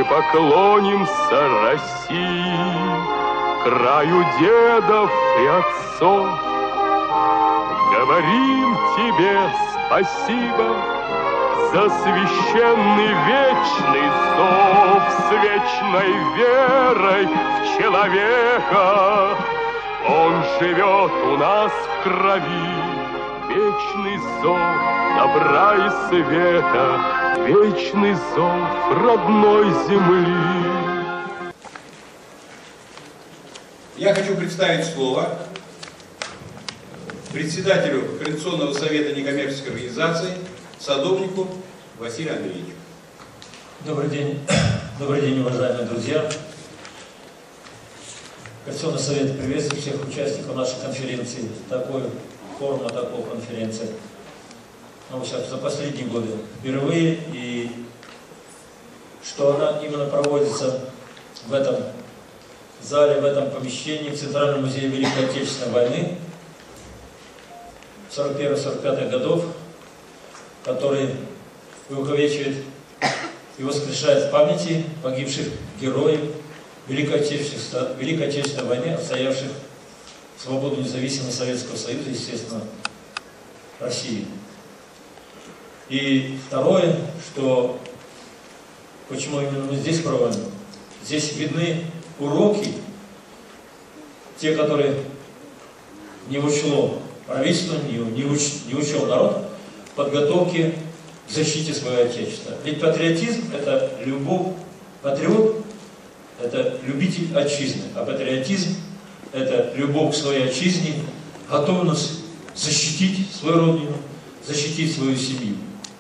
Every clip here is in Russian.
поклонимся России, краю дедов и отцов. Говорим тебе спасибо за священный вечный зов, с вечной верой в человека. Он живет у нас в крови, вечный зов добра и света, вечный зов родной земли. Я хочу представить слово председателю Координационного совета некоммерческой организации, садовнику Василию Андреевичу. Добрый день, уважаемые друзья. Координационный совет приветствует всех участников нашей конференции, такой форума, такой конференции. Но сейчас за последние годы впервые, и что она именно проводится в этом зале, в этом помещении, в Центральном музее Великой Отечественной войны 41-45 годов, который увековечивает и воскрешает в памяти погибших героев Великой Отечественной войны, отстоявших свободу и независимость Советского Союза, естественно, России. И второе, что почему именно мы здесь проводим, здесь видны уроки, те, которые не учло правительство, не учел народ в подготовке к защите своего Отечества. Ведь патриотизм – это любовь, патриот – это любитель отчизны, а патриотизм – это любовь к своей отчизне, готовность защитить свою родину, защитить свою семью.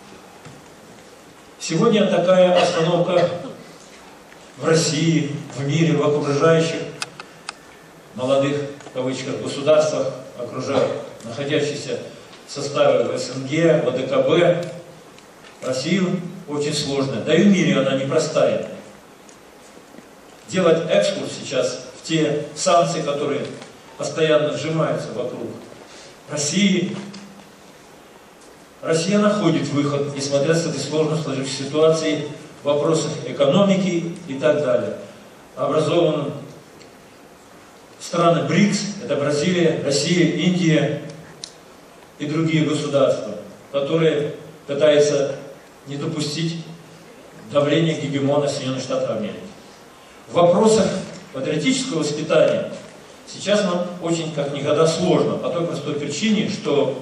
Сегодня такая остановка в России, в мире, в окружающих молодых, в кавычках, государствах, находящихся в составе СНГ, ВДКБ, Россию очень сложная. Да и в мире она непростая. Делать экскурс сейчас в те санкции, которые постоянно сжимаются вокруг России. Россия находит выход, несмотря с этой сложно сложившейся ситуацией в вопросах экономики и так далее. Образованы страны БРИКС, это Бразилия, Россия, Индия и другие государства, которые пытаются не допустить давления гегемона Соединенных Штатов Америки. В вопросах патриотического воспитания сейчас нам очень как никогда сложно, по той простой причине, что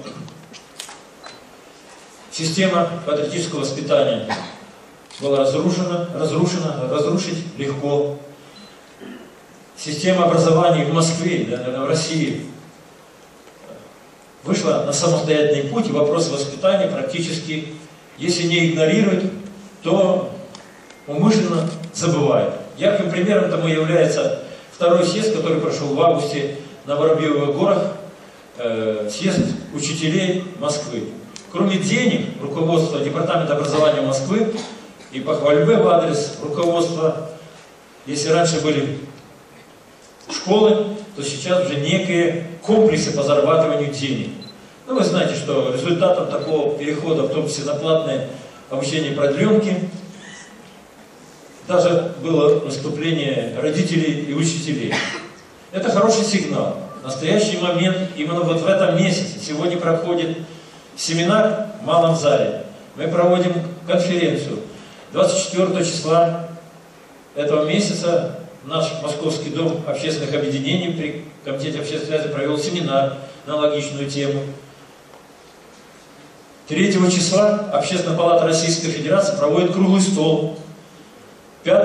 система патриотического воспитания была разрушить легко. Система образования в Москве, да, наверное, в России вышла на самостоятельный путь, и вопросы воспитания практически, если не игнорируют, то умышленно забывают. Ярким примером тому является второй съезд, который прошел в августе на Воробьевых горах, съезд учителей Москвы. Кроме денег, руководство Департамента образования Москвы и похвальбы в адрес руководства, если раньше были школы, то сейчас уже некие комплексы по зарабатыванию денег. Ну, вы знаете, что результатом такого перехода, в том числе на платное обучение продленки, даже было выступление родителей и учителей. Это хороший сигнал. В настоящий момент, именно вот в этом месяце, сегодня проходит семинар в Малом зале. Мы проводим конференцию. 24 числа этого месяца наш Московский дом общественных объединений при Комитете общественной связи провел семинар на аналогичную тему. 3 числа Общественная палата Российской Федерации проводит круглый стол. 3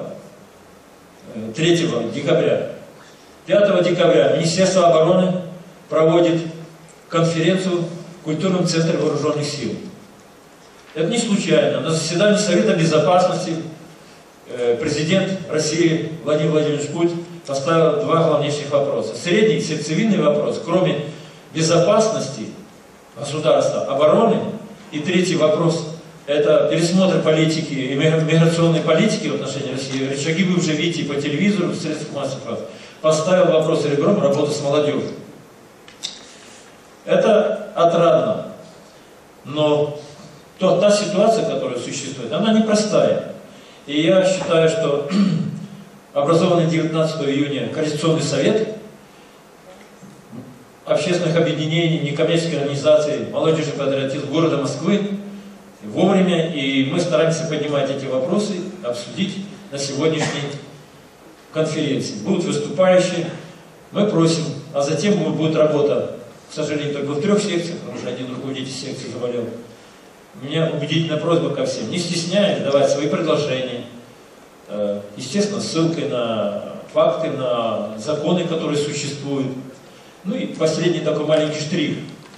декабря Министерство обороны проводит конференцию в Культурном центре Вооруженных сил. Это не случайно. На заседании Совета Безопасности президент России Владимир Владимирович Путин поставил два главнейших вопроса. Средний сердцевинный вопрос, кроме безопасности государства, обороны, и третий вопрос – это пересмотр политики и миграционной политики в отношении России. Рычаги вы уже видите по телевизору, в средствах массовой информации. Поставил вопрос ребром работы с молодежью. Это отрадно, но та ситуация, которая существует, она непростая. И я считаю, что образованный 19 июня Координационный совет общественных объединений, некоммерческих организаций, молодежи патриотизм города Москвы вовремя, и мы стараемся поднимать эти вопросы, обсудить на сегодняшней конференции. Будут выступающие, мы просим, а затем будет работа, к сожалению, только в 3 секциях, потому что один руководитель секции заболел. У меня убедительная просьба ко всем, не стесняясь давать свои предложения, естественно, ссылкой на факты, на законы, которые существуют. Ну и последний такой маленький штрих.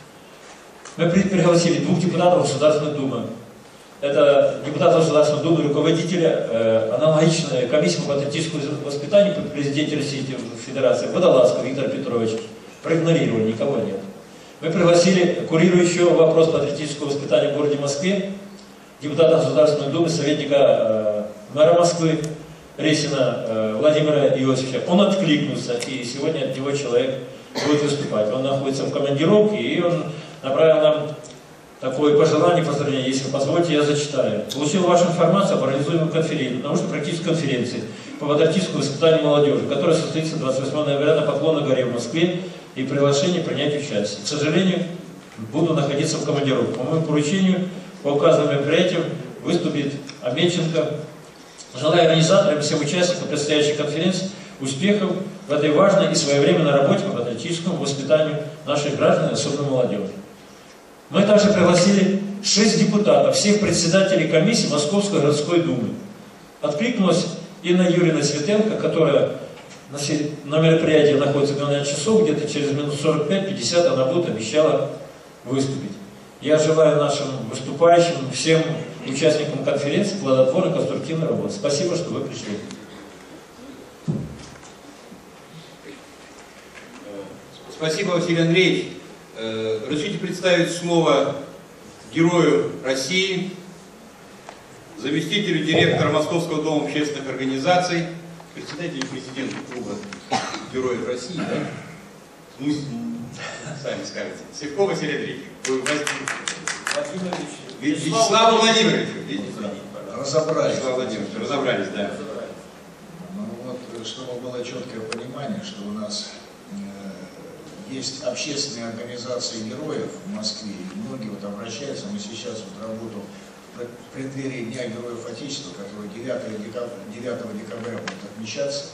Мы пригласили 2 депутатов Государственной Думы. Это депутат Государственной Думы, руководителя аналогичной комиссии по патриотическому воспитанию при президенте Российской Федерации Водолазков Виктор Петрович. Проигнорировали, никого нет. Мы пригласили курирующего вопрос патриотического воспитания в городе Москве, депутата Государственной Думы, советника мэра Москвы Ресина Владимира Иосифовича. Он откликнулся, и сегодня от него человек будет выступать. Он находится в командировке, и он направил нам такое пожелание, поздравление, если позволите, я зачитаю. Получил вашу информацию об организуемой конференции, научно-практической конференции по патриотическому воспитанию молодежи, которая состоится 28 ноября на Поклонной горе в Москве, и приглашение принять участие. К сожалению, буду находиться в командировке. По моему поручению, по указанным мероприятиям выступит Амельченко. Желаю организаторам и всем участникам предстоящей конференции успехов в этой важной и своевременной работе по патриотическому воспитанию наших граждан, особенно молодежи. Мы также пригласили 6 депутатов, всех председателей комиссии Московской городской думы. Откликнулась Инна Юрьевна Светенко, которая на мероприятии находится 12 часов, где-то через минут 45-50 она будет, обещала выступить. Я желаю нашим выступающим, всем участникам конференции плодотворной, конструктивной работы. Спасибо, что вы пришли. Спасибо, Василий Андреевич. Разрешите представить слово герою России, заместителю директора Московского дома общественных организаций, председателю и президенту клуба Героев России, да? Ну, сами скажете. Сивков Василий Андреевич. Вячеслав Владимирович. Разобрались. Вячеслав Владимирович, разобрались, да. Ну вот, чтобы было четкое понимание, что у нас есть общественные организации героев в Москве, и многие вот обращаются, мы сейчас вот работу в преддверии Дня Героев Отечества, который 9 декабря будет отмечаться,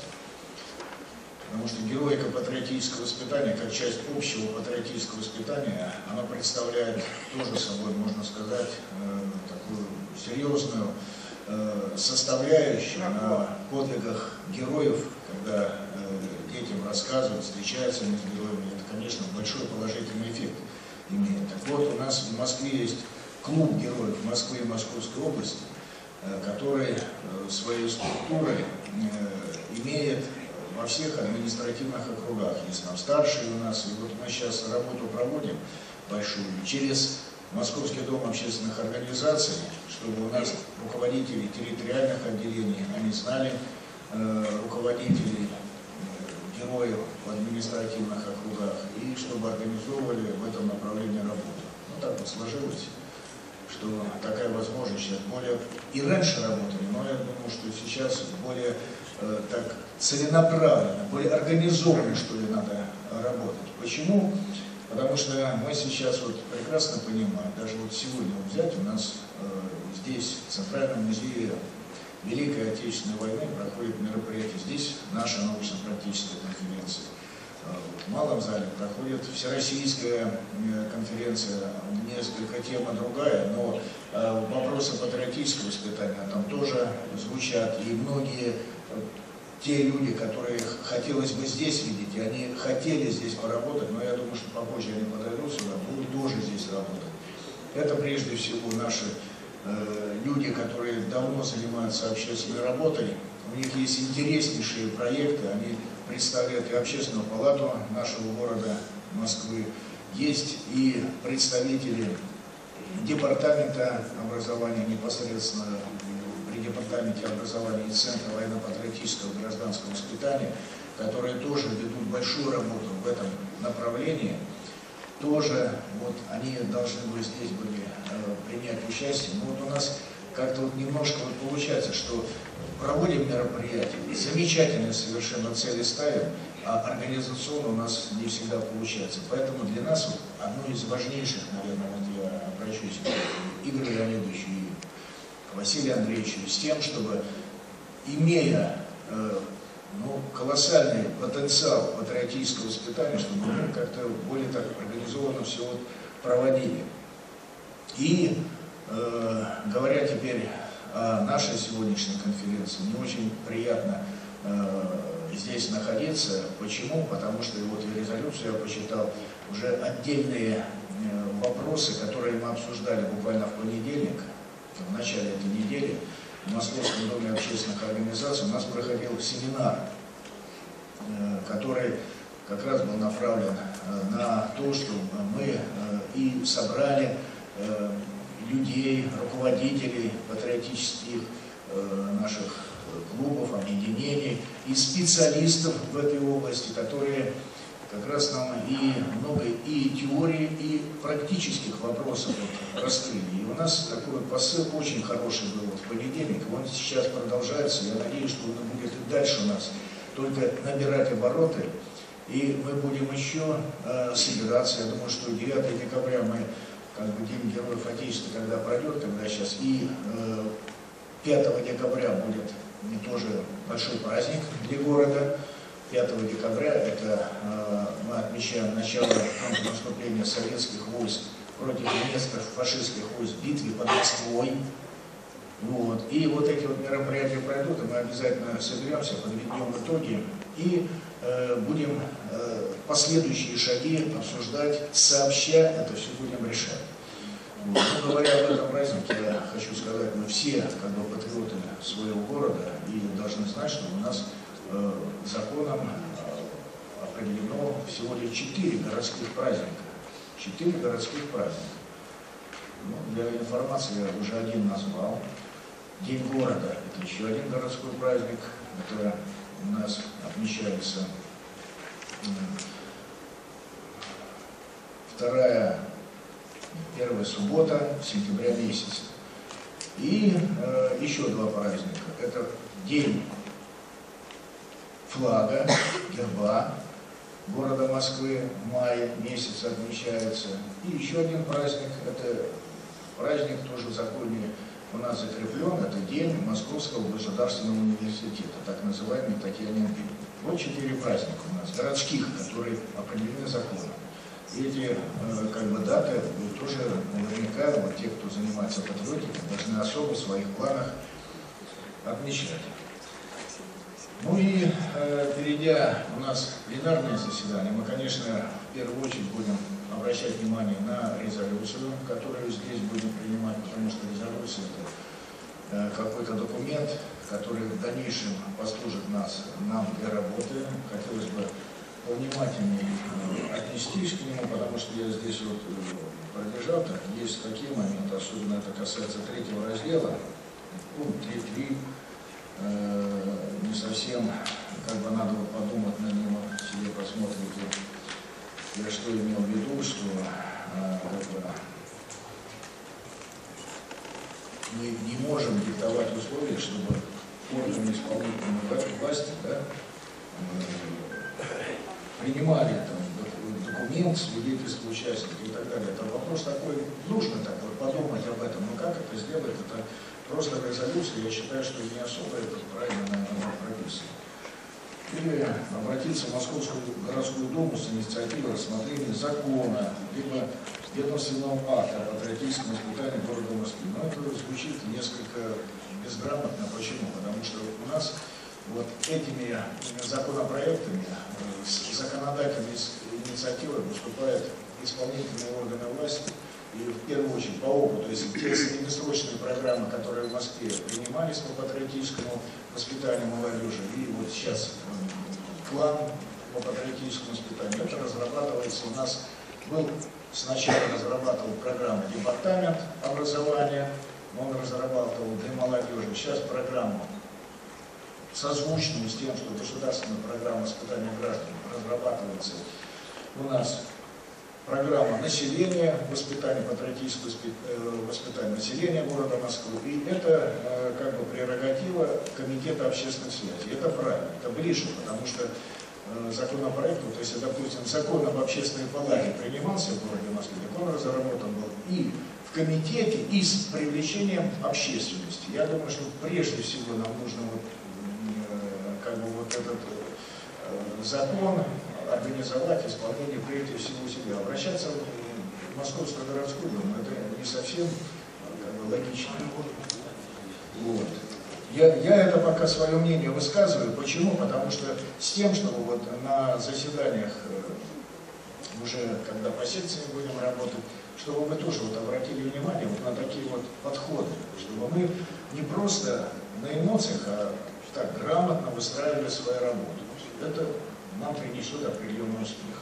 потому что героика патриотического воспитания, как часть общего патриотического воспитания, она представляет тоже собой, можно сказать, такую серьезную составляющую на подвигах героев, когда детям рассказывают, встречаются они с героями, это, конечно, большой положительный эффект имеет. Так вот, у нас в Москве есть клуб героев Москвы и Московской области, который своей структурой имеет во всех административных округах. Есть там старшие у нас, и вот мы сейчас работу проводим большую через Московский дом общественных организаций, чтобы у нас руководители территориальных отделений, они знали руководителей героев в административных округах, и чтобы организовывали в этом направлении работу. Ну так вот сложилось, что такая возможность сейчас более... И раньше работали, но я думаю, что сейчас более так целенаправленно, более организованно, что ли, надо работать. Почему? Потому что мы сейчас вот прекрасно понимаем, даже вот сегодня взять у нас здесь, в Центральном музее Великой Отечественной войны, проходит мероприятие. Здесь наша научно-практическая конференция. В малом зале проходит всероссийская конференция, несколько тема другая, но вопросы патриотического воспитания там тоже звучат, и многие те люди, которые хотелось бы здесь видеть, и они хотели здесь поработать, но я думаю, что попозже они подойдут сюда, будут тоже здесь работать. Это прежде всего наши люди, которые давно занимаются общественной работой, у них есть интереснейшие проекты, они представляют и общественную палату нашего города Москвы, есть и представители департамента образования непосредственно при департаменте образования и Центра военно-патриотического гражданского воспитания, которые тоже ведут большую работу в этом направлении. Тоже вот они должны были здесь принять участие. Но вот у нас как-то вот немножко вот получается, что проводим мероприятия, замечательные совершенно цели ставим, а организационно у нас не всегда получается. Поэтому для нас вот одно из важнейших, наверное, вот я обращусь к Игорю Леонидовичу и Василию Андреевичу с тем, чтобы, имея колоссальный потенциал патриотического воспитания, чтобы мы как-то более так организованно все вот проводили. И говоря теперь о нашей сегодняшней конференции, мне очень приятно здесь находиться. Почему? Потому что вот и резолюцию я почитал, уже отдельные вопросы, которые мы обсуждали буквально в понедельник, в начале этой недели, в Московском доме общественных организаций у нас проходил семинар, который как раз был направлен на то, что мы и собрали людей, руководителей патриотических наших клубов, объединений и специалистов в этой области, которые как раз нам и много и теории, и практических вопросов раскрыли. И у нас такой вот посыл очень хороший был в понедельник, он сейчас продолжается. Я надеюсь, что он будет и дальше у нас только набирать обороты, и мы будем еще собираться. Я думаю, что 9 декабря мы, как бы День Героев Отечества, когда пройдет, тогда сейчас и 5 декабря будет тоже большой праздник для города. 5 декабря это мы отмечаем начало контрнаступления советских войск против немецких фашистских войск в битве под Москвой. Вот. И вот эти вот мероприятия пройдут, и мы обязательно соберемся, подведем итоги и будем последующие шаги обсуждать сообща, это все будем решать. Вот. Ну, говоря об этом празднике, я хочу сказать, мы все как бы патриоты своего города и должны знать, что у нас законом определено всего лишь 4 городских праздника. 4 городских праздника. Ну, для информации я уже один назвал. День города – это еще один городской праздник. Это у нас отмечается первая суббота сентября месяца. И еще 2 праздника. Это день флага, герба города Москвы, в мае месяц отмечается. И еще один праздник, это праздник тоже в законе у нас закреплен, это день Московского государственного университета, так называемый Татьянин день. Вот 4 праздника у нас, городских, которые определены законом. И эти как бы даты тоже наверняка вот те, кто занимается патриотикой, должны особо в своих планах отмечать. Ну и перейдя у нас в пленарное заседание, мы, конечно, в первую очередь будем обращать внимание на резолюцию, которую здесь будем принимать, потому что резолюция – это какой-то документ, который в дальнейшем послужит нам для работы. Хотелось бы повнимательнее отнестись к нему, потому что я здесь вот пробежал, так есть такие моменты, особенно это касается 3-го раздела, пункт 3.3. Не совсем, как бы надо подумать на него, себе посмотрите, я что имел в виду, что мы не можем диктовать условия, чтобы органы исполнительной власти принимали документ, свидетельство участника и так далее. Это вопрос такой, нужно так вот подумать об этом, но как это сделать, это просто резолюция, я считаю, что не особо это правильно, наверное, прописано. Или обратиться в Московскую городскую думу с инициативой рассмотрения закона, либо ведомственного акта о патриотическом воспитании города Москвы. Но это звучит несколько безграмотно. Почему? Потому что у нас вот этими законопроектами, законодательной инициативой выступают исполнительные органы власти. И в первую очередь по опыту, то есть те среднесрочные программы, которые в Москве принимались по патриотическому воспитанию молодежи, и вот сейчас план по патриотическому воспитанию, это разрабатывается у нас, сначала разрабатывал программу департамент образования, он разрабатывал для молодежи, сейчас программу созвучную с тем, что государственная программа воспитания граждан разрабатывается у нас программа населения, воспитания, патриотического воспитания населения города Москвы. И это как бы прерогатива Комитета общественных связей. Это правильно, это ближе, потому что законопроект, вот если, допустим, закон об общественной палате принимался в городе Москве, так он разработан был и в комитете, и с привлечением общественности. Я думаю, что прежде всего нам нужно вот, как бы вот этот закон организовать исполнение прежде всего себя. Обращаться в Московскую городскую думу, это не совсем как бы логично. Вот. Я это пока свое мнение высказываю. Почему? Потому что с тем, чтобы вот на заседаниях, уже когда по секциям будем работать, чтобы вы тоже вот обратили внимание вот на такие вот подходы, чтобы мы не просто на эмоциях, а так грамотно выстраивали свою работу. Это нам принесет определенный успех.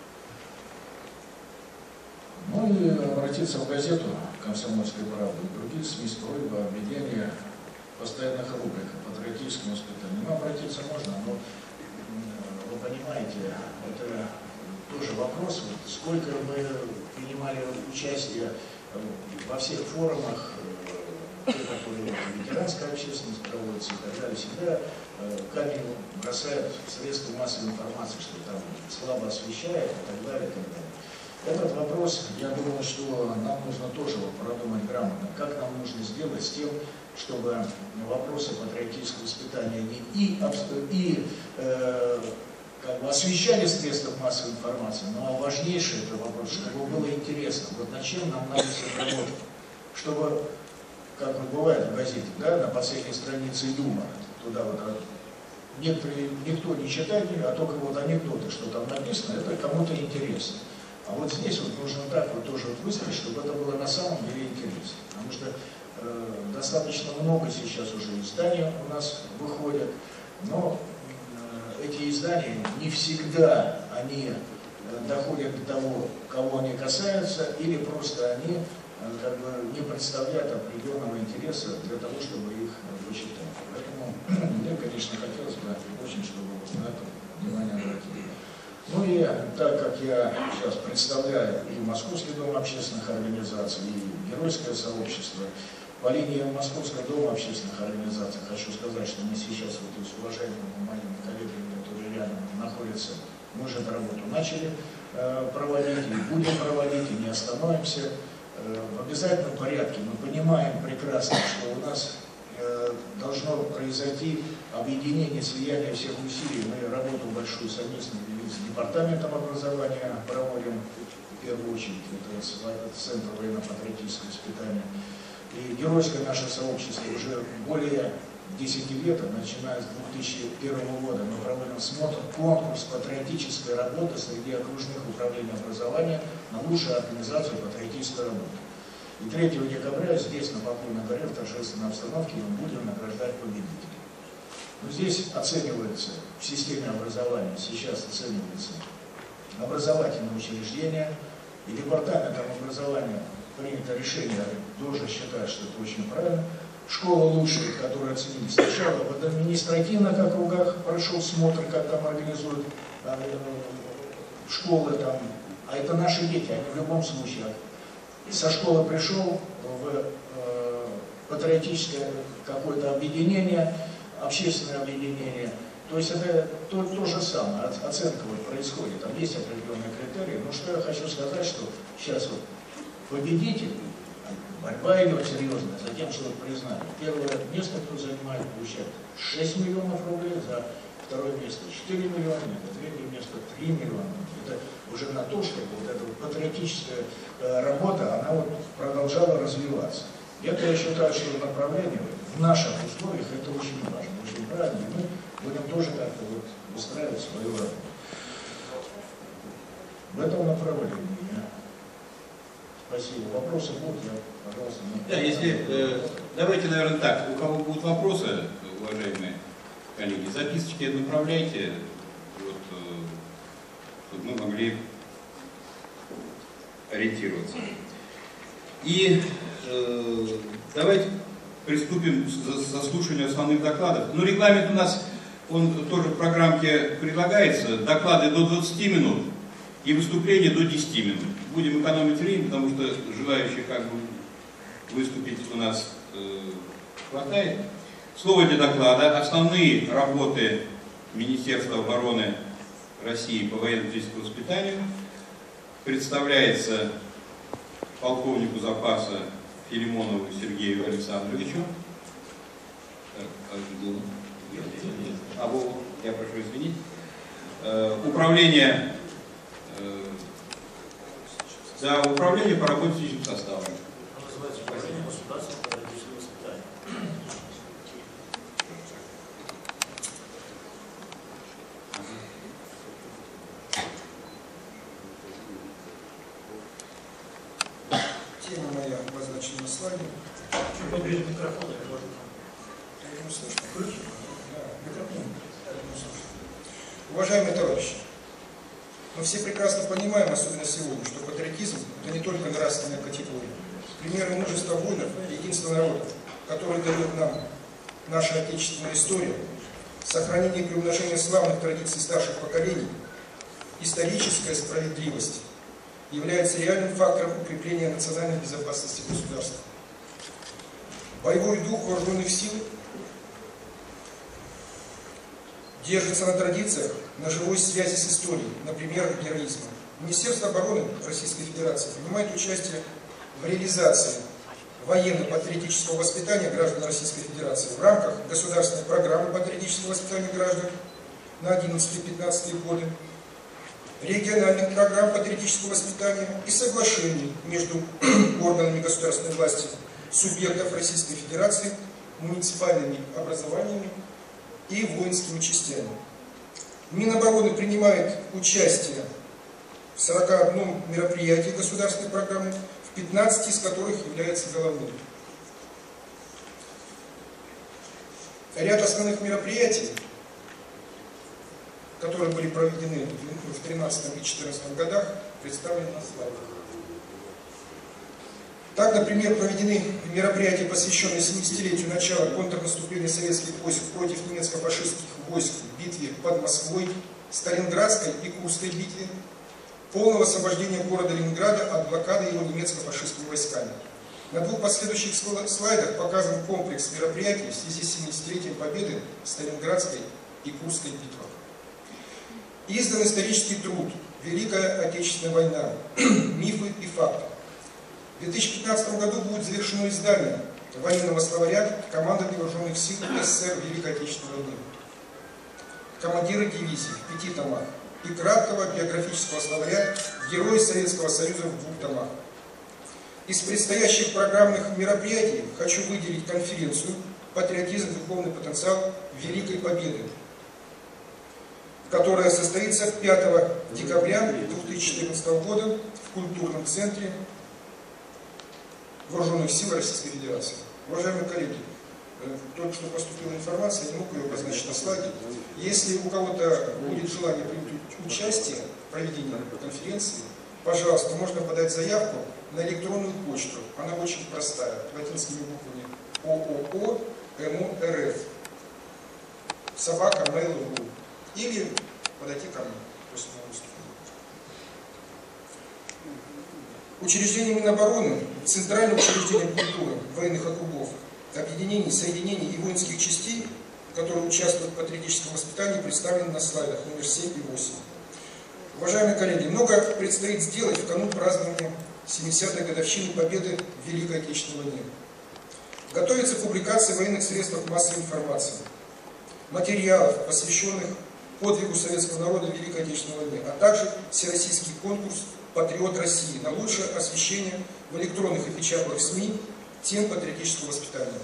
Ну и обратиться в газету «Комсомольская правда» и другие СМИ с просьбой о введении постоянных рубрик о патриотическом воспитании. Ну, обратиться можно, но вы понимаете, это тоже вопрос, вот, сколько мы принимали участие во всех форумах, которые ветеранская общественность проводится и так далее, всегда камень бросают средства массовой информации, что там слабо освещает и так далее, и так далее. Этот вопрос, я думаю, что нам нужно тоже продумать грамотно, как нам нужно сделать с тем, чтобы вопросы патриотического воспитания как бы освещали средства массовой информации, но важнейший это вопрос, чтобы было интересно, вот над чем нам надо работать, чтобы, как вот бывает в газете, да, на последней странице юмор, туда вот никто не читает, а только вот анекдоты, что там написано, это кому-то интересно. А вот здесь вот нужно так вот тоже вот выстроить, чтобы это было на самом деле интересно. Потому что достаточно много сейчас уже изданий у нас выходят, но эти издания не всегда они доходят до того, кого они касаются, или просто они как бы не представляют определенного интереса для того, чтобы их вычитать. Поэтому мне, конечно, хотелось бы очень, чтобы на это внимание обратили. Ну и так как я сейчас представляю и Московский дом общественных организаций, и Геройское сообщество, по линии Московского дома общественных организаций хочу сказать, что мы сейчас вот с уважаемыми моими коллегами, которые рядом находятся, мы же эту работу начали проводить, и будем проводить, и не остановимся. В обязательном порядке мы понимаем прекрасно, что у нас должно произойти объединение, слияние всех усилий. Мы работу большую совместно с департаментом образования проводим, в первую очередь, это Центр военно-патриотического воспитания. И геройское наше сообщество уже более 10 лет, начиная с 2001 года, мы проводим смотр, конкурс патриотической работы среди окружных управлений образования на лучшую организацию патриотической работы. И 3 декабря здесь, на Поклонной горе, в торжественной обстановке, мы будем награждать победителей. Но здесь оценивается в системе образования, сейчас оценивается образовательные учреждения, и департаментом образования принято решение, тоже считаю, что это очень правильно, школа лучшая, которую оценили сначала в административных округах, прошел смотр, как там организуют школы, там, а это наши дети, они в любом случае. Со школы пришел в патриотическое какое-то объединение, общественное объединение, то есть это то же самое, оценка вот происходит, там есть определенные критерии. Но что я хочу сказать, что сейчас вот победитель, борьба идет серьезная за тем, чтобы признали. Первое место, кто занимает, получает 6 миллионов рублей, за второе место 4 миллиона, за третье место 3 миллиона. Это уже на то, чтобы вот эта вот патриотическая работа, она вот продолжала развиваться. Это я считаю, что направление в наших условиях это очень важно, очень правильно, и мы будем тоже как-то вот устраивать свою работу. В этом направлении. Спасибо. Вопросы будут? Пожалуйста. Да, если, давайте, наверное, так. У кого будут вопросы, уважаемые коллеги, записочки направляйте, вот, чтобы мы могли ориентироваться. И давайте приступим к заслушиванию основных докладов. Ну, регламент у нас, он тоже в программке предлагается. Доклады до 20 минут. и выступление до 10 минут. Будем экономить время, потому что желающих выступить у нас хватает. Слово для доклада. Основные работы Министерства обороны России по военно-физическому воспитанию представляется полковнику запаса Филимонову Сергею Александровичу. Я прошу извинить. Управление по работе с личным составом. Называется управление государственного патриотического воспитания. Тема моя обозначена на слайде. Чуть поближе к микрофону, можно. Я не слышно. Да, микрофон. Уважаемые товарищи, мы все прекрасно понимаем, особенно сегодня, что патриотизм – это не только нравственная категория. Примеры мужества воинов и единства народа, которые дает нам наша отечественная история, сохранение и приумножение славных традиций старших поколений, историческая справедливость является реальным фактором укрепления национальной безопасности государства. Боевой дух вооруженных сил держится на традициях, на живой связи с историей, на примерах героизма. Министерство обороны Российской Федерации принимает участие в реализации военно-патриотического воспитания граждан Российской Федерации в рамках государственной программы патриотического воспитания граждан на 11-15 годы, региональных программ патриотического воспитания и соглашений между органами государственной власти, субъектов Российской Федерации, муниципальными образованиями и воинскими частями. Минобороны принимает участие в 41 мероприятии государственной программы, в 15 из которых является головным. Ряд основных мероприятий, которые были проведены в 2013 и 2014 годах, представлены на слайдах. Так, например, проведены мероприятия, посвященные 70-летию начала контрнаступления советских войск против немецко-фашистских войск в битве под Москвой, Сталинградской и Курской битве, полного освобождения города Ленинграда от блокады его немецко-фашистскими войсками. На двух последующих слайдах показан комплекс мероприятий в связи с 70-летием победы в Сталинградской и Курской битвах. Издан исторический труд «Великая Отечественная война. Мифы и факты». В 2015 году будет завершено издание военного словаря «Командование вооруженных сил СССР в Великой Отечественной войне». Командиры дивизий в 5 томах и краткого биографического словаря «Герои Советского Союза» в 2 томах. Из предстоящих программных мероприятий хочу выделить конференцию «Патриотизм. Духовный потенциал Великой Победы», которая состоится 5 декабря 2014 года в культурном центре Вооруженных сил Российской Федерации. Уважаемые коллеги, только что поступила информация, я не мог ее обозначить на слайде. Если у кого-то будет желание принять участие в проведении конференции, пожалуйста, можно подать заявку на электронную почту. Она очень простая, латинскими буквами ООО.МО.РФ @mail.ru или подойти ко мне после моего выступления. Учреждение Минобороны, Центральное учреждение культуры военных округов, объединений, соединений и воинских частей, которые участвуют в патриотическом воспитании, представлены на слайдах номер 7 и 8. Уважаемые коллеги, много предстоит сделать в канун празднования 70-й годовщины победы в Великой Отечественной войне. Готовится публикация в военных средствах массовой информации, материалов, посвященных подвигу советского народа в Великой Отечественной войне, а также всероссийский конкурс «Патриот России» на лучшее освещение в электронных и печатных СМИ тем патриотического воспитания.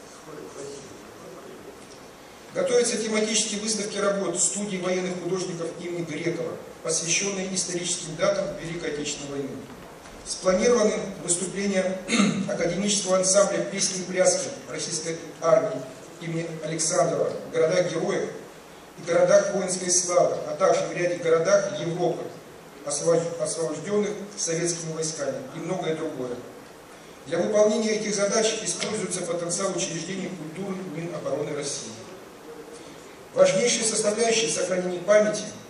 Готовятся тематические выставки работ студии военных художников имени Грекова, посвященные историческим датам Великой Отечественной войны. Спланированы выступления академического ансамбля «Песни и пляски» Российской армии имени Александрова в городах-героях и городах воинской славы, а также в ряде городах Европы, освобожденных советскими войсками, и многое другое. Для выполнения этих задач используется потенциал учреждений культуры Минобороны России. Важнейшей составляющей сохранения памяти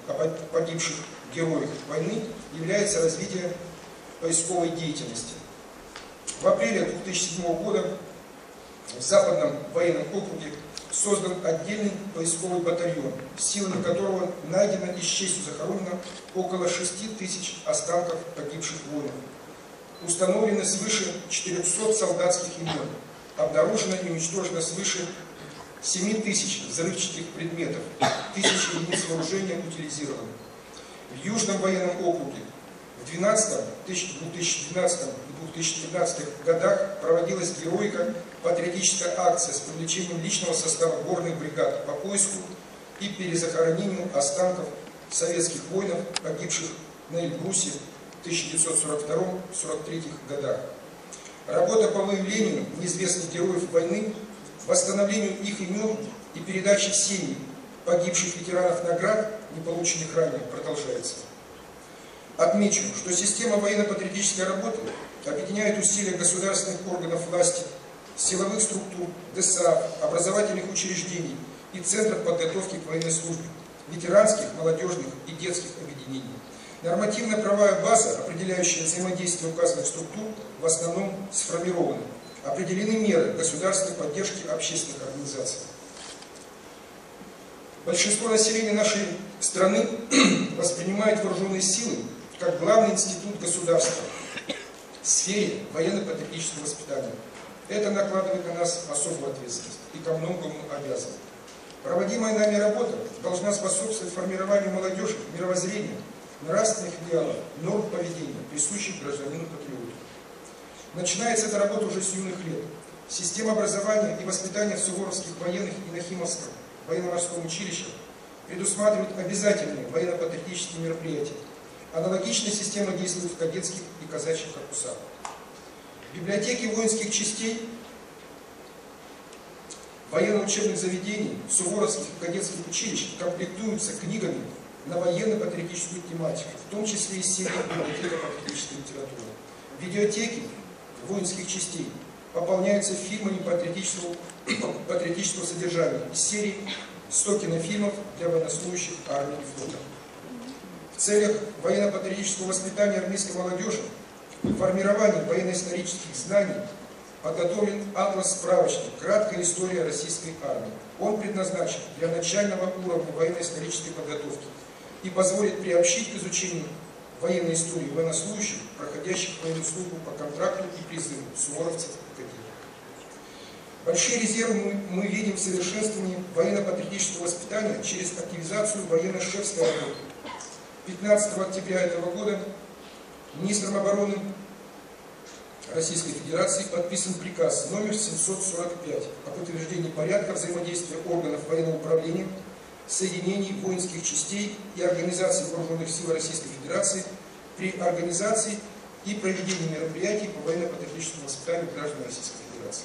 о погибших героях войны является развитие поисковой деятельности. В апреле 2007 года в Западном военном округе создан отдельный поисковый батальон, силами которого найдено и с честью захоронено около 6 тысяч останков погибших воинов. Установлены свыше 400 солдатских имен, обнаружено и уничтожено свыше 7 тысяч взрывчатых предметов, тысячи единиц вооружения утилизированы. В Южном военном округе в 2012 и 2013 годах проводилась героико-патриотическая акция с привлечением личного состава горных бригад по поиску и перезахоронению останков советских воинов, погибших на Эльбрусе в 1942-1943 годах. Работа по выявлению неизвестных героев войны, восстановлению их имен и передаче семьи погибших ветеранов наград, не полученных ранее, продолжается. Отмечу, что система военно-патриотической работы объединяет усилия государственных органов власти, силовых структур, ДСА, образовательных учреждений и центров подготовки к военной службе, ветеранских, молодежных и детских объединений. Нормативно-правовая база, определяющая взаимодействие указанных структур, в основном сформирована. Определены меры государственной поддержки общественных организаций. Большинство населения нашей страны воспринимает вооруженные силы как главный институт государства в сфере военно-патриотического воспитания. Это накладывает на нас особую ответственность и ко многому обязан. Проводимая нами работа должна способствовать формированию молодежи мировоззрения, нравственных идеалов, норм поведения, присущих гражданину-патриоту. Начинается эта работа уже с юных лет. Система образования и воспитания в Суворовских военных и Нахимовском военно-морском училищах предусматривает обязательные военно-патриотические мероприятия. Аналогичная система действует в кадетских и казачьих корпусах. Библиотеки воинских частей, военно-учебных заведений, суворовских и кадетских училищ комплектуются книгами на военно-патриотическую тематику, в том числе и серии библиотека патриотической литературы. Видеотеки воинских частей пополняются фильмами патриотического содержания из серии 100 кинофильмов для военнослужащих армии и флота. В целях военно-патриотического воспитания армейской молодежи и формирования военно-исторических знаний подготовлен атлас-справочник «Краткая история российской армии». Он предназначен для начального уровня военно-исторической подготовки и позволит приобщить к изучению военной истории военнослужащих, проходящих военную службу по контракту и призыву, суворовцев и кадетов. Большие резервы мы видим в совершенствовании военно-патриотического воспитания через активизацию военно-шефской работы. 15 октября этого года министром обороны Российской Федерации подписан приказ номер 745 о подтверждении порядка взаимодействия органов военного управления, соединений воинских частей и организаций вооруженных сил Российской Федерации при организации и проведении мероприятий по военно-патриотическому воспитанию граждан Российской Федерации.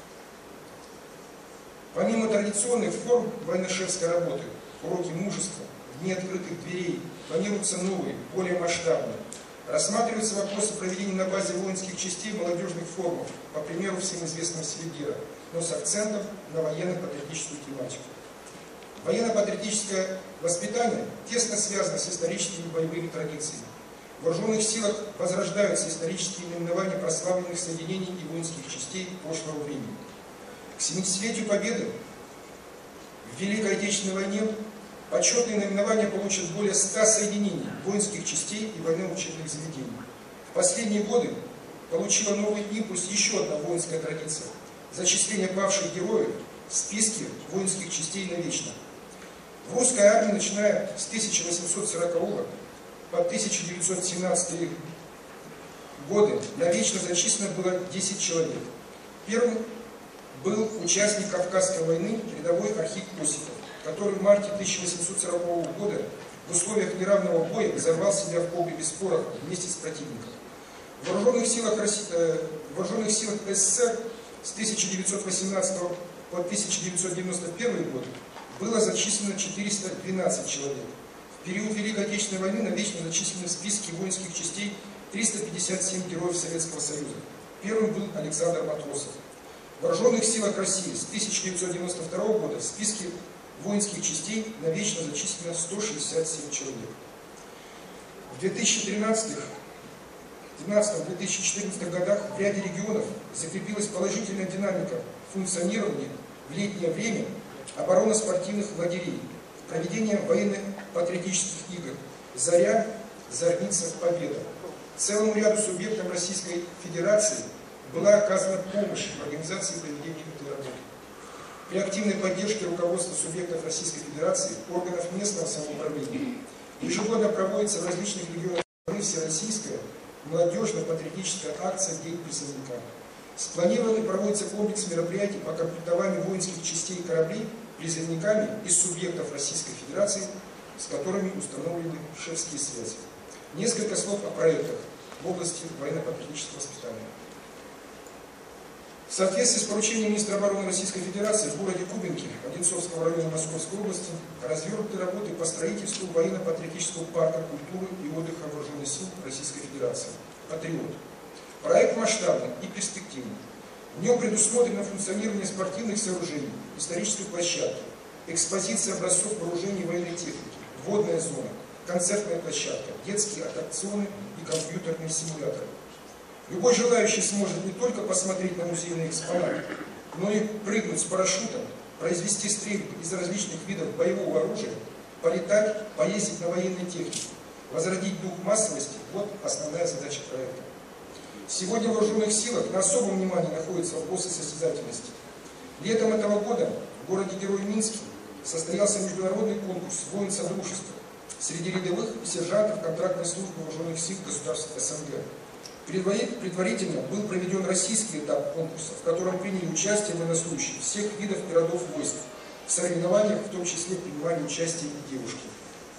Помимо традиционных форм военно-шефской работы, уроки мужества, дни открытых дверей, планируются новые, более масштабные. Рассматриваются вопросы проведения на базе воинских частей молодежных форумов, по примеру всем известного Селигера, но с акцентом на военно-патриотическую тематику. Военно-патриотическое воспитание тесно связано с историческими боевыми традициями. В вооруженных силах возрождаются исторические наименования прославленных соединений и воинских частей прошлого времени. К 70-летию Победы в Великой Отечественной войне почетные наименования получат более 100 соединений, воинских частей и военно-учебных заведений. В последние годы получила новый импульс еще одна воинская традиция – зачисление павших героев в списке воинских частей навечно. В русской армии, начиная с 1840 по 1917 годы, навечно зачислено было 10 человек. Первым был участник Кавказской войны, рядовой Архип Осипов, который в марте 1840 года в условиях неравного боя взорвал себя в погребе без пороха вместе с противником. В вооруженных силах СССР с 1918 по 1991 год было зачислено 412 человек. В период Великой Отечественной войны навечно зачислены в списке воинских частей 357 героев Советского Союза. Первым был Александр Матросов. В вооруженных силах России с 1992 года в списке воинских частей навечно зачислено 167 человек. В 2013-2014 годах в ряде регионов закрепилась положительная динамика функционирования в летнее время оборонно-спортивных лагерей, проведение военно-патриотических игр «Заря», «Зорница», «Победа». Целому ряду субъектов Российской Федерации была оказана помощь в организации проведения этой работы. При активной поддержке руководства субъектов Российской Федерации, органов местного самоуправления, ежегодно проводится в различных регионах страны всероссийская молодежно-патриотическая акция «День призывника». Спланирован и проводится комплекс мероприятий по комплектованию воинских частей кораблей призывниками из субъектов Российской Федерации, с которыми установлены шефские связи. Несколько слов о проектах в области военно-патриотического воспитания. В соответствии с поручением министра обороны Российской Федерации в городе Кубинке Одинцовского района Московской области развернуты работы по строительству военно-патриотического парка культуры и отдыха вооруженных сил Российской Федерации «Патриот». Проект масштабный и перспективный. В нем предусмотрено функционирование спортивных сооружений, исторической площадки, экспозиция образцов вооружений и военной техники, водная зона, концертная площадка, детские аттракционы и компьютерные симуляторы. Любой желающий сможет не только посмотреть на музейные экспонаты, но и прыгнуть с парашютом, произвести стрельбы из различных видов боевого оружия, полетать, поездить на военной технике, возродить дух массовости – вот основная задача проекта. Сегодня в вооруженных силах на особом внимании находятся вопросы состязательности. Летом этого года в городе-герой Минске состоялся международный конкурс воин-содружества среди рядовых и сержантов контрактной службы вооруженных сил государств СНГ. Предварительно был проведен российский этап конкурса, в котором приняли участие военнослужащие всех видов и родов войск. В соревнованиях в том числе принимали участие и девушки.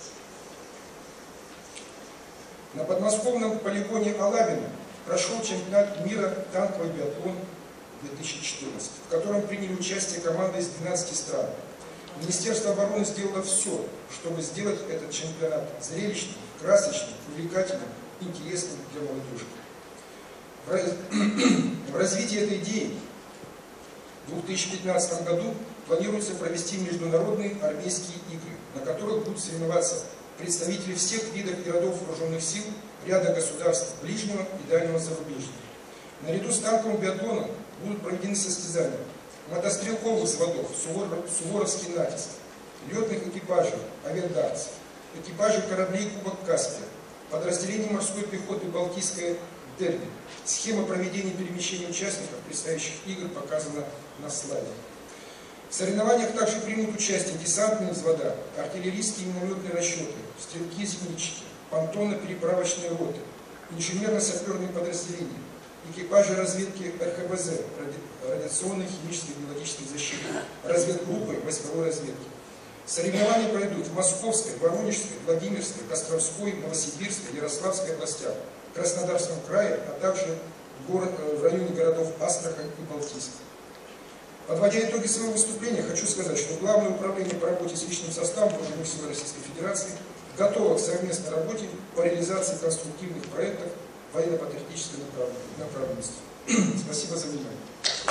На подмосковном полигоне Алабино прошел чемпионат мира танковый биатлон 2014, в котором приняли участие команды из 12 стран. Министерство обороны сделало все, чтобы сделать этот чемпионат зрелищным, красочным, увлекательным, интересным для молодежи. В развитии этой идеи в 2015 году планируется провести международные армейские игры, на которых будут соревноваться представители всех видов и родов вооруженных сил ряда государств ближнего и дальнего зарубежья. Наряду с танковым биатлоном будут проведены состязания мотострелковых взводов «Суворовский натиск», летных экипажей «Авиадартс», экипажей кораблей «Кубок Каспия», подразделений морской пехоты «Балтийская Дерби». Схема проведения перемещения участников предстоящих игр показана на слайде. В соревнованиях также примут участие десантные взвода, артиллерийские и минометные расчеты, стрелки-зенитчики, понтонно-переправочные роты, инженерно-саперные подразделения, экипажи разведки РХБЗ, радиационной, химической и биологической защиты, разведгруппы войсковой разведки. Соревнования пройдут в Московской, Воронежской, Владимирской, Костромской, Новосибирской, Ярославской областях, Краснодарском крае, а также в районе городов Астрахань и Балтийск. Подводя итоги своего выступления, хочу сказать, что Главное управление по работе с личным составом Вооруженных сил Российской Федерации готово к совместной работе по реализации конструктивных проектов военно-патриотической направленности. Спасибо за внимание.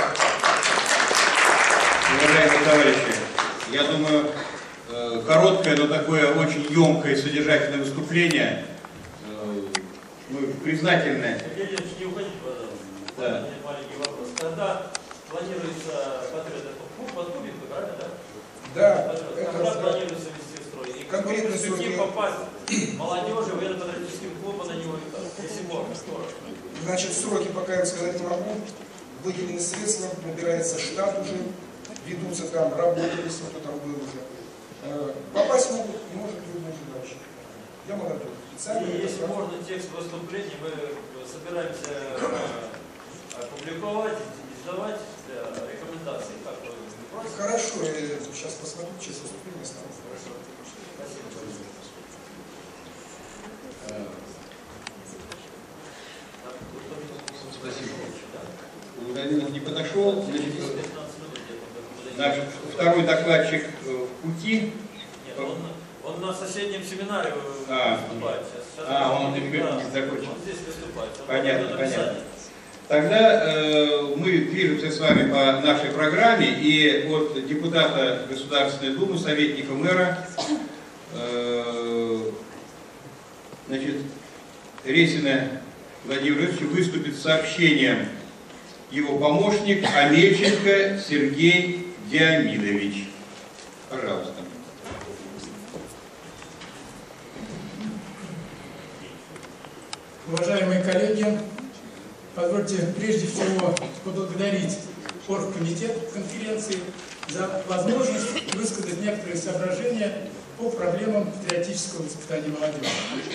Уважаемые товарищи, я думаю, короткое, но такое очень емкое и содержательное выступление. Мы признательны. Сергей Ильич, не уходите, пожалуйста. Да. Маленький вопрос. Когда планируется под Кубинку, правильно, да? Да. Когда планируется вести в строй? И конкретно каким попасть молодежи, военно-патриотическим клубам на него, если можно, скоро? Значит, сроки пока я сказать не могу. Выделены средства, набирается штат уже, ведутся там работы, если кто там был уже. Попасть могут, и может любой желающий. Я молодой. И если можно текст выступления, мы собираемся опубликовать, издавать для рекомендаций. Как вы просите? Хорошо, я сейчас посмотрю, честно выступление стану. Спасибо. Владимир не подошел. Наш второй докладчик в пути. Нет, он на соседнем семинаре выступает. Сейчас он не закончил. Он здесь выступает. Понятно. Тогда мы движемся с вами по нашей программе, и от депутата Государственной Думы, советника мэра, Ресина Владимира Ильича выступит с сообщением его помощник Амельченко Сергей Диамидович. Пожалуйста. Уважаемые коллеги, позвольте прежде всего поблагодарить оргкомитет конференции за возможность высказать некоторые соображения по проблемам патриотического воспитания молодежи.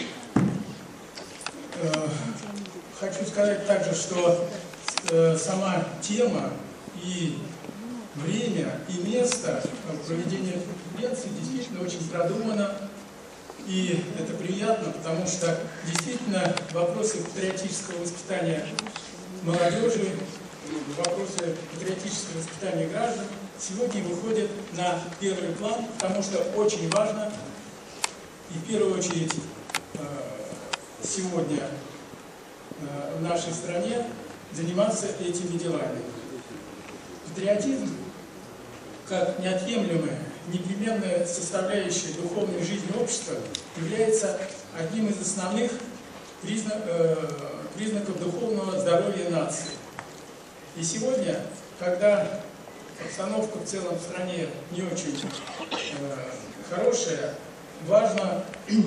Хочу сказать также, что сама тема и время, и место проведения конференции действительно очень продумано. И это приятно, потому что действительно вопросы патриотического воспитания молодежи, вопросы патриотического воспитания граждан сегодня выходят на первый план, потому что очень важно, и в первую очередь сегодня в нашей стране заниматься этими делами. Патриотизм, как неотъемлемая, непременная составляющая духовной жизни общества, является одним из основных признаков духовного здоровья нации. И сегодня, когда обстановка в целом в стране не очень хорошая, важно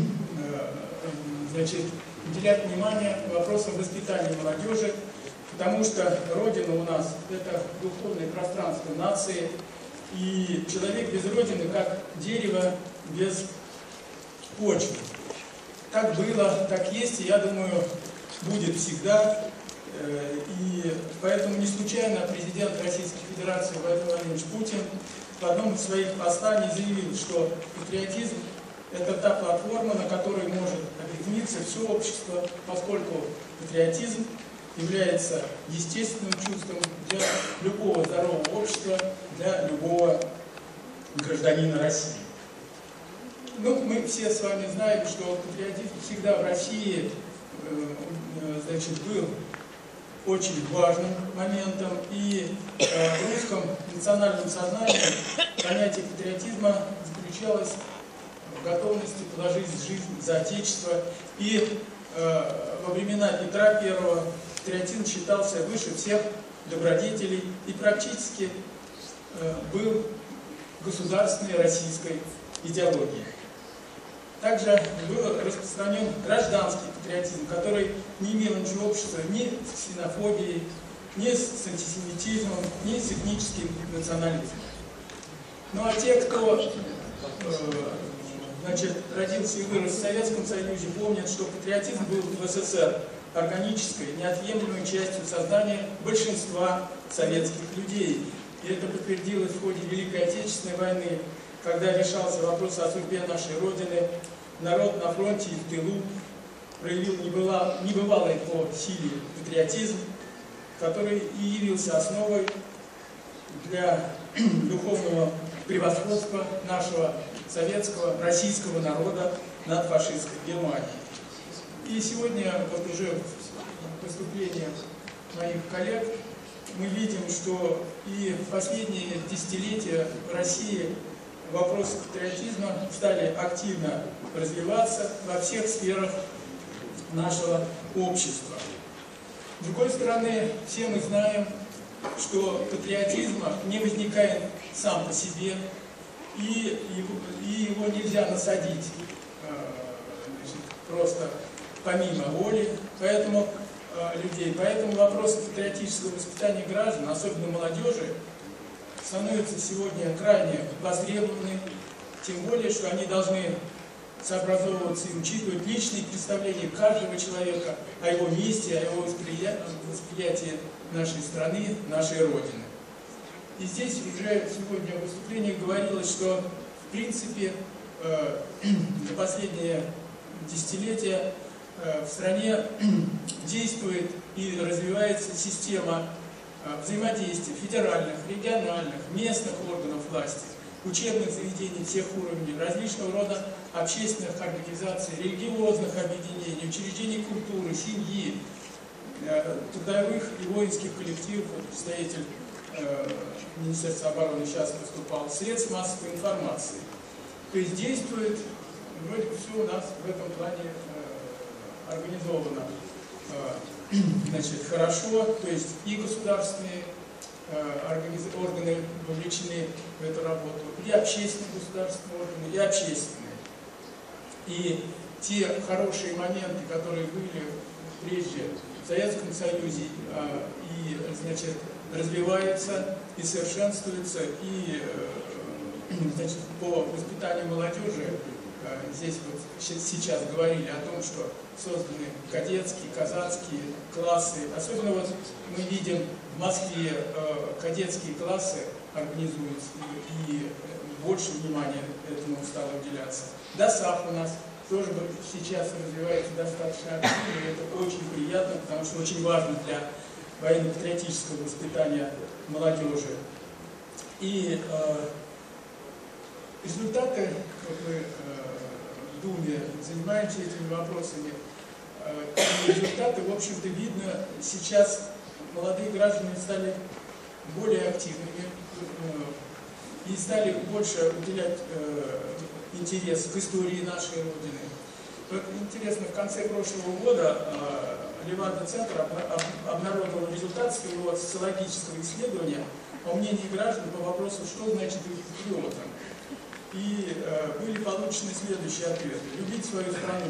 уделять внимание вопросам воспитания молодежи, потому что Родина у нас – это духовное пространство нации, и человек без Родины, как дерево без почвы. Так было, так есть, и я думаю, будет всегда. И поэтому не случайно президент Российской Федерации Владимир Владимирович Путин в одном из своих посланий заявил, что патриотизм – это та платформа, на которой может объединиться все общество, поскольку патриотизм является естественным чувством для любого здорового общества, для любого гражданина России. Ну, мы все с вами знаем, что патриотизм всегда в России был очень важным моментом, и в русском национальном сознании понятие патриотизма заключалось в готовности положить жизнь за Отечество, и во времена Петра I патриотизм считался выше всех добродетелей и практически был государственной российской идеологией. Также был распространен гражданский патриотизм, который не имел ничего общего ни с ксенофобией, ни с антисемитизмом, ни с этническим национализмом. Ну а те, кто родился и вырос в Советском Союзе, помнят, что патриотизм был в СССР органической, неотъемлемой частью сознания большинства советских людей. И это подтвердилось в ходе Великой Отечественной войны, когда решался вопрос о судьбе нашей Родины. Народ на фронте и в тылу проявил небывалый по силе патриотизм, который и явился основой для духовного превосходства нашего советского, российского народа над фашистской Германией. И сегодня, вот уже в выступлениях моих коллег, мы видим, что и в последние десятилетия в России вопросы патриотизма стали активно развиваться во всех сферах нашего общества. С другой стороны, все мы знаем, что патриотизм не возникает сам по себе, и его нельзя насадить просто помимо воли людей. Поэтому вопросы патриотического воспитания граждан, особенно молодежи, становятся сегодня крайне востребованы, тем более, что они должны сообразовываться и учитывать личные представления каждого человека о его месте, о его восприятии нашей страны, нашей Родины. И здесь уже сегодня в выступлении говорилось, что в принципе за последние десятилетия в стране действует и развивается система взаимодействия федеральных, региональных, местных органов власти, учебных заведений всех уровней, различного рода общественных организаций, религиозных объединений, учреждений культуры, семьи, трудовых и воинских коллективов, вот представитель Министерства обороны сейчас выступал, средств массовой информации. То есть действует, вроде бы все у нас в этом плане организовано значит, хорошо, то есть и государственные органы вовлечены в эту работу, и общественные государственные органы, и общественные. И те хорошие моменты, которые были прежде в Советском Союзе, и, значит, развиваются и совершенствуются, и значит, по воспитанию молодежи здесь вот сейчас говорили о том, что созданы кадетские, казацкие классы. Особенно вот мы видим в Москве кадетские классы организуются, и больше внимания этому стало уделяться. ДОСААФ у нас тоже сейчас развивается достаточно активно, и это очень приятно, потому что очень важно для военно-патриотического воспитания молодежи. И результаты, вот мы в Думе занимаемся этими вопросами, и результаты, в общем-то, видно, сейчас молодые граждане стали более активными и стали больше уделять интерес к истории нашей Родины. Вот интересно, в конце прошлого года Левада-центр обнародовал результат своего социологического исследования о мнении граждан по вопросу, что значит быть патриотом. И были получены следующие ответы. Любить свою страну.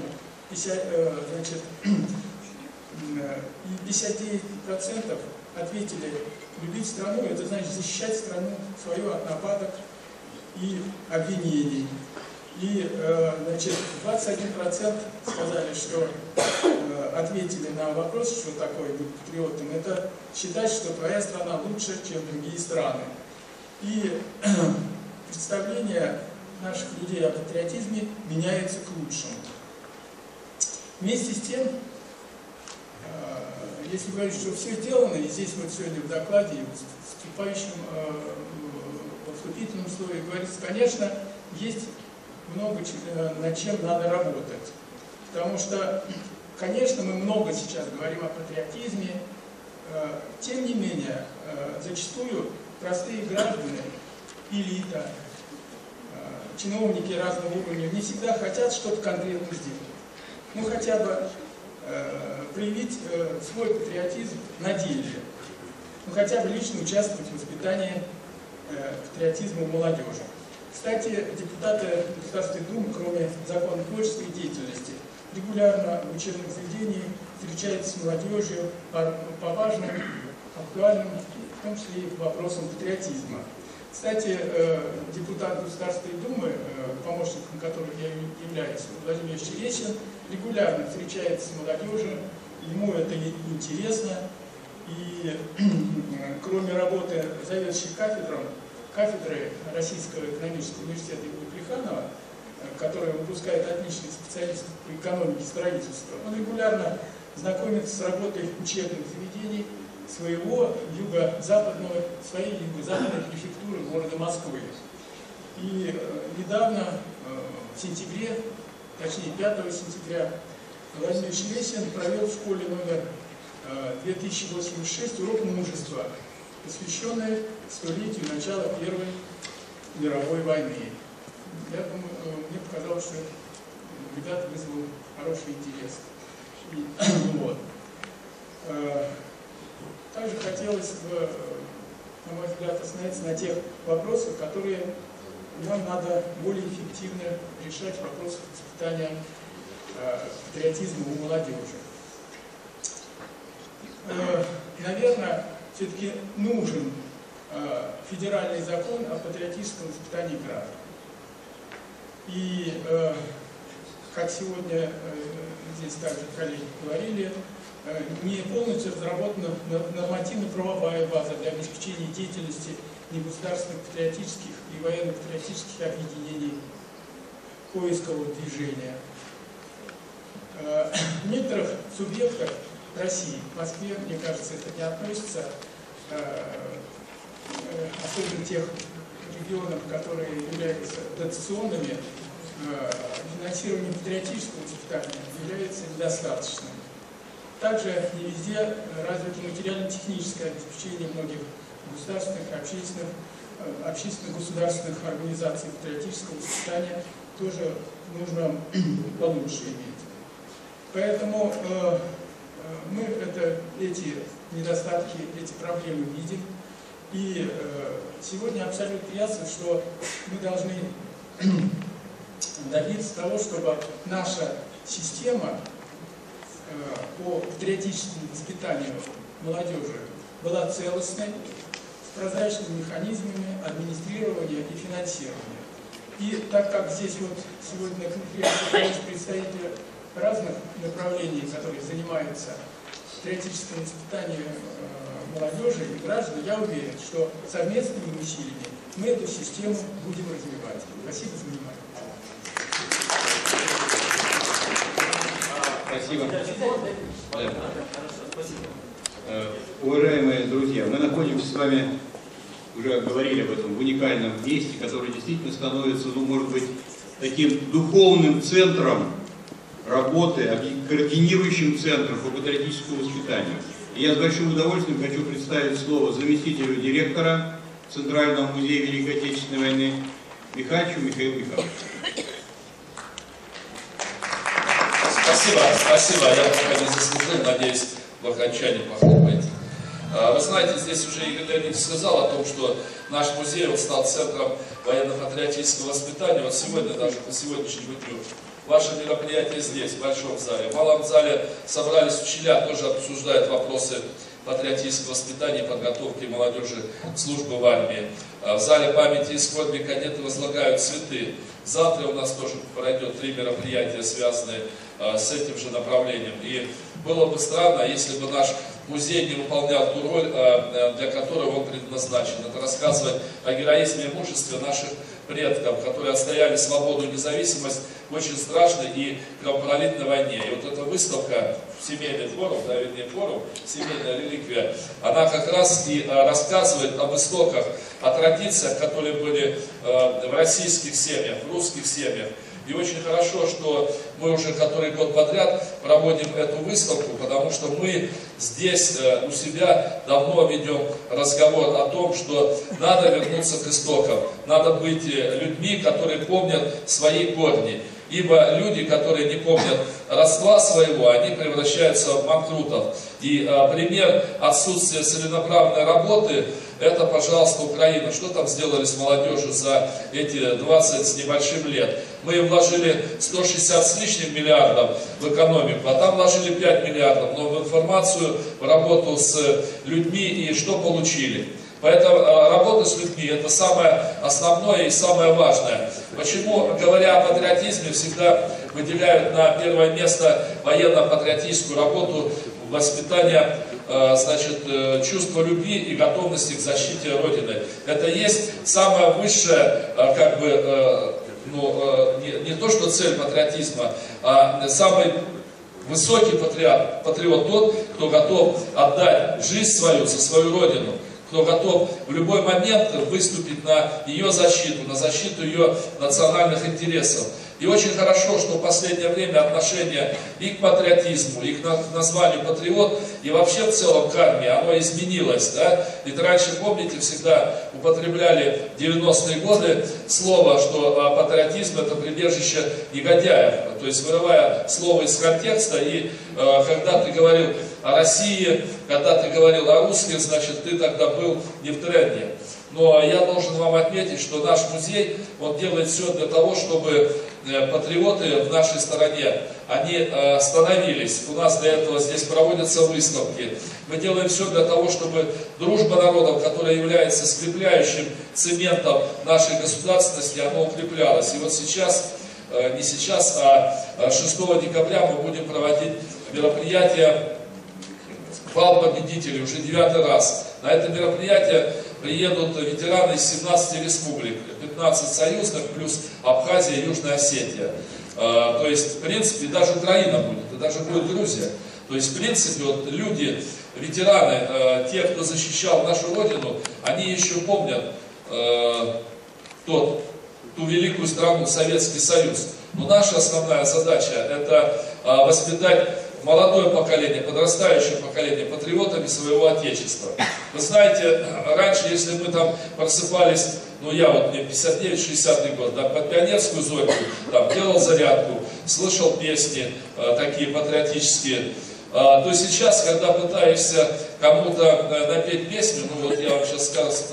59% ответили, любить страну, это значит защищать страну свою от нападок и обвинений. И, значит, 21% сказали, что ответили на вопрос, что такое быть патриотом, это считать, что твоя страна лучше, чем другие страны. И представление наших людей о патриотизме меняется к лучшему. Вместе с тем, если говорить, что все сделано, и здесь вот сегодня в докладе, во вступительном слове говорится, конечно, есть много над чем надо работать. Потому что, конечно, мы много сейчас говорим о патриотизме, тем не менее, зачастую простые граждане, элита, чиновники разного уровня не всегда хотят что-то конкретно сделать. Ну, хотя бы проявить свой патриотизм на деле. Ну, хотя бы лично участвовать в воспитании патриотизма у молодежи. Кстати, депутаты Государственной Думы, кроме законотворческой деятельности, регулярно в учебных заведениях встречаются с молодежью по важным, актуальным, в том числе и по вопросам патриотизма. Кстати, депутат Государственной Думы, помощником которого я являюсь, Владимир Чересин, регулярно встречается с молодежью, ему это интересно, и кроме работы заведующей кафедры Российского экономического университета Игоря Плеханова, который выпускает отличных специалистов по экономике строительства, он регулярно знакомится с работой учебных заведений своей юго-западной префектуры города Москвы. И недавно, в сентябре, точнее 5 сентября, Владимир Чересин провел в школе номер 2086 урок мужества, посвященный столетию начала Первой мировой войны. Я думаю, мне показалось, что ребята вызвал хороший интерес. Вот. Также хотелось бы, на мой взгляд, остановиться на тех вопросах, которые нам надо более эффективно решать, вопросы воспитания патриотизма у молодежи. Наверное, все-таки нужен федеральный закон о патриотическом воспитании граждан. И, как сегодня здесь также коллеги говорили, не полностью разработана нормативно-правовая база для обеспечения деятельности негосударственных патриотических и военно-патриотических объединений поискового движения. В некоторых субъектах России, в Москве, мне кажется, это не относится, особенно тех регионов, которые являются дотационными, финансирование патриотического воспитания является недостаточным. также не везде развито материально-техническое обеспечение многих государственных, общественно-государственных организаций патриотического воспитания тоже нужно получше иметь. Поэтому мы эти недостатки, эти проблемы видим. И сегодня абсолютно ясно, что мы должны добиться того, чтобы наша система по патриотическому воспитанию молодежи была целостной, с прозрачными механизмами администрирования и финансирования. И так как здесь вот сегодня конференции представители разных направлений, которые занимаются патриотическим воспитанием молодежи и граждан, я уверен, что совместными усилиями мы эту систему будем развивать. Спасибо за внимание. Спасибо. Уважаемые друзья, мы находимся с вами, уже говорили об этом, в уникальном месте, которое действительно становится, ну, может быть, таким духовным центром работы, координирующим центром по патриотическому воспитанию. И я с большим удовольствием хочу представить слово заместителю директора Центрального музея Великой Отечественной войны Михальчу Михаилу Михайловичу. Спасибо. Я пока не заслужил, надеюсь, в окончании похлопаете. Вы знаете, здесь уже Игорь Леонидович сказал о том, что наш музей стал центром военно-патриотического воспитания. Вот сегодня, даже по сегодняшнему дню, ваше мероприятие здесь, в большом зале. В малом зале собрались учителя, тоже обсуждают вопросы патриотического воспитания и подготовки молодежи к службе в армии. В зале памяти и скорби кадеты возлагают цветы. Завтра у нас тоже пройдет 3 мероприятия, связанные с этим же направлением. И было бы странно, если бы наш музей не выполнял ту роль, для которой он предназначен. Это рассказывать о героизме и мужестве наших предков, которые отстояли свободу и независимость в очень страшной и кровопролитной войне. И вот эта выставка «Семейный форум», да, вернее форум «Семейная реликвия», она как раз и рассказывает об истоках, о традициях, которые были в российских семьях, в русских семьях. И очень хорошо, что мы уже который год подряд проводим эту выставку, потому что мы здесь у себя давно ведем разговор о том, что надо вернуться к истокам, надо быть людьми, которые помнят свои корни. Ибо люди, которые не помнят родства своего, они превращаются в банкрутов. И пример отсутствия целенаправленной работы — это, пожалуйста, Украина. Что там сделали с молодежью за эти 20 с небольшим лет? Мы вложили 160 с лишним миллиардов в экономику, а там вложили 5 миллиардов, но в информацию, в работу с людьми, и что получили? Поэтому работа с людьми — это самое основное и самое важное. Почему, говоря о патриотизме, всегда выделяют на первое место военно-патриотическую работу, воспитание, значит, чувства любви и готовности к защите Родины. Это есть самое высшее, как бы, не то что цель патриотизма, а самый высокий патриот тот, кто готов отдать жизнь свою за свою Родину, кто готов в любой момент выступить на ее защиту, на защиту ее национальных интересов. И очень хорошо, что в последнее время отношение и к патриотизму, и к названию патриот, и вообще в целом к армии, оно изменилось. Да? Ведь раньше, помните, всегда употребляли в 90-е годы слово, что патриотизм — это прибежище негодяев. То есть, вырывая слово из контекста, и когда ты говорил о России, когда ты говорил о русских, значит, ты тогда был не в тренде. Но я должен вам отметить, что наш музей, он делает все для того, чтобы патриоты в нашей стране, они становились. У нас для этого здесь проводятся выставки. Мы делаем все для того, чтобы дружба народов, которая является скрепляющим цементом нашей государственности, она укреплялась. И вот сейчас, не сейчас, а 6 декабря мы будем проводить мероприятие «Бал победителей» уже 9-й раз. На это мероприятие приедут ветераны из 17 республик, 15 союзных, плюс Абхазия и Южная Осетия. То есть, в принципе, даже Украина будет, и даже будет Грузия. То есть, в принципе, вот люди, ветераны, те, кто защищал нашу Родину, они еще помнят ту великую страну, Советский Союз. Но наша основная задача — это воспитать молодое поколение, подрастающее поколение патриотами своего Отечества. Вы знаете, раньше, если мы там просыпались, ну я вот, мне 59-60 год, да, под пионерскую зорьку, там, делал зарядку, слышал песни такие патриотические, то сейчас, когда пытаешься кому-то напеть песню, ну вот я вам сейчас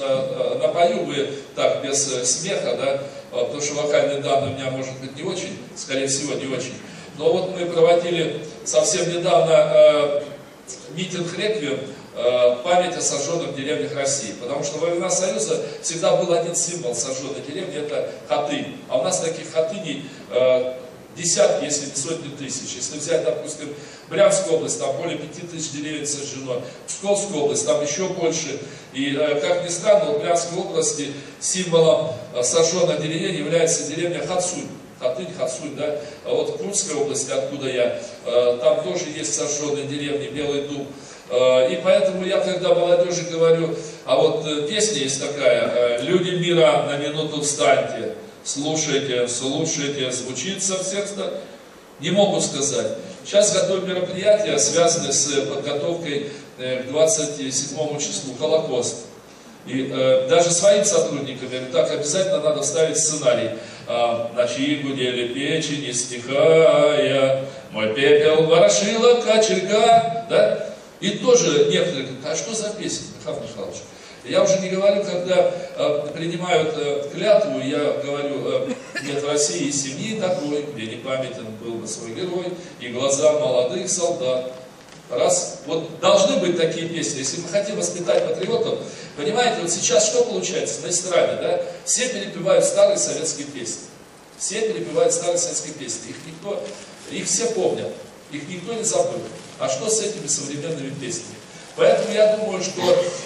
напою, вы так, без смеха, да, потому что вокальные данные у меня, может быть, не очень, скорее всего, не очень. Но вот мы проводили совсем недавно митинг-реквием память о сожженных деревнях России. Потому что во времена Союза всегда был один символ сожженной деревни, это хатынь. А у нас таких хатыней десятки, если не сотни тысяч. Если взять, допустим, Брянскую область, там более 5000 деревень сожжено, Псковскую область, там еще больше. И, как ни странно, в Брянской области символом сожженных деревень является деревня Хацунь. Хатынь, Хацунь, да. А вот в Курской области, откуда я, там тоже есть сожженные деревни, Белый Дуб. И поэтому я, когда молодежи говорю, а вот песня есть такая, «Люди мира, на минуту встаньте, слушайте, слушайте», звучит совсем, не могу сказать. Сейчас готовим мероприятия, связанные с подготовкой к 27 числу, Холокост. И даже своим сотрудникам, я говорю, так обязательно надо вставить сценарий. На чьи гудели печи, не стихая, мой пепел ворошила кочерга, да? И тоже некоторые говорят, а что за песня, Михаил Михайлович? Я уже не говорю, когда принимают клятву, я говорю, нет в России и семьи такой, где не памятен был бы свой герой, и глаза молодых солдат. Раз, вот должны быть такие песни, если мы хотим воспитать патриотов, понимаете, вот сейчас что получается на эстраде, да? Все перепевают старые советские песни. Все перепевают старые советские песни, их все помнят, их никто не забыл. А что с этими современными песнями? Поэтому я думаю, что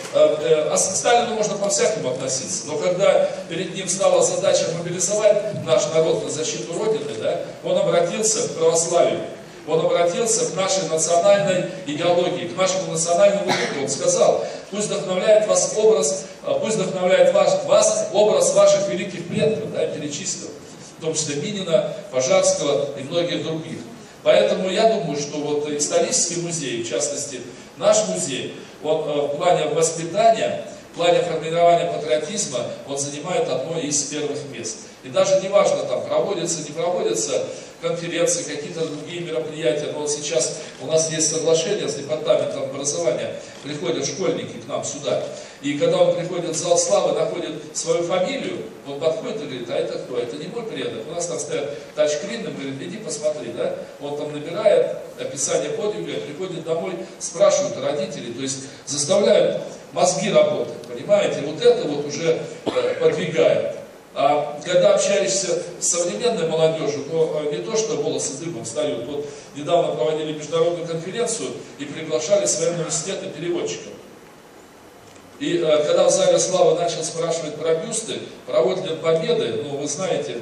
к Сталину можно по-всякому относиться, но когда перед ним стала задача мобилизовать наш народ на защиту Родины, да, он обратился к православию, он обратился к нашей национальной идеологии, к нашему национальному духу. Он сказал, пусть вдохновляет вас образ, пусть вдохновляет вас образ ваших великих предков, да, перечислил, в том числе Минина, Пожарского и многих других. Поэтому я думаю, что вот исторический музей, в частности, наш музей, он в плане воспитания, в плане формирования патриотизма, он занимает одно из первых мест. И даже не важно, там проводятся, не проводятся конференции, какие-то другие мероприятия, но вот сейчас у нас есть соглашение с департаментом образования, приходят школьники к нам сюда, и когда он приходит в зал славы, находит свою фамилию, он подходит и говорит, а это кто? Это не мой предок. У нас там стоят тачскрины, говорит, иди посмотри, да? Он там набирает описание подвига, приходит домой, спрашивают родителей, то есть заставляют мозги работать, понимаете? Вот это вот уже подвигает. А когда общаешься с современной молодежью, то не то, что волосы дыбом встают. Вот недавно проводили международную конференцию и приглашали свои университеты переводчиков. И когда в зале славы начал спрашивать про бюсты, про орден Победы, ну вы знаете,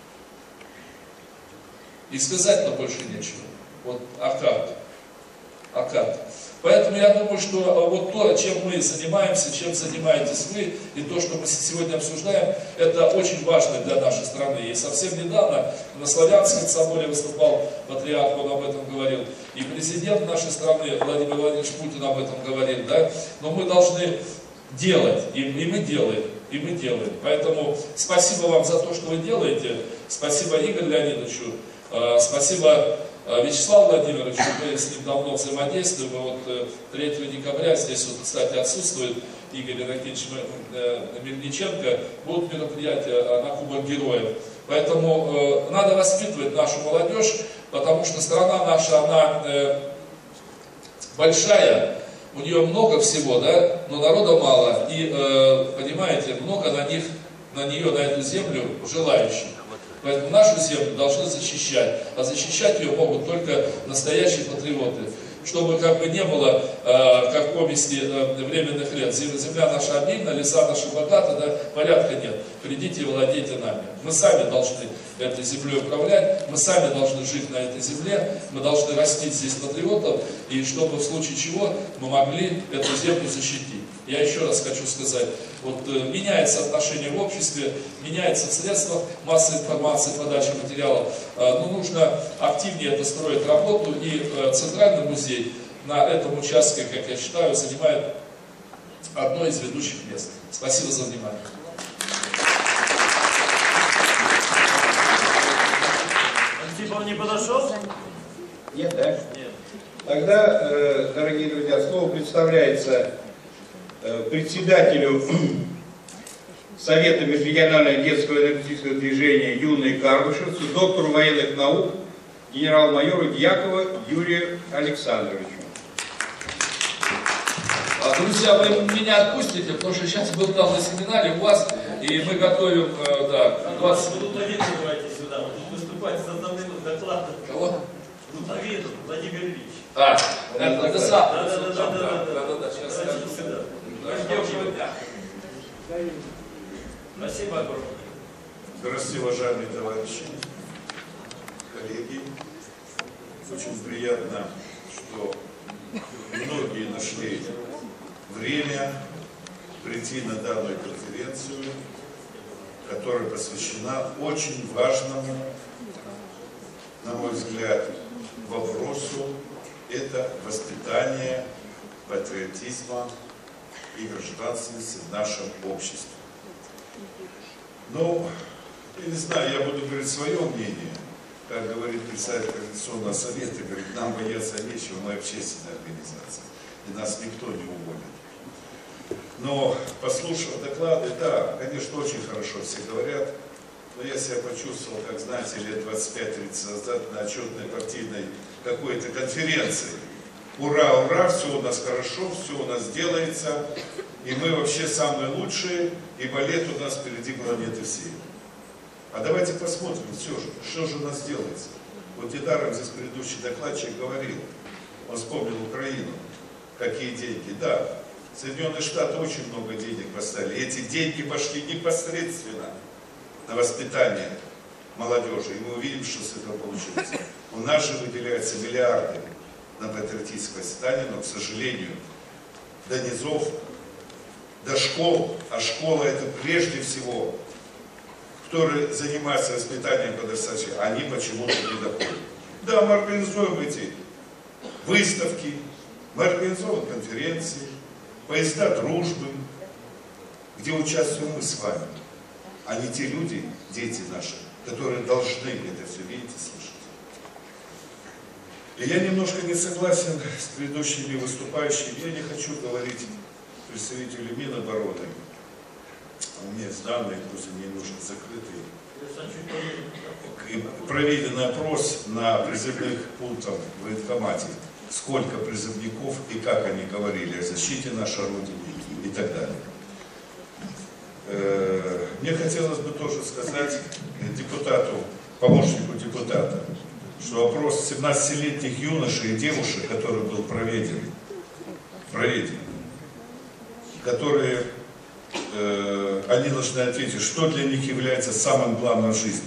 и сказать-то больше нечего. Вот, а как? А как? Поэтому я думаю, что вот то, чем мы занимаемся, чем занимаетесь вы, и то, что мы сегодня обсуждаем, это очень важно для нашей страны. И совсем недавно на Славянском соборе выступал патриарх, он об этом говорил, и президент нашей страны Владимир Владимирович Путин об этом говорит, да? Но мы должны делать, и мы делаем, и мы делаем. Поэтому спасибо вам за то, что вы делаете, спасибо Игорю Леонидовичу, спасибо Вячеслав Владимирович, мы с ним давно взаимодействуем, и вот 3 декабря, здесь вот, кстати, отсутствует Игорь Иннокентьевич Мельниченко, будут мероприятия на Кубок Героев. Поэтому надо воспитывать нашу молодежь, потому что страна наша, она большая, у нее много всего, да, но народа мало, и, понимаете, много на нее, на эту землю желающих. Поэтому нашу землю должны защищать, а защищать ее могут только настоящие патриоты. Чтобы как бы не было, как в повести временных лет, земля наша обильна, леса наши богаты, да, порядка нет, придите и владейте нами. Мы сами должны этой землей управлять, мы сами должны жить на этой земле, мы должны растить здесь патриотов, и чтобы в случае чего мы могли эту землю защитить. Я еще раз хочу сказать, Вот меняется отношение в обществе, меняется в средствах массовой информации, подачи материалов. Но нужно активнее это строить работу, и Центральный музей на этом участке, как я считаю, занимает одно из ведущих мест. Спасибо за внимание. Он не подошел? Нет, да? Нет. Тогда, дорогие друзья, слово представляется председателю Совета межрегионального детского энергетического движения «Юные карбышевцы», доктору военных наук, генерал-майору Дьякову Юрию Александровичу. Друзья, вы меня отпустите, потому что сейчас был там на семинаре у вас, и мы готовим, да, 20 минут. Давайте сюда, выступать с основным докладом. Кого? Лутовин Владимир Ильич. Это сам. Да, сейчас сюда. Спасибо огромное. Здравствуйте, уважаемые товарищи, коллеги. Очень приятно, что многие нашли время прийти на данную конференцию, которая посвящена очень важному, на мой взгляд, вопросу. Это воспитание патриотизма и гражданственности в нашем обществе. Ну, я не знаю, я буду говорить свое мнение. Как говорит председатель Координационного совета, говорит, нам бояться нечего, мы общественная организация, и нас никто не уволит. Но, послушав доклады, да, конечно, очень хорошо все говорят, но я себя почувствовал, как, знаете, лет 25-30 назад на отчетной партийной какой-то конференции. Ура, ура, все у нас хорошо, все у нас делается, и мы вообще самые лучшие, и балет у нас впереди планеты всей. А давайте посмотрим все же, что же у нас делается. Вот недаром здесь предыдущий докладчик говорил, он вспомнил Украину, какие деньги. Да, Соединенные Штаты очень много денег поставили, эти деньги пошли непосредственно на воспитание молодежи, и мы увидим, что с этого получилось. У нас же выделяются миллиарды на патриотическое воспитание, но, к сожалению, до низов, до школ, а школа это прежде всего, которые занимаются воспитанием подрастающих, они почему-то не доходят. Да, мы организуем эти выставки, мы организуем конференции, поезда дружбы, где участвуем мы с вами, а не те люди, дети наши, которые должны это все видеть и слышать. И я немножко не согласен с предыдущими выступающими. Я не хочу говорить представителю Минобороны. У меня есть данные, пусть они немножко закрытые. И проведен опрос на призывных пунктах в военкомате. Сколько призывников и как они говорили о защите нашей Родины и так далее. Мне хотелось бы тоже сказать депутату, помощнику депутата, что опрос 17-летних юношей и девушек, который был проведен, которые, они должны ответить, что для них является самым главным в жизни.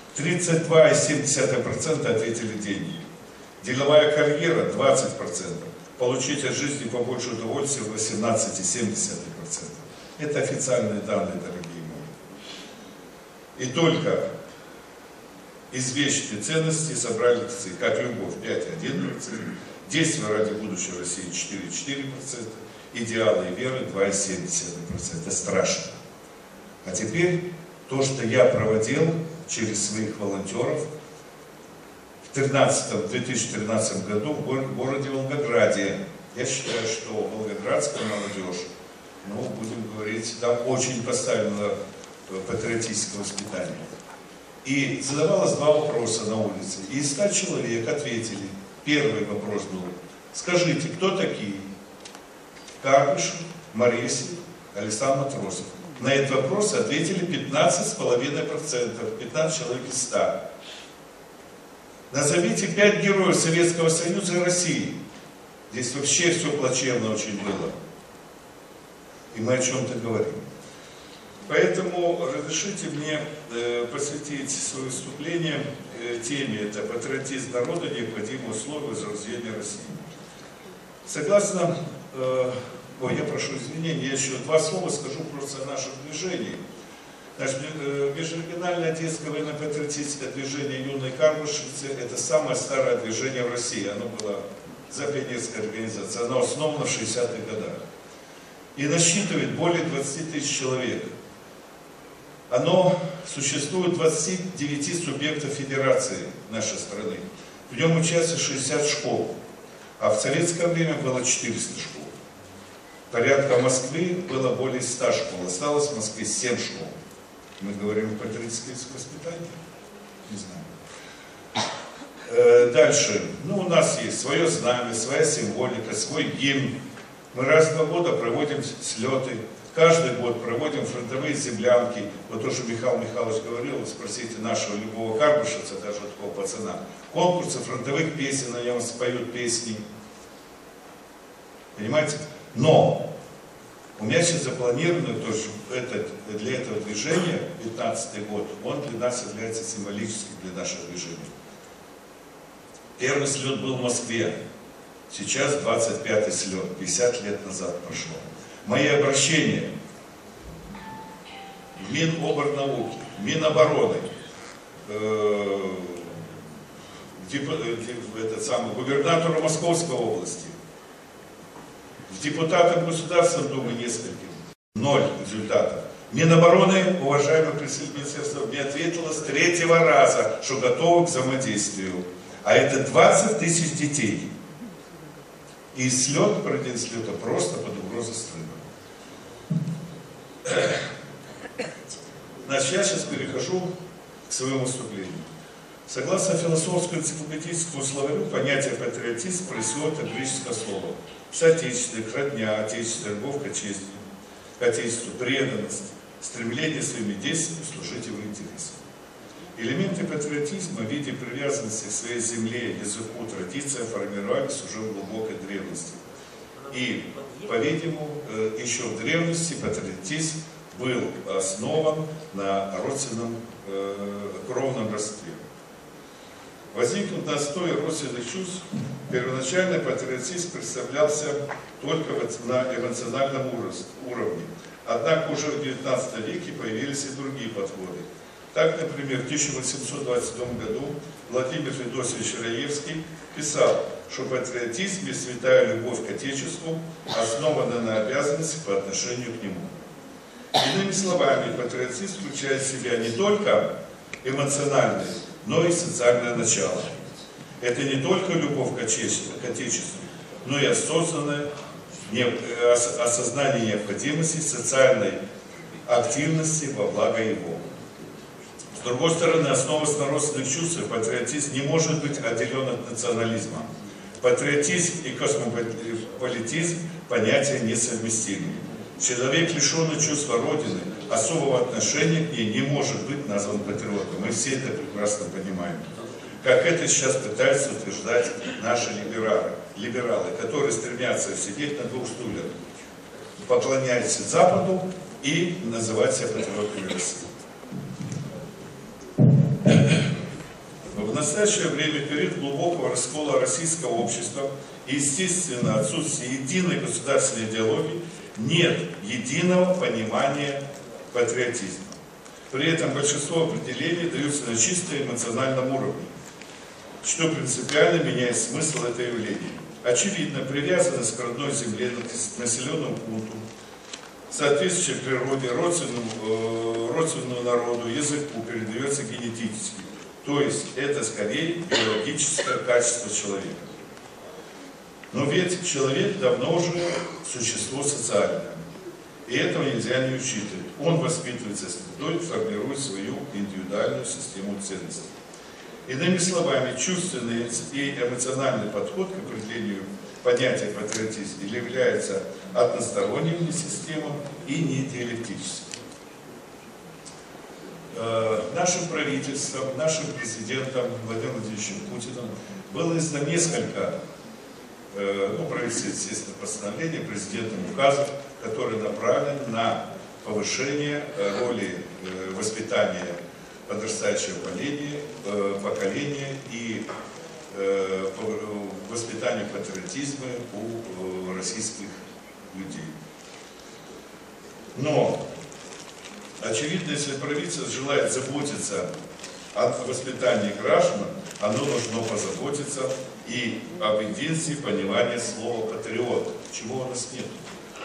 32,7% ответили деньги. Деловая карьера 20%. Получить от жизни побольше удовольствия 18,7%. Это официальные данные, дорогие мои. И только извечные ценности собрали, как любовь, 5,1%, действия ради будущей России 4,4%, идеалы и веры 2,7%. Это страшно. А теперь то, что я проводил через своих волонтеров в 2013 году в городе Волгограде. Я считаю, что волгоградская молодежь, ну, будем говорить, там очень поставлено патриотическое воспитание. И задавалось два вопроса на улице. И 100 человек ответили. Первый вопрос был: скажите, кто такие? Карбышев, Моресий, Александр Матросов. На этот вопрос ответили 15,5%, 15 человек из 100. Назовите 5 героев Советского Союза и России. Здесь вообще все плачевно очень было. И мы о чем-то говорим. Поэтому разрешите мне посвятить свое выступление теме «Это патриотизм народа, необходимые условия возрождения России». Согласно Ой, я прошу извинения, я еще два слова скажу просто о нашем движении. Значит, межрегиональное детское военно-патриотическое движение «Юные карбышевцы» – это самое старое движение в России. Оно было запионерская организация, оно основано в 60-х годах. И насчитывает более 20 тысяч человек. Оно существует в 29 субъектов федерации нашей страны. В нем учатся 60 школ, а в советское время было 400 школ. Порядка Москвы было более 100 школ, осталось в Москве 7 школ. Мы говорим о патриотическом воспитании? Не знаю. Дальше. Ну, у нас есть свое знамя, своя символика, свой гимн. Мы раз в 2 года проводим слеты. Каждый год проводим фронтовые землянки. Вот то, что Михаил Михайлович говорил, вы спросите нашего любого карбышевца, даже такого пацана. Конкурсы фронтовых песен, на нем споют песни. Понимаете? Но у меня сейчас запланировано, для этого движения, 15-й год, он для нас является символическим для нашего движения. Первый слет был в Москве, сейчас 25-й слет, 50 лет назад прошло. Мои обращения в Миноборнауки, Минобороны, губернатору Московской области, в депутатам Государственной Думы нескольким. 0 результатов. Минобороны, уважаемый представитель министерства, мне ответила с 3-го раза, что готовы к взаимодействию. А это 20 тысяч детей. И слет, проведение слета просто под угрозой срыва. Значит, я сейчас перехожу к своему выступлению. Согласно философско-энциклопедическому словарю, понятие патриотизм происходит от греческого слова соотечественник, родня, отечество, любовь к отечеству, преданность, стремление своими действиями служить его интересам. Элементы патриотизма в виде привязанности к своей земле, языку, традициям формировались уже в глубокой древности. И, по-видимому, еще в древности патриотизм был основан на родственном кровном родстве. Возникнув настой родственных чувств, первоначальный патриотизм представлялся только на эмоциональном уровне. Однако уже в XIX веке появились и другие подходы. Так, например, в 1827 году Владимир Федосович Раевский писал, что патриотизм и святая любовь к Отечеству основана на обязанностях по отношению к нему. Иными словами, патриотизм включает в себя не только эмоциональное, но и социальное начало. Это не только любовь к Отечеству, но и осознанное осознание необходимости социальной активности во благо его. С другой стороны, основываясь на родственных чувствах, патриотизм не может быть отделен от национализма. Патриотизм и космополитизм – понятия несовместимы. Человек, лишенный чувства Родины, особого отношения к ней не может быть назван патриотом. Мы все это прекрасно понимаем. Как это сейчас пытаются утверждать наши либералы, которые стремятся сидеть на 2 стульях, поклоняются Западу и называть себя патриотами России. В настоящее время, в период глубокого раскола российского общества и, естественно, отсутствия единой государственной идеологии, нет единого понимания патриотизма. При этом большинство определений даются на чисто эмоциональном уровне, что принципиально меняет смысл этого явления. Очевидно, привязанность к родной земле, к населенному пункту, соответствующей природе, родственному народу, языку передается генетически. То есть это скорее биологическое качество человека. Но ведь человек давно уже существо социальное. И этого нельзя не учитывать. Он воспитывается средой, формирует свою индивидуальную систему ценностей. Иными словами, чувственный и эмоциональный подход к определению понятия патриотизма является односторонним системам и не диалектическим. Нашим правительством, нашим президентом Владимиром Владимировичем Путиным было издано несколько, правительство, естественно, постановлений, президентом указов, которые направлены на повышение роли воспитания подрастающего поколения и воспитания патриотизма у российских людей. Но, очевидно, если правительство желает заботиться о воспитании граждан, оно должно позаботиться и об единстве понимания слова «патриот», чего у нас нет.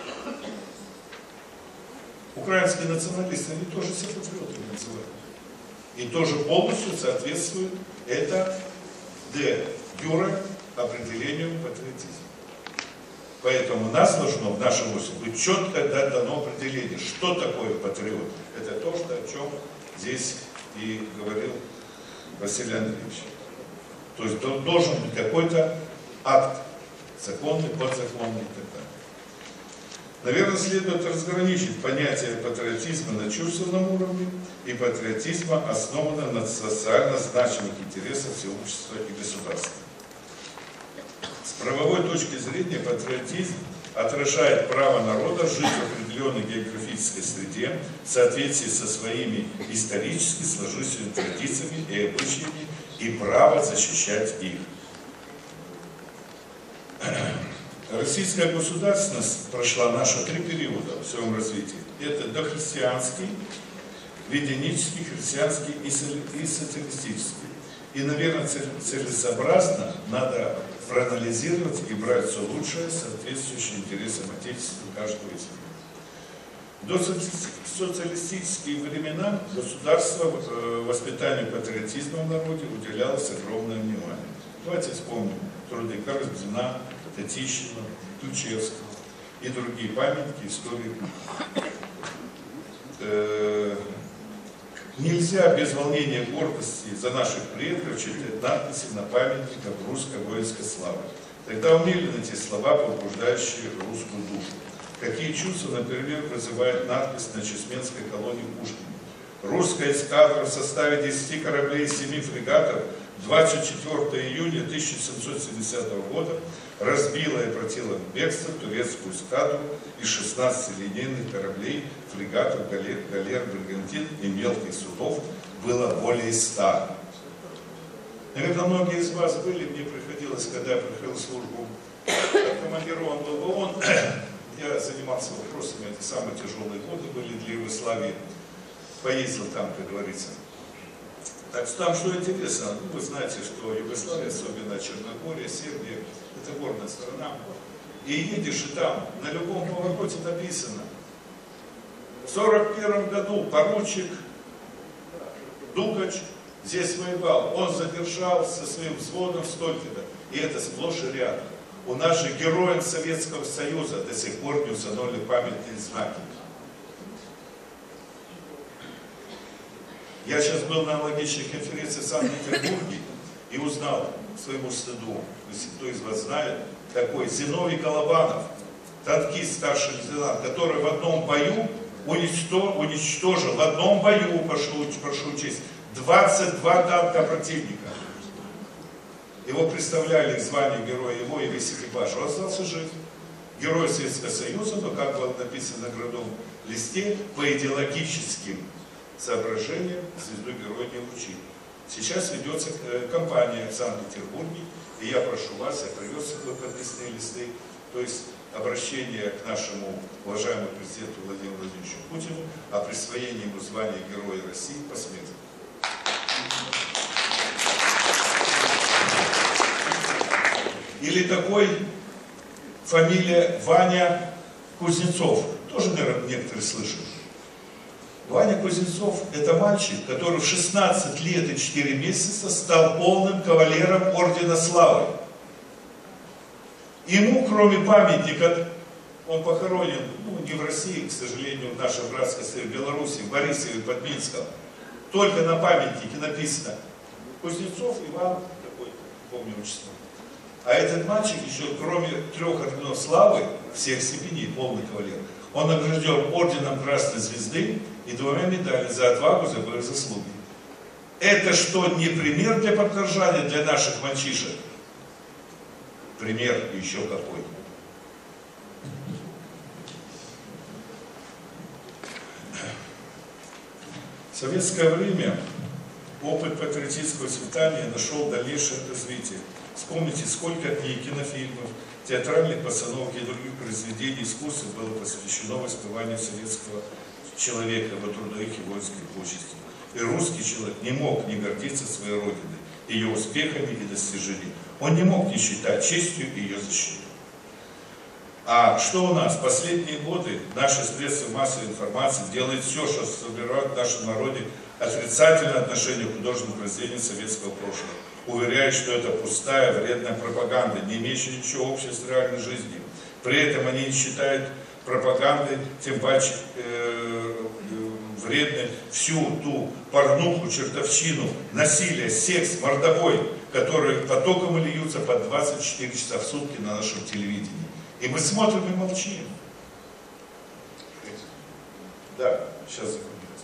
Украинские националисты, они тоже себя патриотами называют. И тоже полностью соответствует это де юре определению патриотизма. Поэтому нас должно в нашем обществе быть четко дано определение, что такое патриот. Это то, о чем здесь и говорил Василий Андреевич. То есть должен быть какой-то акт, законный, подзаконный и так далее. Наверное, следует разграничить понятие патриотизма на чувственном уровне и патриотизма, основанного на социально значимых интересах всего общества и государства. С правовой точки зрения патриотизм отражает право народа жить в определенной географической среде в соответствии со своими исторически сложившимися традициями и обычаями и право защищать их. Российская государственность прошла наши 3 периода в своем развитии. Это дохристианский, веденический, христианский и социалистический. И, наверное, целесообразно надо проанализировать и брать все лучшее, соответствующее интересам Отечества каждого из них. До социалистических времена государство воспитанию патриотизма в народе уделялось огромное внимание. Давайте вспомним труды Карамзина, Татищева, Ключевского и другие памятники истории. Нельзя без волнения и гордости за наших предков читать надписи на памятниках русской воинской славы. Тогда умели найти слова, побуждающие русскую душу. Какие чувства, например, вызывает надпись на Чесменской колонии Пушкина? Русская эскадра в составе 10 кораблей и 7 фрегатов 24 июня 1770 года разбила и обратила в бегство турецкую эскадру из 16 линейных кораблей, фрегатов, галер, бригантин и мелких судов было более 100. Наверное, многие из вас были, мне приходилось, когда я проходил службу, командирован был в ООН, я занимался вопросами, это самые тяжелые годы были для Югославии, поездил там, как говорится. Так что там что интересно, ну, вы знаете, что Югославия, особенно Черногория, Сербия, это горная страна. И едешь, и там на любом повороте написано. В 1941 году поручик Дугач здесь воевал. Он задержал со своим взводом столько-то. И это сплошь и рядом. У нас же героям Советского Союза до сих пор не установили памятные знаки. Я сейчас был на аналогичной конференции в Санкт-Петербурге и узнал к своему стыду, если кто из вас знает, такой Зиновий Колобанов, танкист, старший лейтенант, который в одном бою уничтожил, в одном бою, прошу учесть, 22 танка противника. Его представляли к званию героя, его и весь экипаж. Он остался жив. Герой Советского Союза, но как было написано на градом листе, по идеологическим соображениям звезду героя не вручили. Сейчас ведется кампания в Санкт-Петербурге, и я прошу вас, я привез с собой подписные листы, то есть обращение к нашему уважаемому президенту Владимиру Владимировичу Путину о присвоении ему звания Героя России посмертно. Или такой фамилия Ваня Кузнецов, тоже, наверное, некоторые слышали. Ваня Кузнецов – это мальчик, который в 16 лет и 4 месяца стал полным кавалером Ордена Славы. Ему, кроме памятника, он похоронен, ну, не в России, к сожалению, в нашей братской стране, в Беларуси, в Борисове, под Минском. Только на памятнике написано Кузнецов Иван, такой, помню отчество. А этот мальчик еще, кроме 3 орденов славы, всех степеней, полный кавалер, он награжден орденом Красной Звезды и 2 медалями за отвагу, за боевые заслуги. Это что, не пример для подражания для наших мальчишек? Пример еще какой. В советское время опыт патриотического воспитания нашел дальнейшее развитие. Вспомните, сколько книг, кинофильмов, театральных постановок и других произведений искусства было посвящено воспеванию советского человека, его трудовых и воинских почестей. И русский человек не мог не гордиться своей родиной, ее успехами и достижениями. Он не мог не считать честью ее защиту. А что у нас? В последние годы наши средства массовой информации делают все, что собирают в нашем народе отрицательное отношение к художественным произведениям советского прошлого, уверяя, что это пустая, вредная пропаганда, не имеющая ничего общего с реальной жизнью. При этом они не считают пропагандой, тем паче вредной, всю ту порнуху, чертовщину, насилие, секс, мордобой, которые потоком льются по 24 часа в сутки на нашем телевидении. И мы смотрим и молчим. Да, сейчас закончится.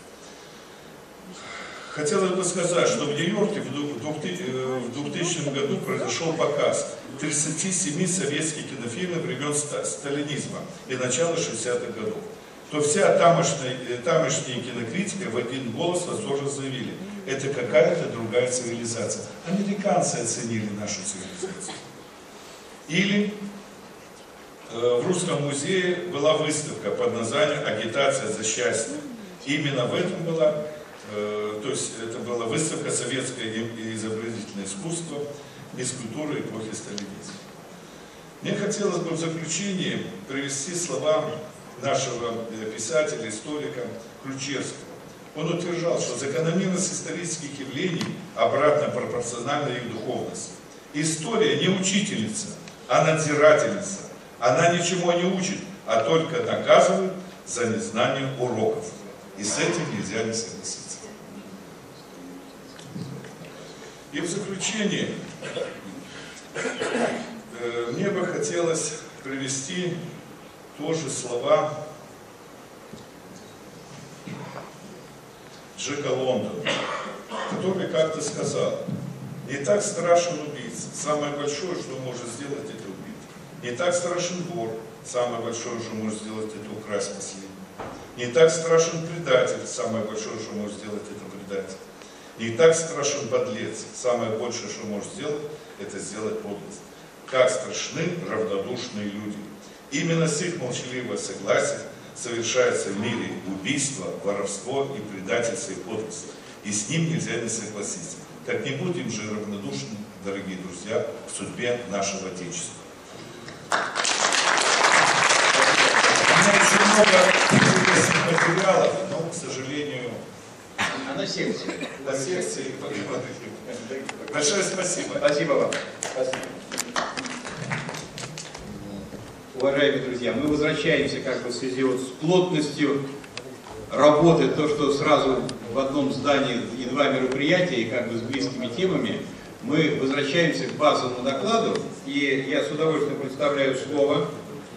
Хотелось бы сказать, что в Нью-Йорке в 2000 году произошел показ 37 советских кинофильмов времен сталинизма и начала 60-х годов. То вся тамошняя кинокритика в один голос восторженно заявили, это какая-то другая цивилизация. Американцы оценили нашу цивилизацию. Или в Русском музее была выставка под названием «Агитация за счастье». Именно в этом была, то есть это была выставка «Советское изобразительное искусство из культуры эпохи сталинизма». Мне хотелось бы в заключение привести слова нашего писателя, историка Ключевского. Он утверждал, что закономерность исторических явлений обратно пропорциональна их духовности. История не учительница, а надзирательница. Она ничего не учит, а только наказывает за незнание уроков. И с этим нельзя не согласиться. И в заключение мне бы хотелось привести тоже слова Джека Лондона, который как-то сказал, не так страшен убийца, самое большое, что может сделать, это убить. Не так страшен вор, самое большое, что может сделать, это украсть последнее. Не так страшен предатель, самое большое, что может сделать, это предатель. Не так страшен подлец, самое большее, что может сделать, это сделать подлость. Как страшны равнодушные люди. Именно с их молчаливого согласия совершается в мире убийство, воровство и предательство и подлость. И с ним нельзя не согласиться. Так не будем же равнодушны, дорогие друзья, к судьбе нашего Отечества. У меня еще много материалов, но, к сожалению, на секции. На секции. Большое спасибо. Спасибо вам. Спасибо. Уважаемые друзья, мы возвращаемся как бы в связи вот с плотностью работы, то, что сразу в одном здании и два мероприятия, и как бы с близкими темами, мы возвращаемся к базовому докладу, и я с удовольствием представляю слово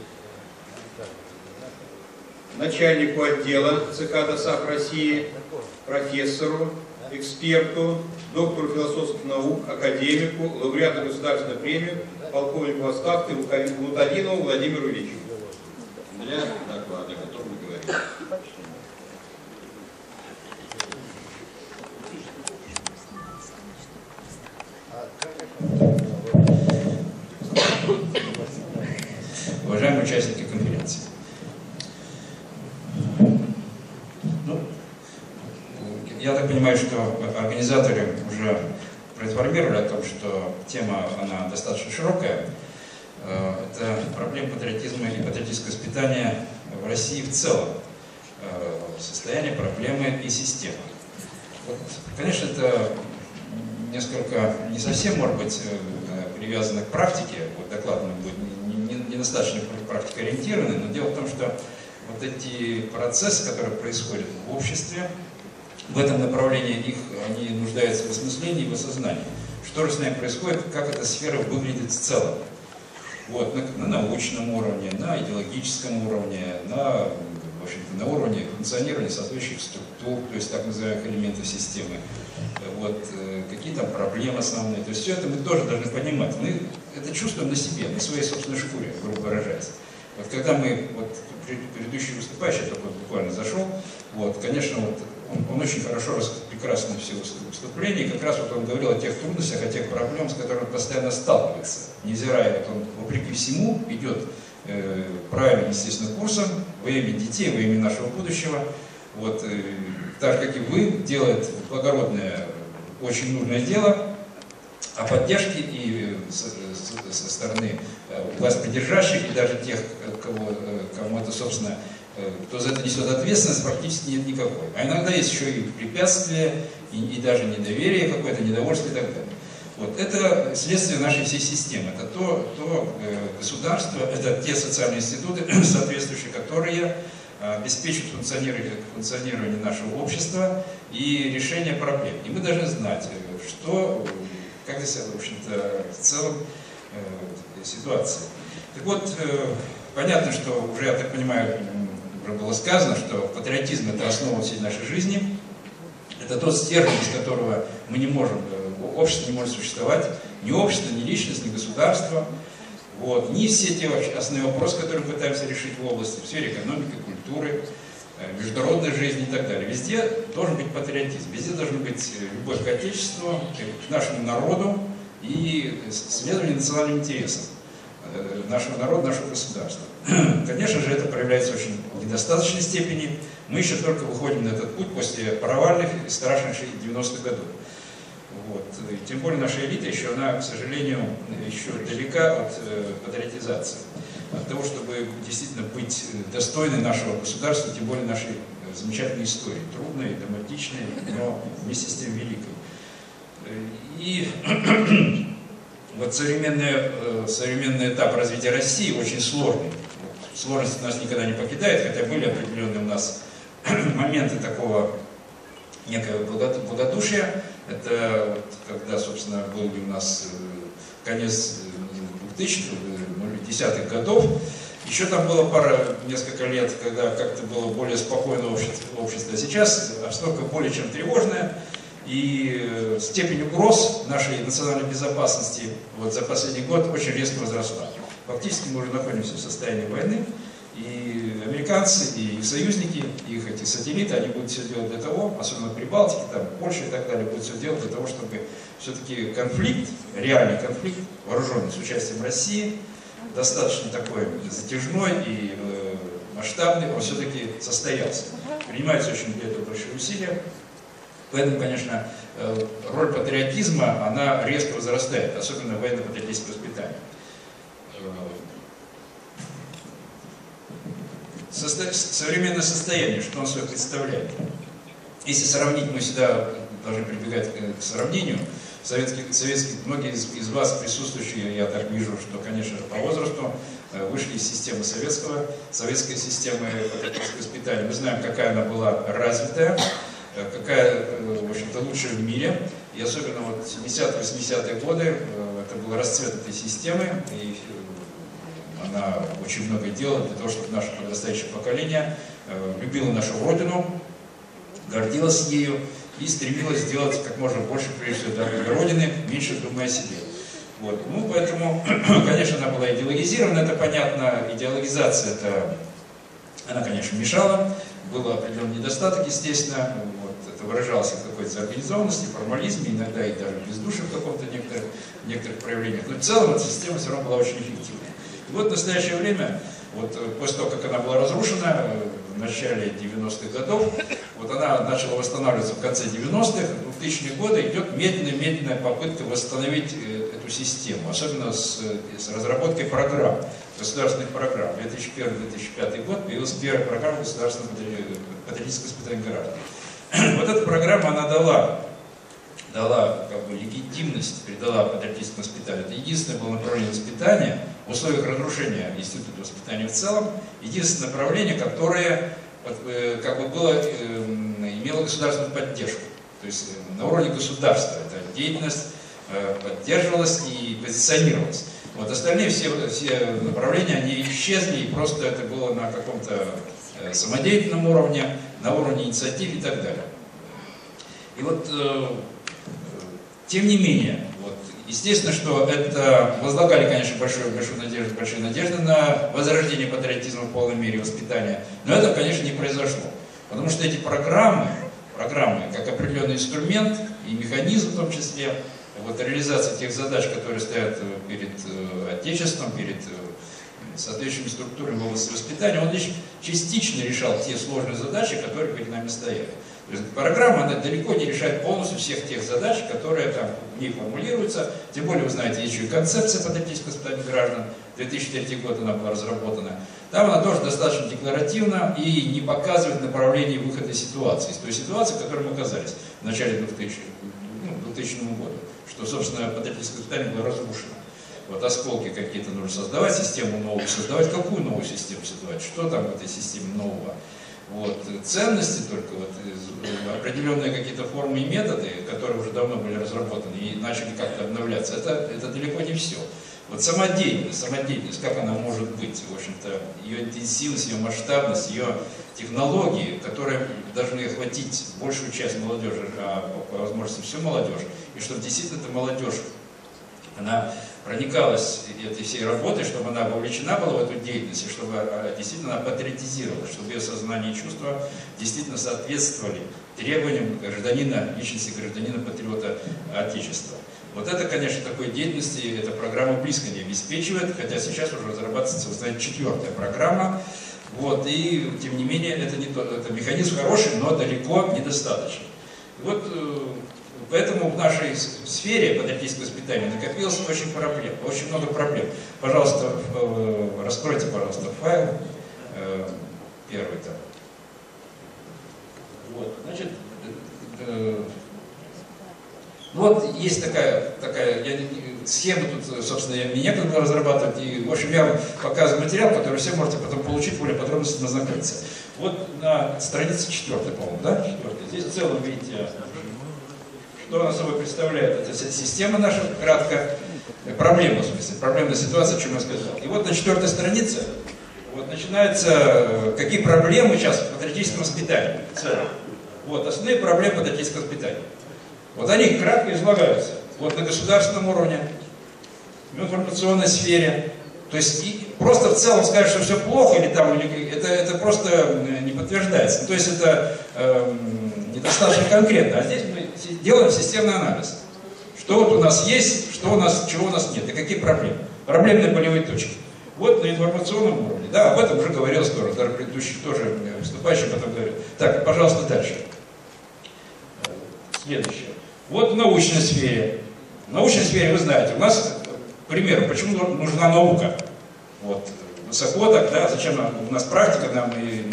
начальнику отдела ЦК ДОСААФ России, профессору, эксперту, доктору философских наук, академику, лауреату государственной премии, полковнику в отставке Лутадинову Владимиру Ильичу. Для доклада, о котором мы говорим. Уважаемые участники конференции. Я так понимаю, что организаторы уже проинформировали о том, что тема она достаточно широкая. Это проблема патриотизма и патриотического воспитания в России в целом. Состояние, проблемы и системы. Вот, конечно, это несколько, не совсем, может быть, привязано к практике. Вот доклад будет недостаточно практикоориентированный, но дело в том, что вот эти процессы, которые происходят в обществе, в этом направлении они нуждаются в осмыслении и в осознании. Что же с нами происходит, как эта сфера выглядит в целом. Вот, на научном уровне, на идеологическом уровне, в общем-то, на уровне функционирования соответствующих структур, то есть так называемых элементов системы. Вот, какие там проблемы основные. То есть все это мы тоже должны понимать. Мы это чувствуем на себе, на своей собственной шкуре, грубо выражаясь. Вот когда мы, вот предыдущий выступающий только буквально зашел, вот, конечно, вот, он очень хорошо, прекрасно все выступления, и как раз вот он говорил о тех трудностях, о тех проблемах, с которыми он постоянно сталкивается. Невзирая, он вопреки всему идет правильным, естественно, курсом во имя детей, во имя нашего будущего. Вот, так как и вы, делает благородное, очень нужное дело, о поддержке и со стороны власть придержащих, и даже тех, кому это, собственно, кто за это несет ответственность, практически нет никакой. А иногда есть еще и препятствия, и даже недоверие какое-то, недовольство и так далее. Вот. Это следствие нашей всей системы. Это то государство, это те социальные институты, соответствующие, которые обеспечивают функционирование нашего общества и решение проблем. И мы должны знать, что, как здесь, в общем-то, в целом ситуация. Так вот, понятно, что уже, я так понимаю, уже было сказано, что патриотизм – это основа всей нашей жизни. Это тот стержень, без которого мы не можем, общество не может существовать, ни общество, ни личность, ни государство. Вот. Ни все те основные вопросы, которые мы пытаемся решить в области, в сфере экономики, культуры, международной жизни и так далее. Везде должен быть патриотизм, везде должна быть любовь к Отечеству, к нашему народу и следование национальным интересам нашего народа, нашего государства. Конечно же, это проявляется очень в недостаточной степени. Мы еще только выходим на этот путь после провальных и страшных 90-х годов. Вот. И тем более наша элита еще, она, к сожалению, еще далека от патриотизации. От того, чтобы действительно быть достойной нашего государства, тем более нашей замечательной истории. Трудной, драматичной, но вместе с тем великой. И вот современный этап развития России очень сложный. Сложность нас никогда не покидает, хотя были определенные у нас моменты такого некого благодушия. Это вот, когда, собственно, был у нас конец 2000-х, 10-х годов. Еще там было несколько лет, когда как-то было более спокойное общество. А сейчас обстановка более чем тревожная. И степень угроз нашей национальной безопасности вот за последний год очень резко возросла. Фактически мы уже находимся в состоянии войны. И американцы, и их союзники, и их эти сателлиты, они будут все делать для того, особенно при Балтике, там, Польша и так далее, будут все делать для того, чтобы все-таки конфликт, реальный конфликт, вооруженный с участием России, достаточно такой затяжной и масштабный, он все-таки состоялся. Принимаются очень для этого большие усилия. Поэтому, конечно, роль патриотизма, она резко возрастает, особенно в военно-патриотическом воспитании. Современное состояние, что он собой представляет. Если сравнить, мы всегда должны прибегать к сравнению. Многие из вас, присутствующие, я так вижу, что, конечно же, по возрасту, вышли из системы советской системы патриотического воспитания. Мы знаем, какая она была развитая, какая, в общем-то, лучшая в мире. И особенно вот 70-80-е годы, это был расцвет этой системы, и она очень много делала для того, чтобы наше подрастающее поколение любило нашу Родину, гордилось ею и стремилось сделать как можно больше, прежде всего, для Родины, меньше думая о себе. Вот. Ну, поэтому, конечно, она была идеологизирована, это понятно, идеологизация, она, конечно, мешала, был определенный недостаток, естественно, вот, это выражалось в какой-то заорганизованности, формализме, иногда и даже бездушии в каком-то некоторых проявлениях, но в целом эта система все равно была очень эффективной. И вот в настоящее время, вот после того, как она была разрушена в начале 90-х годов, вот она начала восстанавливаться в конце 90-х, в 2000-е годы идет медленная попытка восстановить эту систему, особенно с разработкой программ, государственных программ. 2001-2005 год появилась первая программа государственного патриотического воспитания граждан. Вот эта программа, она дала как бы легитимность, придала патриотическому воспитанию. Это единственное было направление воспитания в условиях разрушения института воспитания в целом, единственное направление, которое как бы имело государственную поддержку. То есть на уровне государства эта деятельность поддерживалась и позиционировалась. Вот остальные все направления, они исчезли, и просто это было на каком-то самодеятельном уровне, на уровне инициатив и так далее. И вот, тем не менее, вот, естественно, что это возлагали, конечно, большую надежду на возрождение патриотизма в полной мере, воспитания, но это, конечно, не произошло. Потому что эти программы программы как определенный инструмент и механизм в том числе вот, реализации тех задач, которые стоят перед Отечеством, перед соответствующими структурами в области воспитания, он лишь частично решал те сложные задачи, которые перед нами стояли. То есть программа, она далеко не решает полностью всех тех задач, которые там в ней формулируются. Тем более, вы знаете, есть еще и концепция патриотического воспитания граждан. 2003 год она была разработана. Там она тоже достаточно декларативна и не показывает направление выхода из ситуации. Из той ситуации, в которой мы оказались в начале 2000 года. Что, собственно, патриотическое воспитание было разрушено. Вот осколки какие-то нужно создавать, систему новую создавать. Какую новую систему создавать? Что там в этой системе нового? Вот. Ценности только, вот, определенные какие-то формы и методы, которые уже давно были разработаны и начали как-то обновляться, это далеко не все. Вот самодеятельность, как она может быть, в общем-то, ее интенсивность, ее масштабность, ее технологии, которые должны охватить большую часть молодежи, а по возможности всю молодежь, и чтобы действительно эта молодежь, она проникалась этой всей работой, чтобы она вовлечена была в эту деятельность, и чтобы действительно она патриотизировалась, чтобы ее сознание и чувства действительно соответствовали требованиям гражданина, личности гражданина-патриота Отечества. Вот это, конечно, такой деятельности эта программа близко не обеспечивает, хотя сейчас уже разрабатывается, вы знаете, 4-я программа. Вот, и, тем не менее, это механизм хороший, но далеко недостаточный. Вот, поэтому в нашей сфере патриотического воспитания накопилось очень много проблем. Пожалуйста, раскройте, пожалуйста, файл первый там. Вот, значит, вот есть такая схема, тут, собственно, мне некогда разрабатывать, и, в общем, я вам показываю материал, который все можете потом получить более подробности, ознакомиться. Вот на странице 4, по-моему, да? 4. Здесь в целом, видите, что она собой представляет. Это система наша, кратко, проблема, в смысле, проблемная ситуация, о чем я сказал. И вот на 4-й странице вот начинаются, какие проблемы сейчас в патриотическом воспитании. Вот, основные проблемы патриотического воспитания. Вот они кратко излагаются. Вот на государственном уровне, в информационной сфере. То есть просто в целом сказать, что все плохо, или там, это просто не подтверждается. То есть это недостаточно конкретно. А здесь мы делаем системный анализ. Что вот у нас есть, что у нас, чего у нас нет, и какие проблемы. Проблемные болевые точки. Вот на информационном уровне. Да, об этом уже говорилось тоже. Даже предыдущие тоже выступающие потом говорят. Так, пожалуйста, дальше. Следующее. Вот в научной сфере. В научной сфере, вы знаете, у нас, к примеру, почему нужна наука? Вот, высоко так, да, зачем у нас практика, нам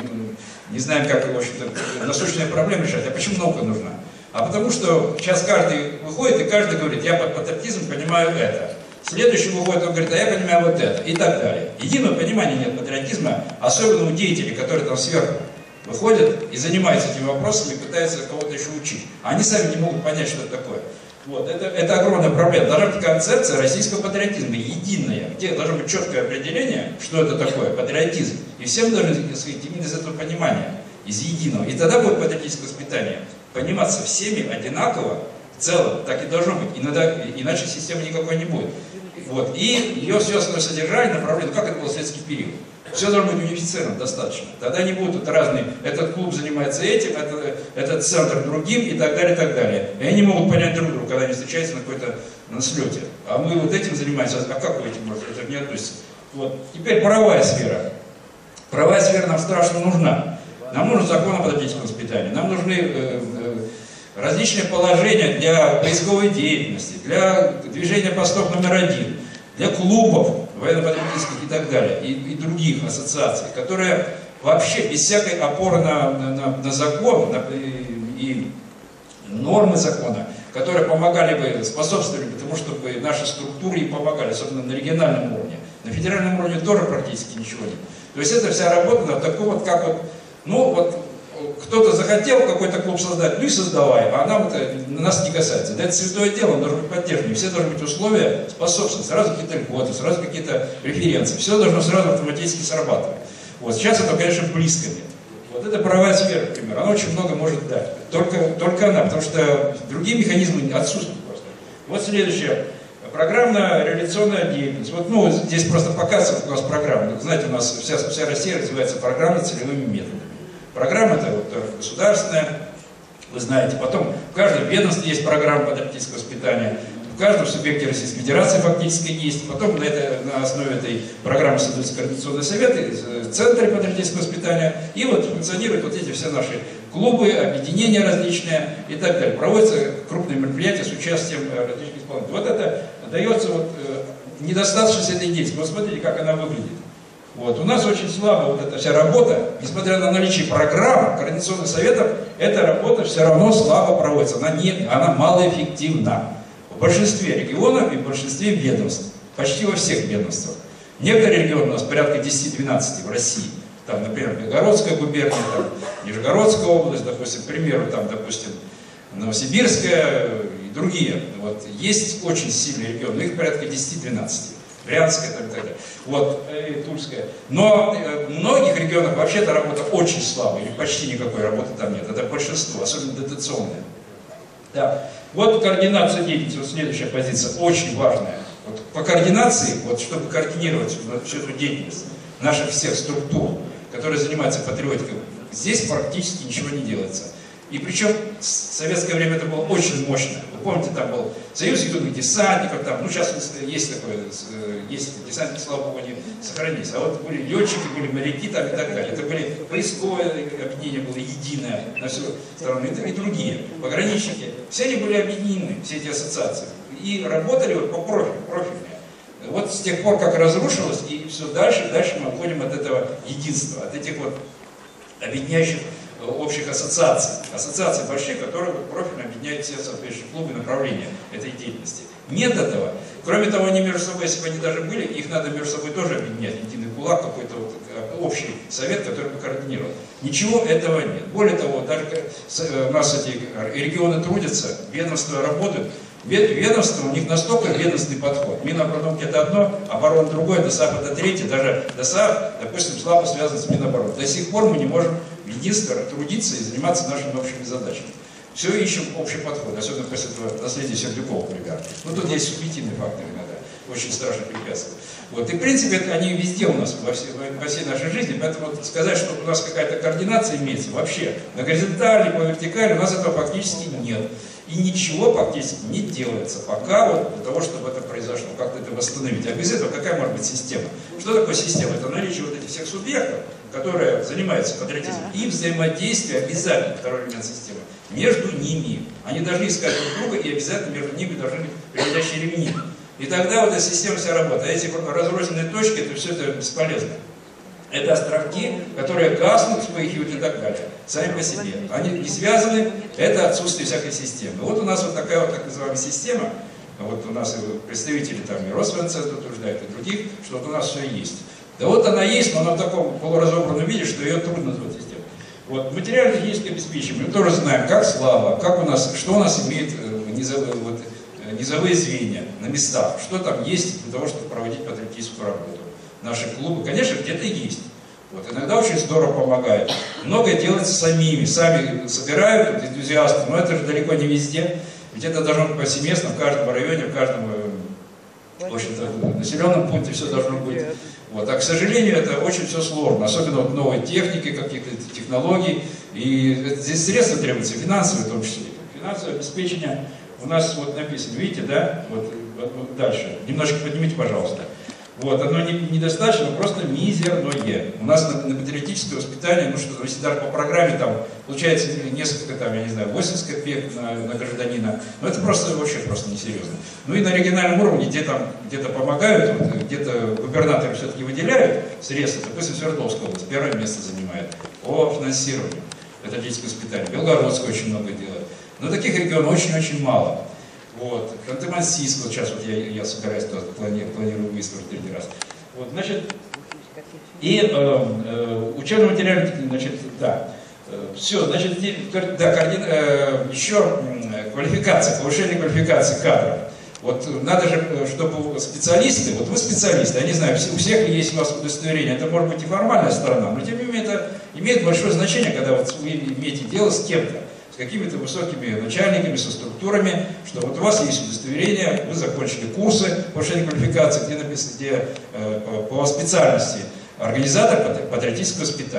не знаем, как, в общем-то, насущные проблемы решать. А почему наука нужна? А потому что сейчас каждый выходит, и каждый говорит, я под патриотизм понимаю это. Следующий выходит, он говорит, а я понимаю вот это, и так далее. Единого понимания нет патриотизма, особенно у деятелей, которые там сверху выходят и занимаются этими вопросами, и пытаются кого-то еще учить. А они сами не могут понять, что это такое. Вот, это огромная проблема. Должна быть концепция российского патриотизма, единая, где должно быть четкое определение, что это такое, патриотизм. И всем должны, так сказать, именно из этого понимания, из единого. И тогда будет патриотическое воспитание пониматься всеми одинаково, в целом, так и должно быть. Иначе системы никакой не будет. Вот. И ее все основное содержание направлено, как это был советский период. Все должно быть унифицировано достаточно. Тогда не будут разные, этот клуб занимается этим, этот центр другим и так далее, и так далее. И они могут понять друг друга, когда они встречаются на какой-то слете. А мы вот этим занимаемся, а как вы этим можете? Это не относится. Вот. Теперь правовая сфера. Правовая сфера нам страшно нужна. Нам нужен закон о патриотическом воспитании. Нам нужны различные положения для поисковой деятельности, для движения постов номер 1, для клубов военно-патриотических и так далее, и других ассоциаций, которые вообще без всякой опоры на закон и нормы закона, которые помогали бы, способствовали бы тому, чтобы наши структуры и помогали, особенно на региональном уровне. На федеральном уровне тоже практически ничего нет. То есть это вся работа на таком вот, как вот, ну вот, кто-то захотел какой-то клуб создать, ну и создавай, а нам это нас не касается. Да, это святое дело, он должен быть поддержан. Все должны быть условия способствовать, сразу какие-то льготы, сразу какие-то референции. Все должно сразу автоматически срабатывать. Вот сейчас это, конечно, близко нет. Вот это правовая сфера, например, она очень много может дать. Только она, потому что другие механизмы отсутствуют просто. Вот следующее. Программно-реализационная деятельность. Вот, ну, здесь просто показывают у нас программы. Знаете, у нас вся Россия развивается программно-целевыми методами. Программа это вот государственная, вы знаете. Потом в каждом ведомстве есть программа патриотического воспитания. В каждом субъекте Российской Федерации фактически есть. Потом на основе этой программы создаются координационные советы, центры патриотического воспитания. И вот функционируют вот эти все наши клубы, объединения различные и так далее. Проводятся крупные мероприятия с участием различных исполнителей. Вот это дается вот недостаточность этой деятельности. Вот смотрите, как она выглядит. Вот. У нас очень слабо вот эта вся работа, несмотря на наличие программ, координационных советов, эта работа все равно слабо проводится. Она малоэффективна. В большинстве регионов и в большинстве ведомств, почти во всех ведомствах. Некоторые регионы у нас порядка 10-12 в России. Там, например, Белгородская губерния, там, Нижегородская область, допустим, к примеру, там, допустим, Новосибирская и другие. Вот. Есть очень сильные регионы, их порядка 10-12. Брянская, там, и так далее. Вот, и Тульская. Но в многих регионах вообще-то работа очень слабая, или почти никакой работы там нет. Это большинство, особенно дотационная. Да. Вот координация деятельности, вот следующая позиция, очень важная. Вот по координации, вот, чтобы координировать всю эту деятельность наших всех структур, которые занимаются патриотикой, здесь практически ничего не делается. И причем в советское время это было очень мощно. Вы помните, там был союз юных десантников, там, ну сейчас есть такое, есть десантники, слава богу, они сохранились. А вот были летчики, были моряки там и так далее. Это были поисковое объединение, было единое на всю страну, и другие, пограничники. Все они были объединены, все эти ассоциации, и работали вот по профильные. Вот с тех пор, как разрушилось, и все дальше мы отходим от этого единства, от этих вот объединяющих общих ассоциаций. Ассоциаций больших, которые профильно объединяют все соответствующие клубы и направления этой деятельности. Нет этого. Кроме того, они между собой, если бы они даже были, их надо между собой тоже объединять. Единый кулак, какой-то вот общий совет, который бы координировал. Ничего этого нет. Более того, даже у нас эти регионы трудятся, ведомства работают. Ведомства, у них настолько ведомственный подход. Минобороны это одно, оборона другое, ДОСААФ это третье. Даже ДОСААФ, допустим, слабо связан с Минобороны. До сих пор мы не можем в единстве трудиться и заниматься нашими общими задачами. Все ищем общий подход, особенно после этого наследия Сердюкова, например. Ну тут есть субъективные факторы иногда, очень страшно препятствуют. Вот. И в принципе они везде у нас, во всей нашей жизни, поэтому вот сказать, что у нас какая-то координация имеется, вообще на горизонтали, по вертикали, у нас этого фактически нет. И ничего фактически не делается, пока вот для того, чтобы это произошло, как-то это восстановить. А без этого какая может быть система? Что такое система? Это наличие вот этих всех субъектов, которые занимаются патриотизмом, и взаимодействие обязательно, второй элемент системы, между ними. Они должны искать друг друга, и обязательно между ними должны быть передачи ремни. И тогда вот эта система вся работает. А эти разрозненные точки, это все это бесполезно. Это островки, которые гаснут, вспыхивают и так далее. Сами по себе. Они не связаны, это отсутствие всякой системы. Вот у нас вот такая вот так называемая система. Вот у нас и представители там и Росвоенцентра утверждают, и других, что вот у нас все есть. Да вот она есть, но она в таком полуразобранном виде, что ее трудно назвать системой. Вот материально-техническое обеспечение. Мы тоже знаем, как слабо, как у нас, что у нас имеет низовые звенья на местах, что там есть для того, чтобы проводить патриотическую работу. Наши клубы, конечно, где-то есть. Вот, иногда очень здорово помогают. Многое делается самими, сами собирают энтузиасты, но это же далеко не везде. Ведь это должно быть повсеместно, в каждом районе, в каждом в общем-то, населенном пункте все должно быть. Вот. А, к сожалению, это очень все сложно, особенно вот новой техники, каких-то технологий. И здесь средства требуются, финансовые в том числе. Финансовое обеспечение у нас вот написано, видите, да? Вот дальше. Немножко поднимите, пожалуйста. Вот, оно недостаточно, просто мизерное. У нас на патриотическое воспитание, ну что, если даже по программе там получается несколько, там, я не знаю, 80 копеек на гражданина, но это просто вообще просто несерьезно. Ну и на региональном уровне где-то помогают, вот, где-то губернаторы все-таки выделяют средства. Допустим, Свердловская область первое место занимает по финансированию патриотического воспитания. Белгородская очень много делает. Но таких регионов очень-очень мало. Вот. Ханты-Мансийск, вот сейчас вот я собираюсь, планирую выставить третий раз. Вот, значит, и учебный материал, значит, да, все, значит, да, еще квалификация, повышение квалификации кадров. Вот надо же, чтобы специалисты, вот вы специалисты, я не знаю, у всех есть у вас удостоверение, это может быть и формальная сторона, но тем не менее это имеет большое значение, когда вот вы имеете дело с кем-то, с какими-то высокими начальниками, со структурами, что вот у вас есть удостоверение, вы закончили курсы повышения квалификации, где написано, где по специальности организатор патриотического воспитания.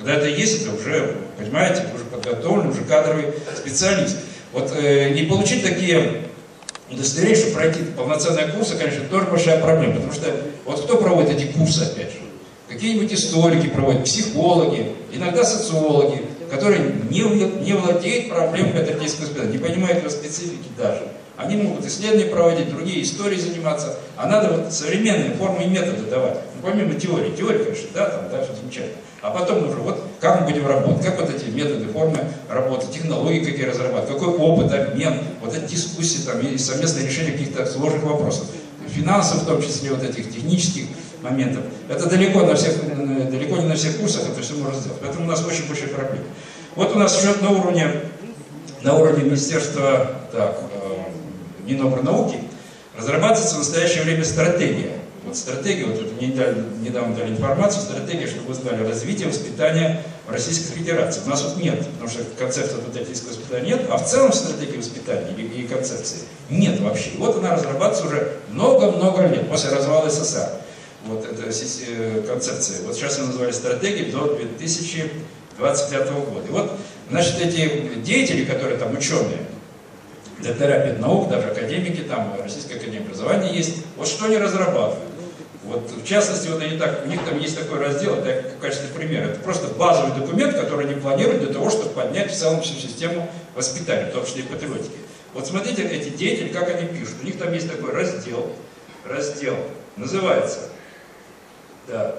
Когда это есть, это уже, понимаете, уже подготовлен, уже кадровый специалист. Вот не получить такие удостоверения, чтобы пройти полноценные курсы, конечно, тоже большая проблема. Потому что вот кто проводит эти курсы, опять же? Какие-нибудь историки проводят, психологи, иногда социологи, которые не владеют проблемой патриотического воспитания, не понимают его специфики даже. Они могут исследования проводить, другие истории заниматься, а надо вот современные формы и методы давать. Ну, помимо теории. Теория, конечно, да, там дальше замечательно. А потом уже вот как мы будем работать, как вот эти методы, формы работы, технологии какие разрабатывать, какой опыт, обмен, вот эти дискуссии там, и совместное решение каких-то сложных вопросов. Финансов, в том числе вот этих технических моментов. Это далеко не на всех курсах это все можно сделать. Поэтому у нас очень большие проблемы. Вот у нас уже на уровне Министерства Минобрнауки разрабатывается в настоящее время стратегия. Вот стратегия, вот мне недавно дали информацию, стратегия, чтобы вы знали, развитие воспитания в Российской Федерации. У нас вот нет, потому что концепции патриотического воспитания нет, а в целом стратегии воспитания и концепции нет вообще. Вот она разрабатывается уже много-много лет, после развала СССР. Вот эта концепция. Вот сейчас ее назвали стратегией до 2025 года. И вот, значит, эти деятели, которые там ученые, доктора педнаук, даже академики, там Российская академия образования есть, вот что они разрабатывают. Вот, в частности, вот они так, у них там есть такой раздел, это в качестве примера, это просто базовый документ, который они планируют для того, чтобы поднять в целом всю систему воспитания, в том числе и патриотики. Вот смотрите, эти деятели, как они пишут. У них там есть такой раздел, называется, да,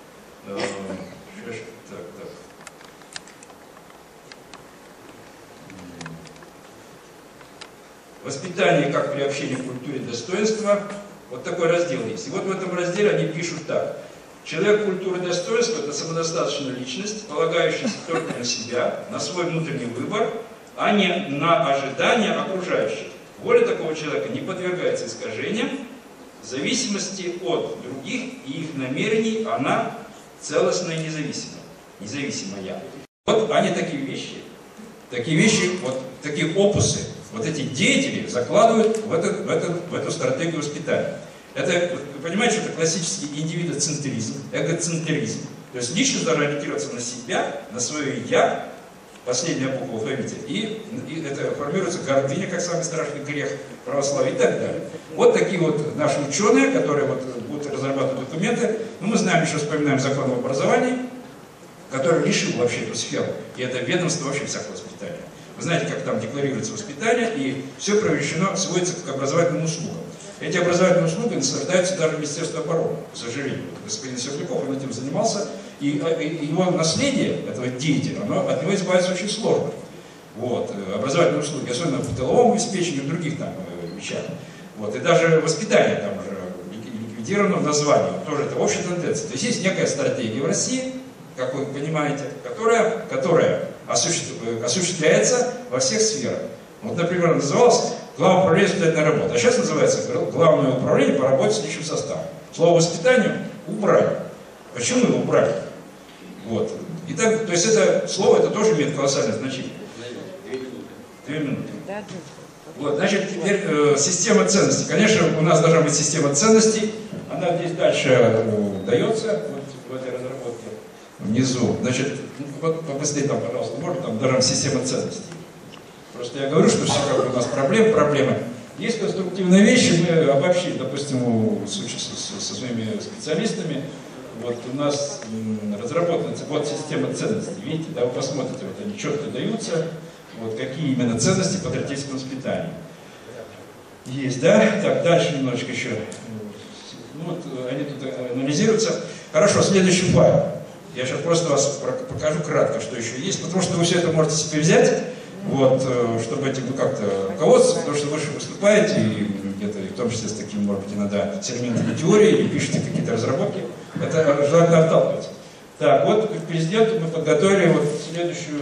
воспитание как приобщение к культуре достоинства. Вот такой раздел есть. И вот в этом разделе они пишут так. Человек культуры достоинства – это самодостаточная личность, полагающаяся только на себя, на свой внутренний выбор, а не на ожидания окружающих. Воля такого человека не подвергается искажениям, в зависимости от других и их намерений она целостная и независимая. Вот они такие вещи, вот такие опусы, вот эти деятели закладывают в эту стратегию воспитания. Это, вы понимаете, что это классический индивидоцентризм, эгоцентризм. То есть личность должна ориентироваться на себя, на свое «я», последняя буква в алфавите, и это формируется гордыня, как самый страшный грех православия и так далее. Вот такие вот наши ученые, которые вот будут разрабатывать документы. Ну, мы знаем, еще вспоминаем закон об образовании, который решил вообще эту сферу, и это ведомство вообще всякого воспитания. Вы знаете, как там декларируется воспитание, и все сводится к образовательным услугам. Эти образовательные услуги наслаждаются даже Министерство обороны, к сожалению. Господин Сердюков, он этим занимался, и его наследие, этого деятеля, от него избавиться очень сложно. Вот. Образовательные услуги, особенно в тыловом обеспечении, в других там вещах. Вот. И даже воспитание там уже ликвидировано в названии, тоже это общая тенденция. То есть есть некая стратегия в России, как вы понимаете, которая осуществляется во всех сферах. Вот, например, называлось Главное управление воспитательной работы, а сейчас называется Главное управление по работе с личным составом. Слово «воспитание» убрали. Почему его убрали? Вот. Итак, то есть это слово это тоже имеет колоссальное значение. 2 минуты. Вот, значит, теперь система ценностей. Конечно, у нас должна быть система ценностей. Она здесь дальше дается, вот в этой разработке, внизу. Значит, вот побыстрее там, пожалуйста, можно, там должна быть система ценностей. Просто я говорю, что все как бы у нас проблемы. Есть конструктивные вещи, мы обобщили, допустим, со своими специалистами. Вот у нас разработана вот система ценностей. Видите, да, вы посмотрите, вот они четко даются, вот какие именно ценности патриотического воспитания. Есть, да? Так, дальше немножечко еще. Ну, вот они тут анализируются. Хорошо, следующий файл. Я сейчас просто вас покажу кратко, что еще есть, потому что вы все это можете себе взять. Вот, чтобы этим как-то руководствоваться, потому что вы же выступаете, и где-то, в том числе с такими, может быть, иногда с элементами теории, и пишете какие-то разработки, это желательно отталкиваться. Так, вот к президенту мы подготовили вот следующую,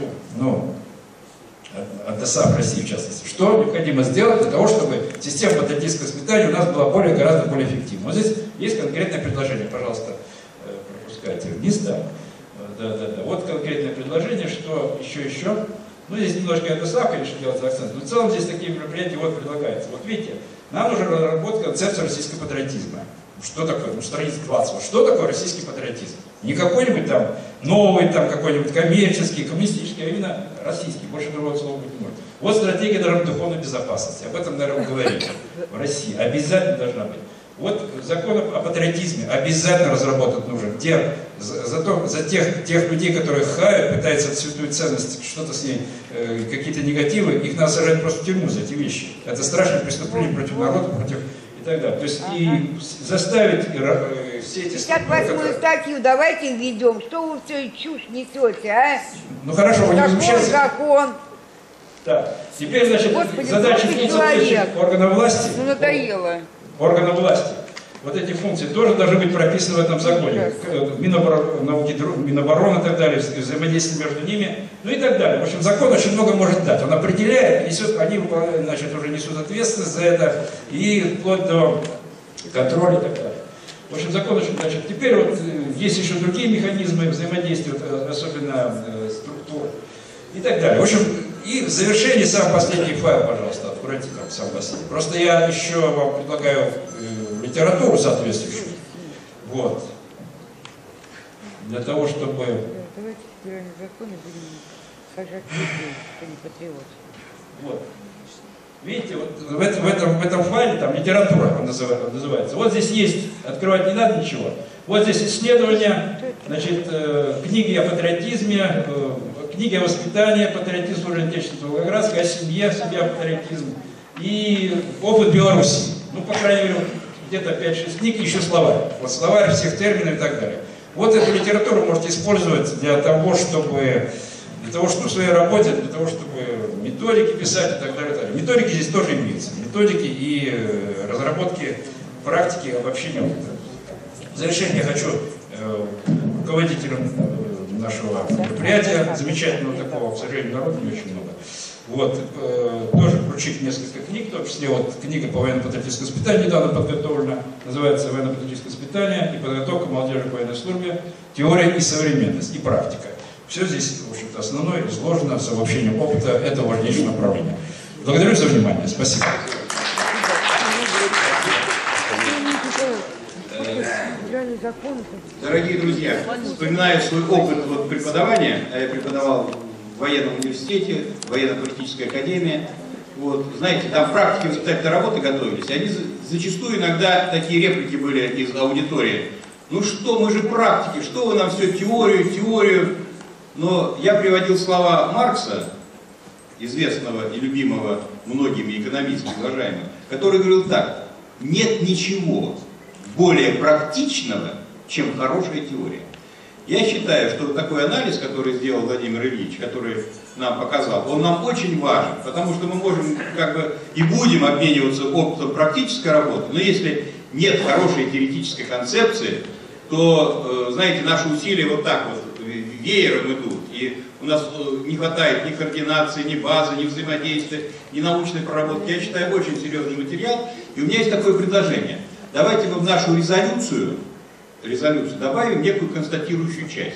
от ДСА России в частности. Что необходимо сделать для того, чтобы система патриотического воспитания у нас была гораздо более эффективна. Вот здесь есть конкретное предложение, пожалуйста, пропускайте вниз, да. Да. Вот конкретное предложение, что еще. Ну, здесь немножко это ДСА, конечно, делается акцент, но в целом здесь такие мероприятия вот предлагаются. Вот видите, нам нужно разработать концепцию российского патриотизма. Что такое? Ну, страница 20. Вот что такое российский патриотизм? Не какой-нибудь там новый, там какой-нибудь коммерческий, коммунистический, а именно российский. Больше другого слова быть не может. Вот стратегия духовной безопасности. Об этом, наверное, говорили в России. Обязательно должна быть. Вот закон о патриотизме обязательно разработать нужен. За тех людей, которые хают, пытаются от святую ценность, что-то с ней, какие-то негативы, их надо сажать просто в тюрьму за эти вещи. Это страшное преступление против народа, против и так далее. То есть и заставить все эти... 58-ю статью давайте введем. Что вы все чушь несете, а? Ну хорошо, вы не возмущаетесь. Закон. Так, теперь, значит, Господи, задача органов власти. Ну надоело. Органов власти. Вот эти функции тоже должны быть прописаны в этом законе. Минобороны и так далее, взаимодействие между ними, ну и так далее. В общем, закон очень много может дать. Он определяет, несет, они, значит, уже несут ответственность за это, и вплоть до контроля и так далее. В общем, закон очень, значит, теперь вот есть еще другие механизмы взаимодействия, особенно структур и так далее. В общем, и в завершении самый последний файл, пожалуйста, откройте там сам последний. Просто я еще вам предлагаю литературу соответствующую. Вот. Для того, чтобы... Давайте федеральные законы будем сажать людей, что не патриоты. Вот. Видите, вот в этом файле там литература называется. Вот здесь есть, открывать не надо ничего. Вот здесь исследования, значит, книги о патриотизме, книги о воспитании, патриотизм служения Отечества Волгоградска, о семье патриотизм и опыт Беларуси. Ну, по крайней мере, где-то 5-6 книг, еще словарь. Вот словарь всех терминов и так далее. Вот эту литературу можете использовать для того, чтобы в своей работе, для того, чтобы методики писать и так далее. И так далее. Методики здесь тоже имеются. Методики и разработки практики обобщения опыта. В завершение я хочу руководителям нашего мероприятия, замечательного такого, к сожалению, народа не очень много, вот, тоже вручить несколько книг, в том числе вот книга по военно-патриотическому воспитанию недавно подготовлена, называется «Военно-патриотическое воспитание и подготовка молодежи к военной службе. Теория и современность, и практика». Все здесь, в общем-то, основное изложено с обобщением опыта этого важнейшего направления. Благодарю за внимание. Спасибо. Дорогие друзья, вспоминая свой опыт преподавания, я преподавал в военном университете, военно-политической академии, вот, знаете, там практики воспитательной работы готовились, они зачастую иногда такие реплики были из аудитории. Ну что, мы же практики, что вы нам все теорию. Но я приводил слова Маркса, известного и любимого многими экономистами, уважаемых, который говорил так: нет ничего более практичного, чем хорошая теория. Я считаю, что такой анализ, который сделал Владимир Ильич, который нам показал, он нам очень важен, потому что мы можем и будем обмениваться опытом практической работы, но если нет хорошей теоретической концепции, то, знаете, наши усилия вот так вот веером идут, и у нас не хватает ни координации, ни базы, ни взаимодействия, ни научной проработки. Я считаю, очень серьезный материал, и у меня есть такое предложение. Давайте мы в нашу резолюцию добавим некую констатирующую часть.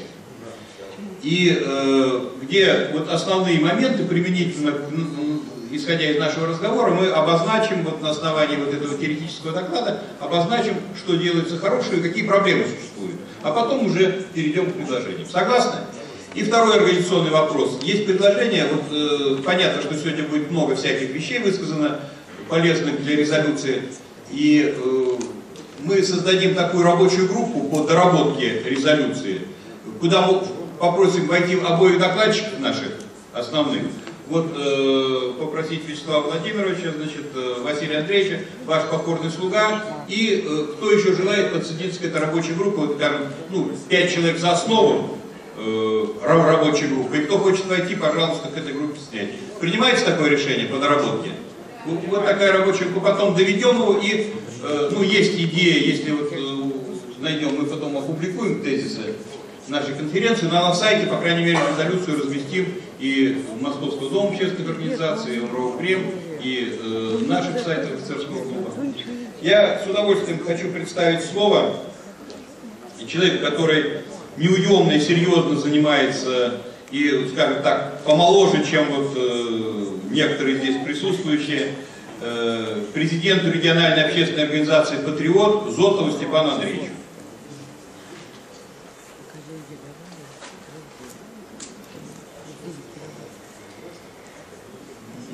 И где вот основные моменты, применительно, исходя из нашего разговора, мы обозначим вот на основании вот этого теоретического доклада, обозначим, что делается хорошего и какие проблемы существуют. А потом уже перейдем к предложениям. Согласны? И второй организационный вопрос. Есть предложение, вот понятно, что сегодня будет много всяких вещей высказано, полезных для резолюции. И мы создадим такую рабочую группу по доработке резолюции, куда мы попросим войти обоих докладчиков наших основных. Вот попросить Вячеслава Владимировича, значит, Василия Андреевича, ваш покорный слуга, и кто еще желает подсоединиться к этой рабочей группе, вот, скажем, 5 человек за основу рабочей группы, и кто хочет войти, пожалуйста, к этой группе снять. Принимается такое решение по доработке? Вот такая рабочая группа, потом доведем его, и, есть идея, если вот найдем, мы потом опубликуем тезисы нашей конференции, но на сайте, по крайней мере, резолюцию разместим и в Московского дома общественных организаций, и в Ровпрем, и наших сайтах офицерского клуба. Я с удовольствием хочу представить слово человека, который неуемно и серьезно занимается, и, скажем так, помоложе, чем вот некоторые здесь присутствующие, президенту региональной общественной организации «Патриот» Зотову Степану Андреевичу.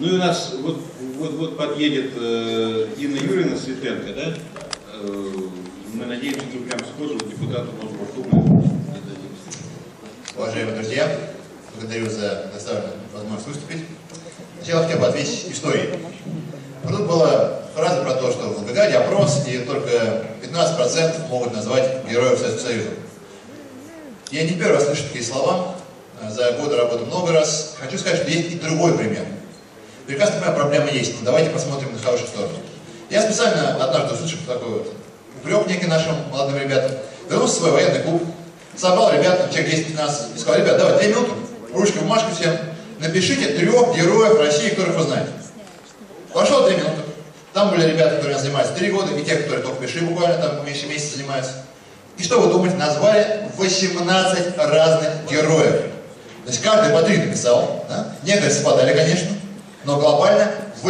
Ну и у нас вот подъедет Инна Юрьевна Светенко, да? Мы надеемся, что прямо сходу депутату Мосгордумы. Уважаемые друзья, благодарю за доставленную возможность выступить. Сначала хотел бы ответить историей. Тут была фраза про то, что в Волгограде опрос, и только 15% могут назвать героев Советского Союза. Я не первый раз слышу такие слова, за годы работы много раз. Хочу сказать, что есть и другой пример. Прекрасно понимаю, проблема есть, но давайте посмотрим на хорошую сторону. Я специально однажды услышал такой вот упрек некий нашим молодым ребятам, вернулся в свой военный клуб, собрал ребят, человек 10-15, и сказал: ребят, давай 2 минуты, ручку, бумажку всем, напишите 3 героев России, которых вы знаете. Прошло 2 минуты. Там были ребята, которые занимаются 3 года, и те, которые только пришли буквально, там меньше месяца занимаются. И что вы думаете, назвали 18 разных героев. То есть каждый по 3 написал, да? Некоторые совпадали, конечно, но глобально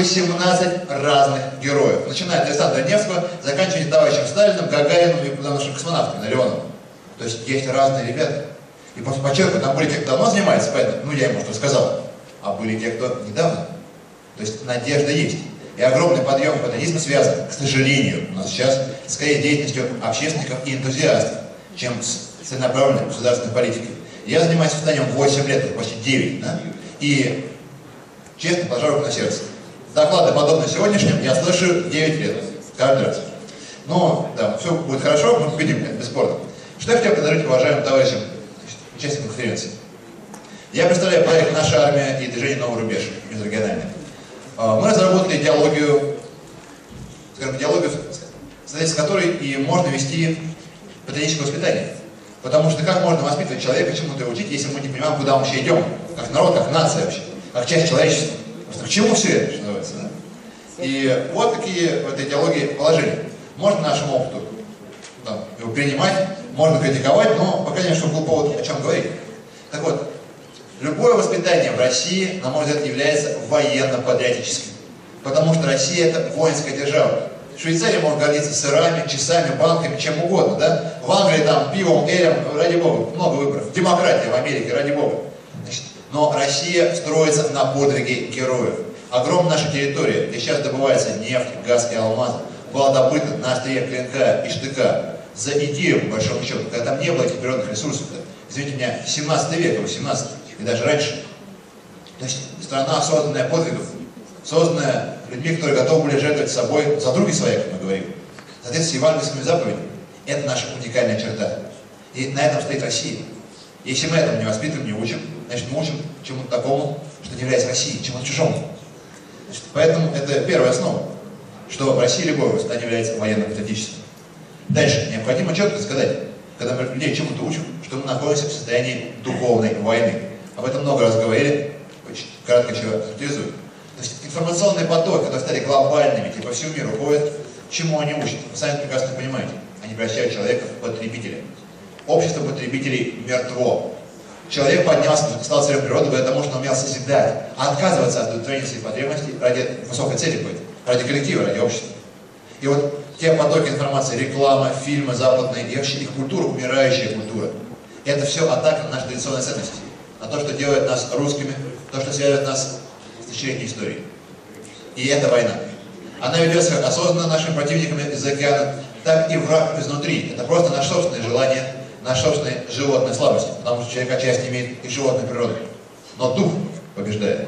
18 разных героев. Начиная от Александра Невского, заканчивая товарищем Сталиным, Гагарином и нашими космонавтами, Леоновым. То есть есть разные ребята. И подчеркиваю, там были те, кто давно занимается, поэтому, ну я ему что сказал, а были те, кто недавно. То есть надежда есть. И огромный подъем патриотизма связан, к сожалению, у нас сейчас скорее деятельностью общественников и энтузиастов, чем с целенаправленной государственной политикой. Я занимаюсь воспитанием 8 лет, почти 9, да? И честно, положа руку на сердце, доклады, подобные сегодняшним, я слышу 9 лет, каждый раз. Но, да, все будет хорошо, мы победим, это бесспорно. Что я хотел предложить уважаемым товарищам, участникам конференции? Я представляю проект «Наша армия» и движение «Новый рубеж» межрегиональное. Мы разработали идеологию, скажем, идеологию, с которой и можно вести патриотическое воспитание. Потому что как можно воспитывать человека, чему-то учить, если мы не понимаем, куда мы вообще идем, как народ, как нация вообще, как часть человечества. Просто к чему все это, что называется, да? И вот такие в этой идеологии положения. Можно нашему опыту там, его принимать, можно критиковать, но, по крайней мере, чтобы был повод о чем говорить. Так вот, любое воспитание в России, на мой взгляд, является военно-патриотическим. Потому что Россия – это воинская держава. Швейцария может гордиться сырами, часами, банками, чем угодно, да? В Англии там пивом, элем, ради бога, много выборов. Демократия в Америке, ради бога. Значит, но Россия строится на подвиге героев. Огромная наша территория, где сейчас добывается нефть, газ и алмаз, была добыта на острие клинка и штыка за идею, по большому счету, когда там не было этих природных ресурсов. Извините меня, 17 века, 18 и даже раньше. То есть страна, созданная подвигом, созданная людьми, которые готовы были жертвовать собой за други свои, как мы говорим. Соответственно, евангельскими заповедями. Это наша уникальная черта. И на этом стоит Россия. Если мы этому не воспитываем, не учим, значит, мы учим чему-то такому, что не является Россией, чему-то чужому. Значит, поэтому это первая основа, что в России любое воспитание является военно-патриотическим. Дальше. Необходимо четко сказать, когда мы людей чему-то учим, что мы находимся в состоянии духовной войны. Об этом много раз говорили, очень кратко еще характеризую. То есть информационные потоки, которые стали глобальными, типа по всему миру ходят, чему они учат? Вы сами прекрасно понимаете. Они превращают человека в потребителя. Общество потребителей мертво. Человек поднялся, стал царем природы потому, что он умел созидать, а отказываться от удовлетворения своих потребностей ради высокой цели будет, ради коллектива, ради общества. И вот те потоки информации, реклама, фильмы западные, и вообще их культура, умирающая культура, это все атака на наши традиционные ценности, на то, что делает нас русскими, то, что связывает нас с тысячелетней историей. И это война. Она ведется как осознанно нашими противниками из-за океана, так и враг изнутри. Это просто наше собственное желание, наша собственная животная слабость, потому что человек отчасти имеет и животную природу. Но дух побеждает.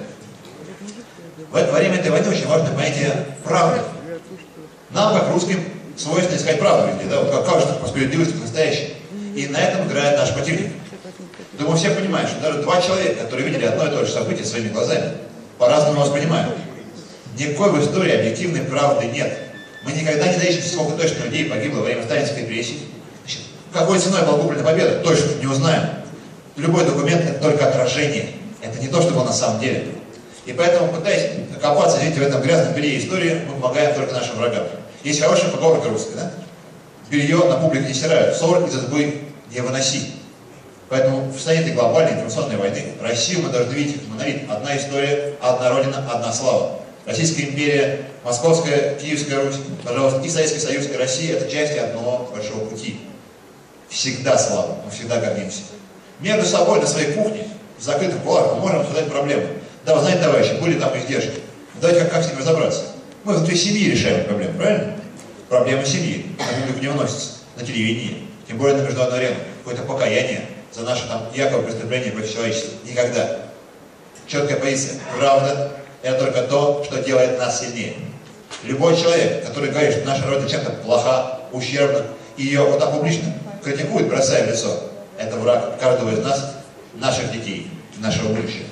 Во время этой войны очень важно понятие правды. Нам, как русским, свойственно искать правду везде, да? Вот как же по справедливости настоящей. И на этом играет наш противник. Думаю, все понимают, что даже 2 человека, которые видели одно и то же событие своими глазами, по-разному воспринимают. Никакой в истории объективной правды нет. Мы никогда не доищем, сколько точно людей погибло во время сталинской репрессии. Какой ценой была куплена победа, точно не узнаем. Любой документ – это только отражение. Это не то, что было на самом деле. И поэтому, пытаясь копаться, видите, в этом грязном белье истории, мы помогаем только нашим врагам. Есть хорошая поговорка русская, да? Белье на публике не стирают, ссор из избы не выноси. Поэтому в состоянии этой глобальной информационной войны Россию мы должны видеть как монолит. Одна история, одна родина, одна слава. Российская империя, Московская, Киевская Русь, пожалуйста, и Советский Союз, и Россия – это части одного большого пути. Всегда слава, мы всегда гордимся. Между собой на своей кухне, в закрытых кулуарах, мы можем обсуждать проблемы. Да, вы знаете, товарищи, были там издержки. Давайте как с ним разобраться. Мы внутри семьи решаем проблему, правильно? Проблема семьи, на публику не вносится, на телевидении, тем более на международную арену. Какое-то покаяние за наше там якобы преступление против человечества. Никогда. Четкая позиция. Правда – это только то, что делает нас сильнее. Любой человек, который говорит, что наша Родина чем-то плоха, ущербна, и ее вот так публично критикует, бросая в лицо, это враг каждого из нас, наших детей, нашего будущего.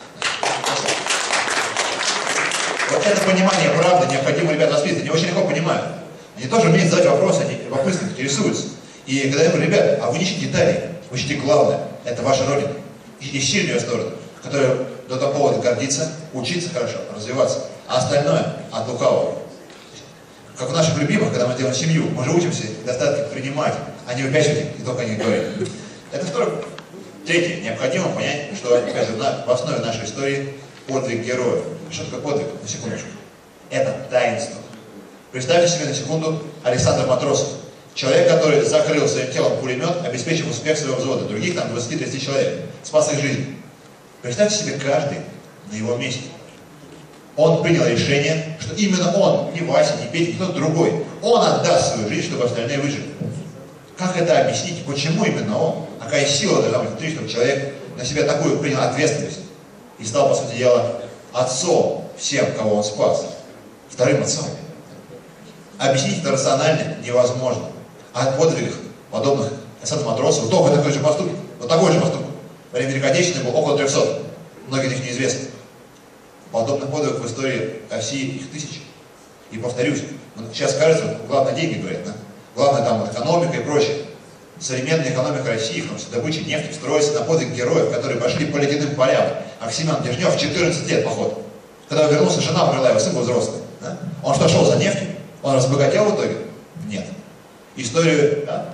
Вот это понимание правды необходимо, ребята, воспитывать. Они очень легко понимают. Они тоже умеют задать вопросы, они любопытны, интересуются. И когда я говорю, ребят, а вы не ищите деталей, вы ищите главное, это ваша Родина. Ищите сильную сторону, которая до того повода гордиться, учиться хорошо, развиваться. А остальное от лукавого. Как у наших любимых, когда мы делаем семью, мы же учимся недостатки принимать, а не выпячивать их и только о них говорить. Это второе. Третье. Необходимо понять, что опять же, в основе нашей истории подвиг героев. Что такое подвиг? На секундочку. Это таинство. Представьте себе на секунду Александр Матросов. Человек, который закрыл своим телом пулемет, обеспечив успех своего взвода. Других там 20-30 человек. Спас их жизнь. Представьте себе каждый на его месте. Он принял решение, что именно он, не Вася, не Петя, не кто-то другой, он отдаст свою жизнь, чтобы остальные выжили. Как это объяснить? Почему именно он? Какая сила должна быть внутри, чтобы человек на себя такую принял ответственность и стал, по сути дела, отцом всем, кого он спас. Вторым отцом. Объяснить это рационально невозможно. А от подвигах, подобных Александру Матросову, только такой же поступок. Вот такой же поступок. Во время Великой Отечественной было около 300. Многих их неизвестно. Подобных подвигов в истории России их тысячи. И повторюсь, сейчас кажется, главное деньги говорят, да? Главное там экономика и прочее. Современная экономика России, в том числе добыча нефти, строится на подвиг героев, которые пошли по ледяным полям. Оксимян Дежнев в 14 лет поход. Когда вернулся, жена умерла, его сын был взрослый. Да? Он что, шел за нефтью? Он разбогател в итоге? Нет. Историю, да?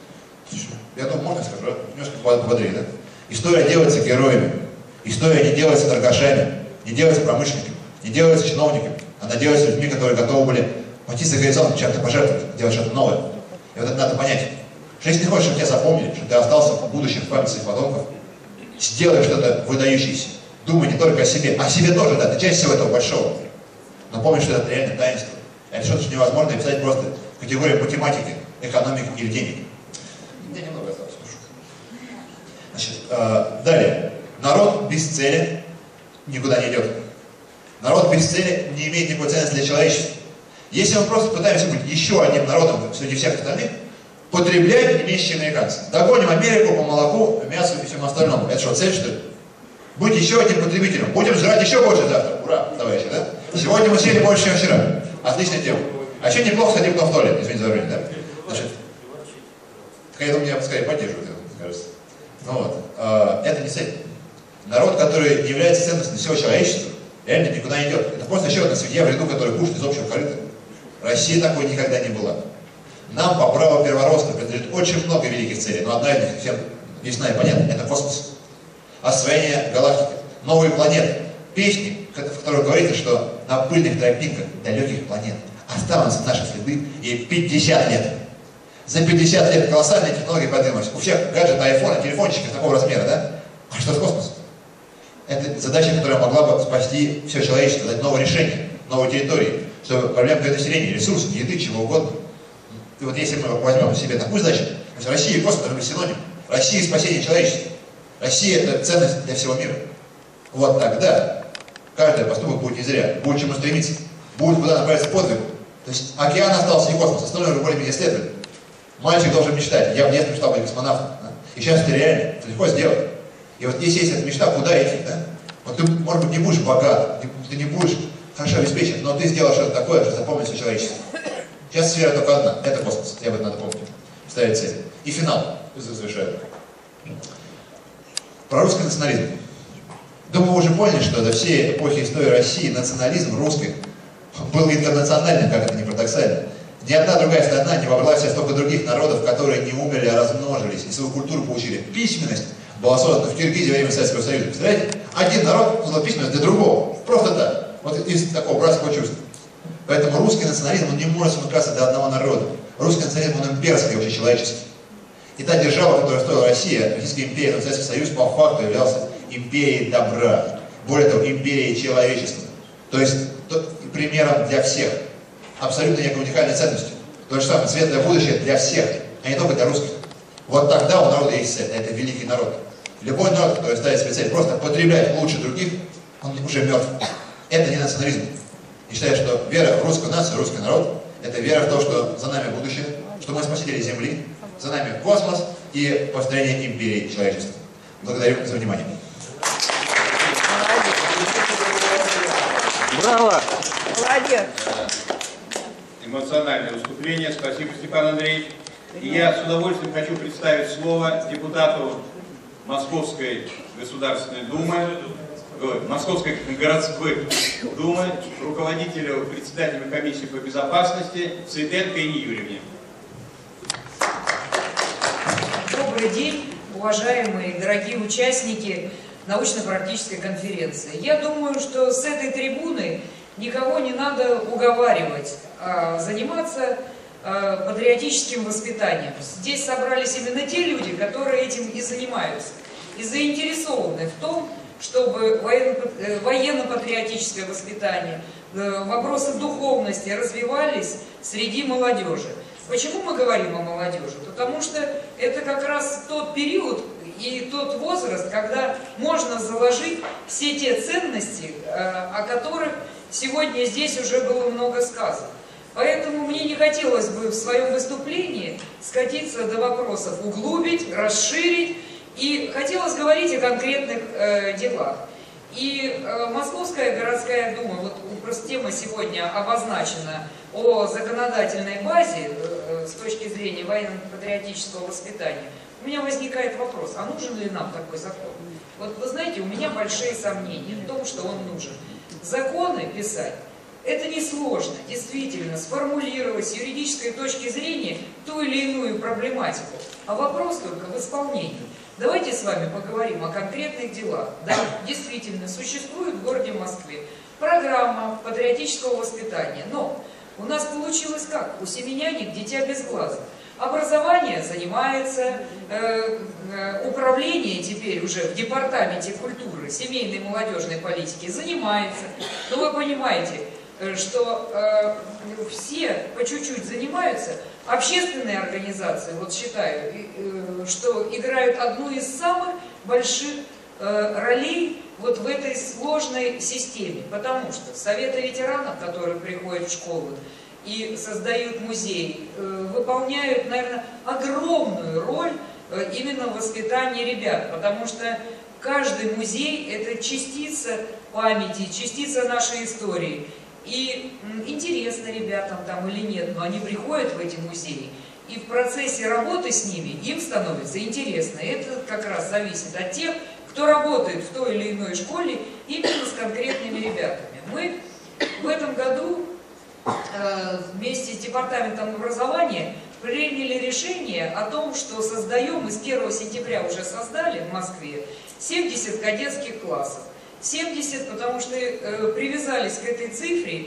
Я думаю, можно скажу, немножко пободрее, да? История делается героями. История не делается торгашами, не делается промышленниками, не делается чиновниками. Она делается людьми, которые готовы были пойти за горизонт, чем-то пожертвовать, делать что-то новое. И вот это надо понять. Что если ты хочешь, чтобы тебя запомнили, чтобы ты остался в будущем в памяти своих потомков, сделай что-то выдающееся. Думай не только о себе тоже, да, ты часть всего этого большого. Но помни, что это реально таинство. Это что-то невозможно описать просто в категории математики, экономики или денег. Мне немного осталось. Значит, далее. Народ без цели никуда не идет. Народ без цели не имеет никакой ценности для человечества. Если мы просто пытаемся быть еще одним народом среди всех остальных, потребляем имеющие американцы. Догоним Америку по молоку, мясу и всему остальному. Это что, цель, что ли? Быть еще одним потребителем. Будем жрать еще больше завтра. Ура, товарищи, да? Сегодня мы съели больше, чем вчера. Отличная тема. А еще неплохо сходить в туалет, извините за время, да? Значит, я думаю, меня скорее поддерживают, кажется. Ну вот, это не цель. Народ, который является ценностью для всего человечества, реально никуда не идет. Это просто еще одна свинья в ряду, которая кушает из общего корыта. Россия такой никогда не была. Нам по праву первородства принадлежит очень много великих целей, но одна из них всем ясна и понятна. Это космос. Освоение галактики, новые планеты. Песни, в которых говорится, что на пыльных тропинках далеких планет останутся наши следы ей 50 лет. За 50 лет колоссальные технологии поднимаются. У всех гаджеты, айфоны, телефончики такого размера, да? А что с космосом? Это задача, которая могла бы спасти все человечество, дать новое решение, новые территории, чтобы проблемы перенаселения, ресурсов, еды, чего угодно. И вот если мы возьмем себе такую задачу, то есть Россия и космос должны быть синоним. Россия — спасение человечества. Россия — это ценность для всего мира. Вот тогда каждый поступок будет не зря, будет к чему стремиться, будет куда направиться подвиг. То есть океан остался и космос, остальное уже более-менее исследовали. Мальчик должен мечтать. Я в детстве мечтал быть космонавтом. Да? И сейчас это реально, это легко сделать. И вот если есть эта мечта, куда идти, да? Вот ты, может быть, не будешь богат, ты не будешь хорошо обеспечен, но ты сделал что-то такое, что запомнит все человечество. Сейчас сфера только одна, это космос, тебе об этом надо помнить, ставить цель. И финал, завершаю. Про русский национализм. Думаю, вы уже поняли, что до всей эпохи истории России национализм русский был интернациональным, как это не парадоксально. Ни одна другая страна не вобрала в себя столько других народов, которые не умерли, а размножились, и свою культуру получили. Письменность была создана в Киргизии во время Советского Союза. Представляете? Один народ создал письменность для другого. Просто так. Вот из такого братского чувства. Поэтому русский национализм, он не может смыкаться до одного народа. Русский национализм, он имперский, общечеловеческий. И та держава, которую строила Россия, Российская империя, Советский Союз, по факту являлся империей добра. Более того, империей человечества. То есть примером для всех. Абсолютно некой уникальной ценностью. То же самое, светлое будущее для всех, а не только для русских. Вот тогда у народа есть цель, это великий народ. Любой народ, который ставит себе цель просто потреблять лучше других, он уже мертв. Это не национализм. И считаю, что вера в русскую нацию, русский народ, это вера в то, что за нами будущее, что мы спасители Земли, за нами космос и построение империи человечества. Благодарю за внимание. Браво! Молодец! Эмоциональное выступление. Спасибо, Степан Андреевич. И я с удовольствием хочу представить слово депутату Московской Государственной Думы, Московской городской думы, руководителю, председателю комиссии по безопасности Цветенко Инне Юрьевне. Добрый день, уважаемые дорогие участники научно-практической конференции. Я думаю, что с этой трибуны никого не надо уговаривать заниматься патриотическим воспитанием. Здесь собрались именно те люди, которые этим и занимаются, и заинтересованы в том, чтобы военно-патриотическое воспитание, вопросы духовности развивались среди молодежи. Почему мы говорим о молодежи? Потому что это как раз тот период и тот возраст, когда можно заложить все те ценности, о которых сегодня здесь уже было много сказано. Поэтому мне не хотелось бы в своем выступлении скатиться до вопросов углубить, расширить, и хотелось говорить о конкретных делах. И Московская городская дума, вот просто тема сегодня обозначена о законодательной базе с точки зрения военно-патриотического воспитания. У меня возникает вопрос, а нужен ли нам такой закон? Вот вы знаете, у меня большие сомнения в том, что он нужен. Законы писать — это несложно, действительно, сформулировать с юридической точки зрения ту или иную проблематику. А вопрос только в исполнении. Давайте с вами поговорим о конкретных делах. Да, действительно, существует в городе Москве программа патриотического воспитания. Но у нас получилось как? У семенянек дитя без глаза. Образование занимается, управление теперь уже в департаменте культуры, семейной и молодежной политики занимается. Но вы понимаете, что все по чуть-чуть занимаются. Общественные организации, вот считаю, что играют одну из самых больших ролей вот в этой сложной системе. Потому что советы ветеранов, которые приходят в школы и создают музей, выполняют, наверное, огромную роль именно в воспитании ребят. Потому что каждый музей – это частица памяти, частица нашей истории. И интересно ребятам там или нет, но они приходят в эти музеи, и в процессе работы с ними им становится интересно. И это как раз зависит от тех, кто работает в той или иной школе именно с конкретными ребятами. Мы в этом году вместе с департаментом образования приняли решение о том, что создаем, и с 1 сентября уже создали в Москве 70 кадетских классов. 70, потому что привязались к этой цифре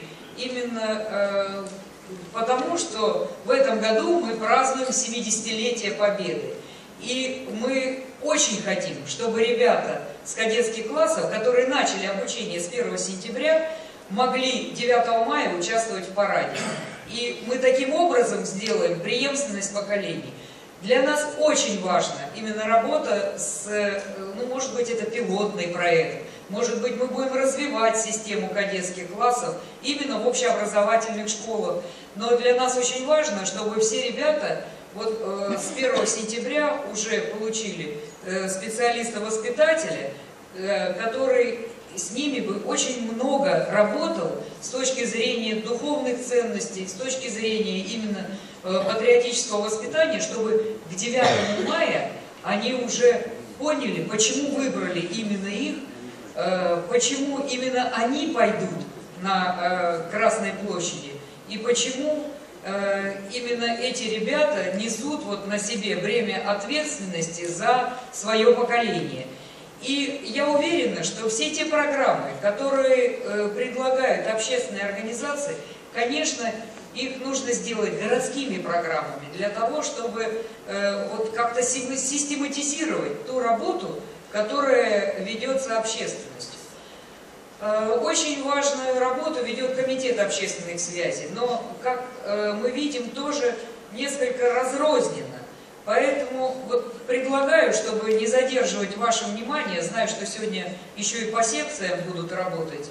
именно потому, что в этом году мы празднуем 70-летие Победы. И мы очень хотим, чтобы ребята с кадетских классов, которые начали обучение с 1 сентября, могли 9 мая участвовать в параде. И мы таким образом сделаем преемственность поколений. Для нас очень важна именно работа с, ну, может быть, это пилотный проект. Может быть, мы будем развивать систему кадетских классов именно в общеобразовательных школах. Но для нас очень важно, чтобы все ребята вот, с 1 сентября уже получили специалиста-воспитателя, который с ними бы очень много работал с точки зрения духовных ценностей, с точки зрения именно патриотического воспитания, чтобы к 9 мая они уже поняли, почему выбрали именно их, почему именно они пойдут на Красной площади и почему именно эти ребята несут вот на себе бремя ответственности за свое поколение. И я уверена, что все те программы, которые предлагают общественные организации, конечно, их нужно сделать городскими программами для того, чтобы вот как-то систематизировать ту работу, которая ведется общественностью. Очень важную работу ведет Комитет общественных связей, но, как мы видим, тоже несколько разрозненно. Поэтому вот предлагаю, чтобы не задерживать ваше внимание, знаю, что сегодня еще и по секциям будут работать,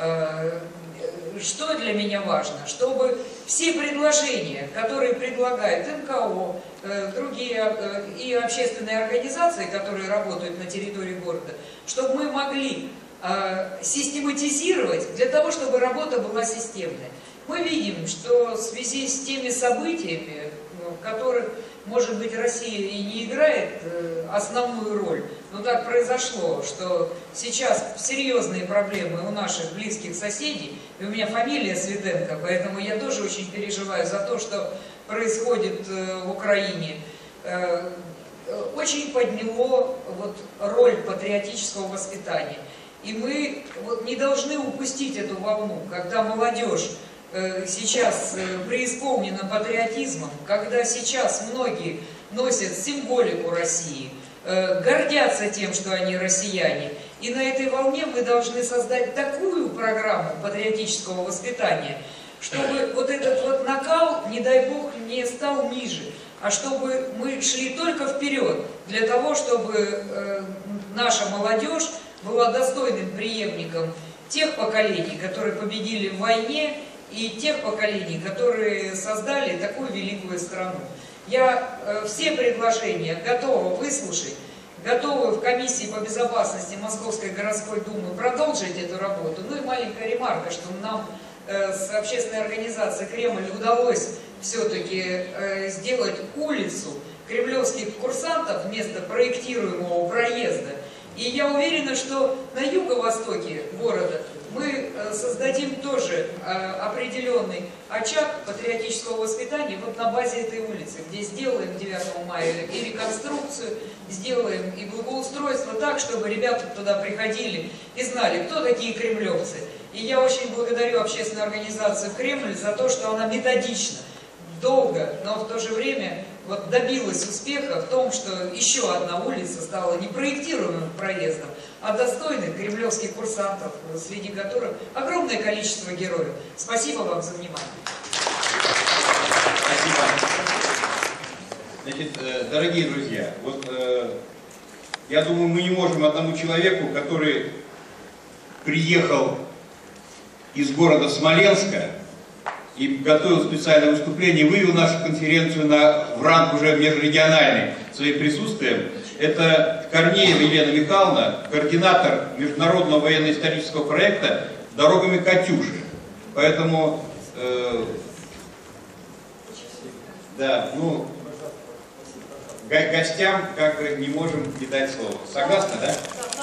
что для меня важно, чтобы все предложения, которые предлагают НКО, другие и общественные организации, которые работают на территории города, чтобы мы могли систематизировать для того, чтобы работа была системной. Мы видим, что в связи с теми событиями, в которых, может быть, Россия и не играет основную роль, но так произошло, что сейчас серьезные проблемы у наших близких соседей, и у меня фамилия Светенко, поэтому я тоже очень переживаю за то, что происходит в Украине, очень подняло вот роль патриотического воспитания. И мы вот не должны упустить эту волну, когда молодежь сейчас преисполнена патриотизмом, когда сейчас многие носят символику России, гордятся тем, что они россияне. И на этой волне мы должны создать такую программу патриотического воспитания, чтобы вот этот вот накал, не дай бог, не стал ниже, а чтобы мы шли только вперед, для того, чтобы наша молодежь была достойным преемником тех поколений, которые победили в войне, и тех поколений, которые создали такую великую страну. Я все предложения готова выслушать, готовы в комиссии по безопасности Московской городской думы продолжить эту работу. Ну и маленькая ремарка, что нам с общественной организацией «Кремль» удалось все-таки сделать улицу кремлевских курсантов вместо проектируемого проезда. И я уверена, что на юго-востоке города мы создадим тоже определенный очаг патриотического воспитания вот на базе этой улицы, где сделаем 9 мая и реконструкцию, сделаем и благоустройство так, чтобы ребята туда приходили и знали, кто такие кремлевцы. И я очень благодарю общественную организацию «Кремль» за то, что она методично, долго, но в то же время вот добилась успеха в том, что еще одна улица стала не проектируемым проездом, а достойных кремлевских курсантов, среди которых огромное количество героев. Спасибо вам за внимание. Спасибо. Значит, дорогие друзья, вот я думаю, мы не можем одному человеку, который приехал из города Смоленска и готовил специальное выступление, вывел нашу конференцию в ранг уже межрегиональный своим присутствием. Это Корнеева Елена Михайловна, координатор международного военно-исторического проекта «Дорогами Катюши». Поэтому, да, ну, гостям как бы не можем не дать слово. Согласны, да?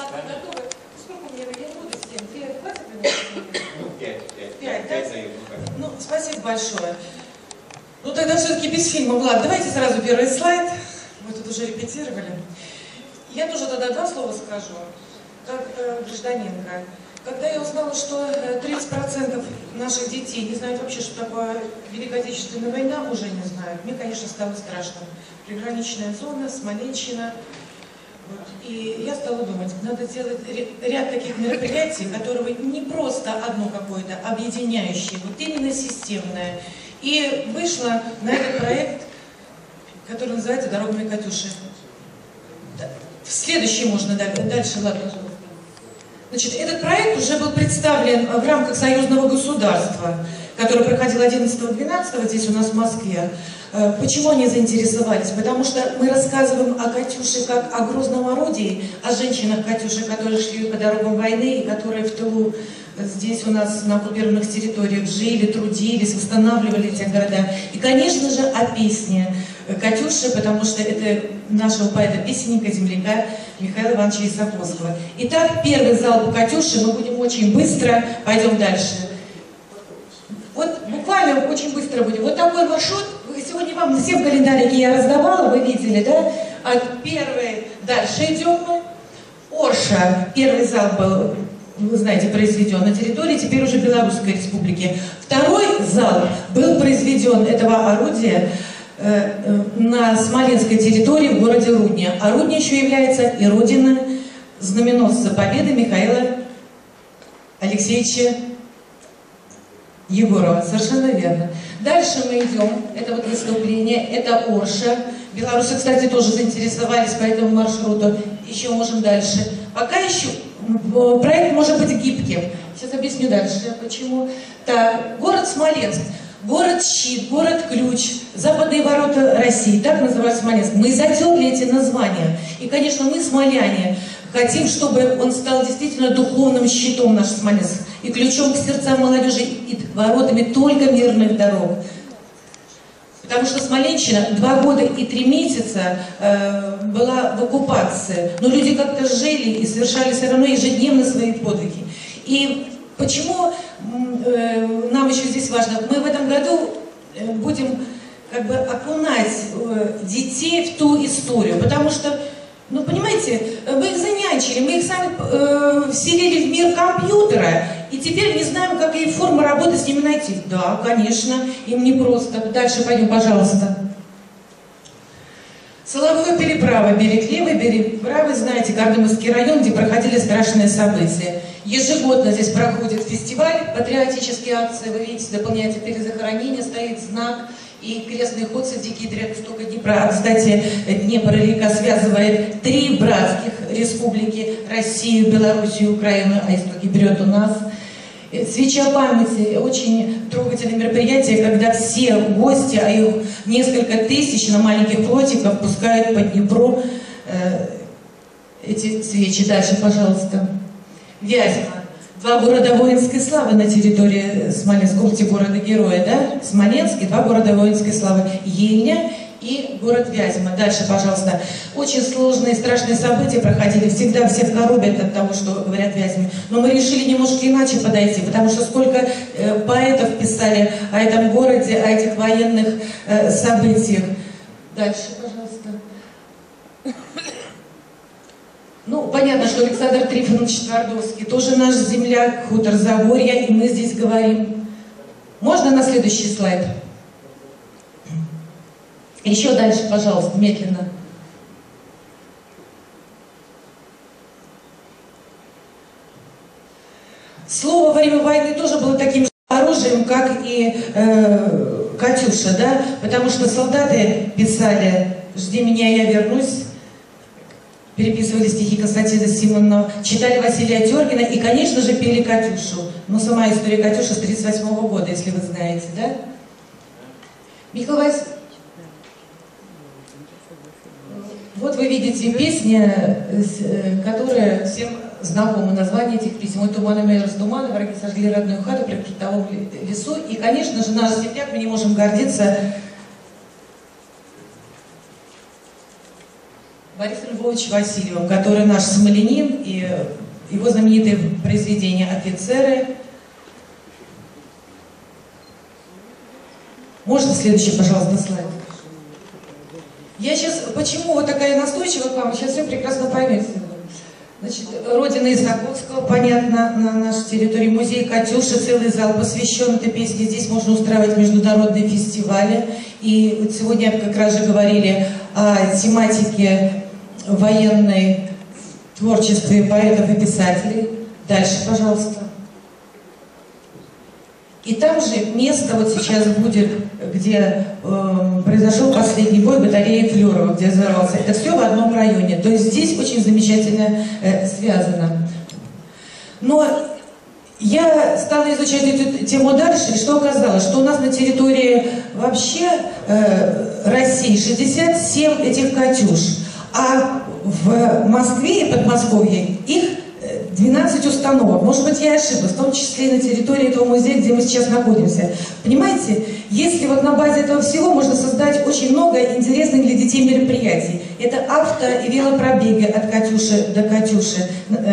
Ну, спасибо большое. Ну, тогда все-таки без фильма. Влад, давайте сразу первый слайд. Мы тут уже репетировали. Я тоже тогда два слова скажу, как гражданинка. Когда я узнала, что 30% наших детей не знают вообще, что такое Великая Отечественная война, уже не знают, мне, конечно, стало страшно. Приграничная зона, Смоленщина. Вот. И я стала думать, надо делать ряд таких мероприятий, которые не просто одно какое-то объединяющее, вот именно системное. И вышла на этот проект, который называется «Дорогами Катюши». Следующий можно дальше, ладно. Значит, этот проект уже был представлен в рамках союзного государства, который проходил 11-12 здесь у нас в Москве. Почему они заинтересовались? Потому что мы рассказываем о Катюше как о грозном орудии, о женщинах Катюши, которые шли по дорогам войны и которые в тылу здесь у нас на оккупированных территориях жили, трудились, восстанавливали эти города. И, конечно же, о песне Катюши, потому что это нашего поэта-песенника, земляка Михаила Ивановича Исаковского. Итак, первый залп Катюши, мы будем очень быстро, пойдем дальше. Вот буквально очень быстро будем. Вот такой маршрут, сегодня вам всем календарике я раздавала, вы видели, да? От первой дальше идем мы. Орша, первый залп был, вы знаете, произведен на территории, теперь уже Белорусской Республики. Второй залп был произведен этого орудия на Смоленской территории в городе Рудня. А Рудня еще является и родиной знаменосца Победы Михаила Алексеевича Егорова. Совершенно верно. Дальше мы идем. Это вот выступление, это Орша. Белорусы, кстати, тоже заинтересовались по этому маршруту. Еще можем дальше. Пока еще проект может быть гибким. Сейчас объясню дальше, почему. Так, город Смоленск, город Щит, город Ключ, западные ворота России, так называют Смоленск. Мы затерли эти названия. И, конечно, мы, смоляне, хотим, чтобы он стал действительно духовным щитом наш Смоленск. И ключом к сердцам молодежи, и воротами только мирных дорог. Потому что Смоленщина 2 года и 3 месяца была в оккупации. Но люди как-то жили и совершали все равно ежедневно свои подвиги. И почему нам еще здесь важно? Мы в этом году будем как бы окунать детей в ту историю. Потому что, ну понимаете, мы их занянчили, мы их сами вселили в мир компьютера. И теперь не знаем, какие формы работы с ними найти. Да, конечно, им непросто. Дальше пойдем, пожалуйста. Соловое переправа, берег левый, берег правый, знаете, Гардемовский район, где проходили страшные события. Ежегодно здесь проходит фестиваль, патриотические акции, вы видите, дополняется перезахоронение, стоит знак. И крестный ход с Дикий Дрестока Днепра. Кстати, Днепр и река связывает 3 братских республики: Россию, Белоруссию, Украину, а истоки берет у нас. Свеча памяти, очень трогательное мероприятие, когда все гости, а их несколько тысяч на маленьких плотиках, пускают по Днепру эти свечи. Дальше, пожалуйста. Вязьма. 2 города воинской славы на территории Смоленска, области города-героя, да? Смоленск и 2 города воинской славы. Ельня и город Вязьма. Дальше, пожалуйста. Очень сложные, страшные события проходили. Всегда всех коробят от того, что говорят Вязьме. Но мы решили немножко иначе подойти, потому что сколько поэтов писали о этом городе, о этих военных событиях. Дальше, пожалуйста. Ну, понятно, что Александр Трифонович Твардовский тоже наш земляк, хутор Загорья, и мы здесь говорим. Можно на следующий слайд? Еще дальше, пожалуйста, медленно. Слово во время войны тоже было таким же оружием, как и «Катюша», да? Потому что солдаты писали «Жди меня, я вернусь», переписывали стихи Константина Симонова, читали Василия Тёргина и, конечно же, пели «Катюшу». Но сама история «Катюши» с 1938 года, если вы знаете, да? Михаил Васильевич, вот вы видите песни, которые всем знакомы, название этих песен. «Ой, туманами раздуманы, враги сожгли родную хату при притовом лесу». И, конечно же, наш земляк, мы не можем гордиться Борисом Львовичем Васильевым, который наш смоленин, и его знаменитые произведения «Офицеры». Можно следующий, пожалуйста, слайд? Я сейчас, почему вот такая настойчивая к вам, сейчас все прекрасно поймете. Значит, родина Исаковского, понятно, на нашей территории, музей «Катюши», целый зал посвящен этой песне. Здесь можно устраивать международные фестивали. И вот сегодня как раз же говорили о тематике военной, творчестве поэтов и писателей. Дальше, пожалуйста. И там же место вот сейчас будет, где произошел последний бой батареи Флёрова, где взорвался. Это все в одном районе. То есть здесь очень замечательно связано. Но я стала изучать эту тему дальше, и что оказалось? Что у нас на территории вообще России 67 этих «Катюш», а в Москве и Подмосковье их 12 установок. Может быть, я ошиблась, в том числе и на территории этого музея, где мы сейчас находимся. Понимаете, если вот на базе этого всего можно создать очень много интересных для детей мероприятий. Это авто- и велопробеги от «Катюши» до «Катюши»,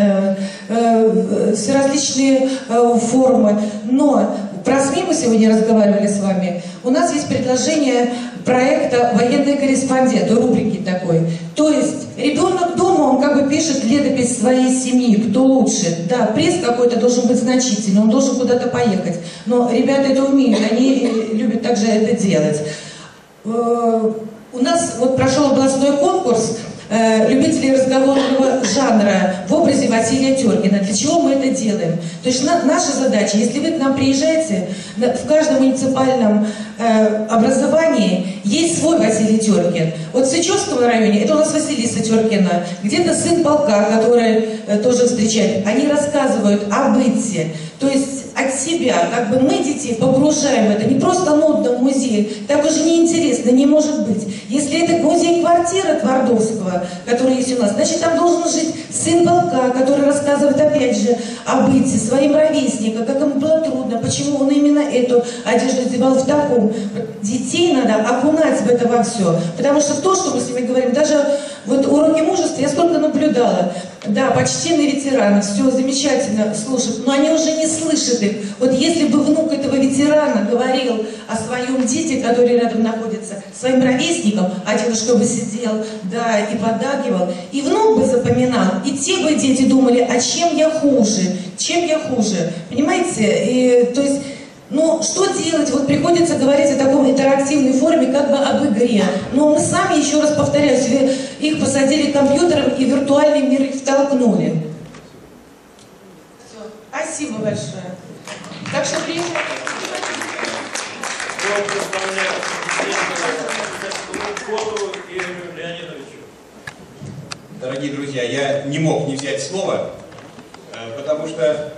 все различные форумы. Но про СМИ мы сегодня разговаривали с вами. У нас есть предложение проекта «Военный корреспондент», рубрики такой. То есть ребенок дома, он как бы пишет летопись своей семьи, кто лучше. Да, пресс какой-то должен быть значительный, он должен куда-то поехать. Но ребята это умеют, они любят также это делать. У нас вот прошел областной конкурс любителей разговорного жанра в образе Василия Теркина. Для чего мы это делаем? То есть наша задача, если вы к нам приезжаете, в каждом муниципальном образовании есть свой Василий Теркин. Вот в Сычевском районе это у нас Василиса Теркина, где-то сын полка, который тоже встречает. Они рассказывают о быте, то есть от себя, как бы мы детей погружаем в это, не просто нудно в музее, так уже неинтересно, не может быть. Если это музей-квартира Твардовского, который есть у нас, значит там должен жить сын полка, который рассказывает опять же о быте своим ровесникам, как ему было трудно, почему он именно эту одежду одевал в таком. Детей надо окунать в это во все, потому что то, что мы с ними говорим, даже вот уроки мужества, я сколько наблюдала, да, почтенные ветераны, все замечательно слушают, но они уже не слышат их. Вот если бы внук этого ветерана говорил о своем дете, который рядом находится, своим ровесникам, а дедушка бы сидел, да, и поддакивал, и внук бы запоминал, и те бы дети думали, а чем я хуже, понимаете? И, то есть, ну, что делать? Вот приходится говорить о таком интерактивной форме, как бы об игре. Но мы сами, еще раз повторяюсь, их посадили компьютером и в виртуальный мир их втолкнули. Все. Спасибо большое. Так что приезжайте. Дорогие друзья, я не мог не взять слово, потому что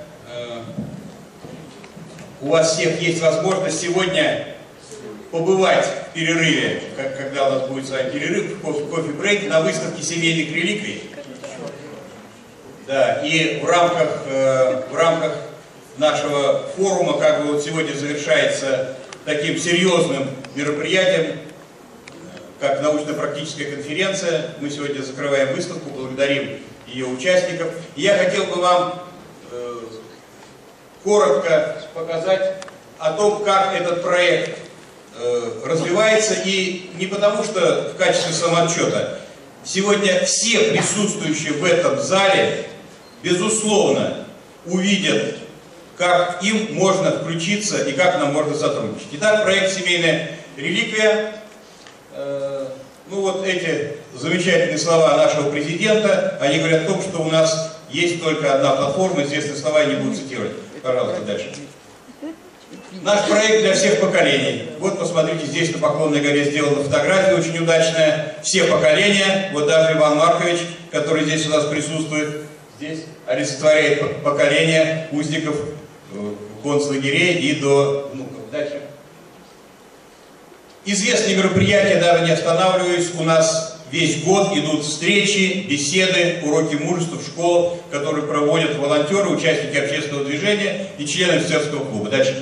у вас всех есть возможность сегодня побывать в перерыве, когда у нас будет с вами перерыв, кофе-брейк, на выставке семейных реликвий. Да, и в рамках нашего форума, как бы вот сегодня завершается таким серьезным мероприятием, как научно-практическая конференция. Мы сегодня закрываем выставку, благодарим ее участников. И я хотел бы вам коротко показать о том, как этот проект развивается, и не потому что в качестве самоотчета. Сегодня все присутствующие в этом зале, безусловно, увидят, как им можно включиться и как нам можно сотрудничать. Итак, проект «Семейная реликвия». Ну вот эти замечательные слова нашего президента, они говорят о том, что у нас есть только одна платформа, известные слова я не буду цитировать. Пожалуйста, дальше. Наш проект для всех поколений. Вот посмотрите, здесь на Поклонной горе сделана фотография очень удачная. Все поколения, вот даже Иван Маркович, который здесь у нас присутствует, здесь олицетворяет поколение узников концлагерей и до внуков. Дальше. Известные мероприятия, даже не останавливаюсь, у нас весь год идут встречи, беседы, уроки мужества в школах, которые проводят волонтеры, участники общественного движения и члены офицерского клуба. Дальше.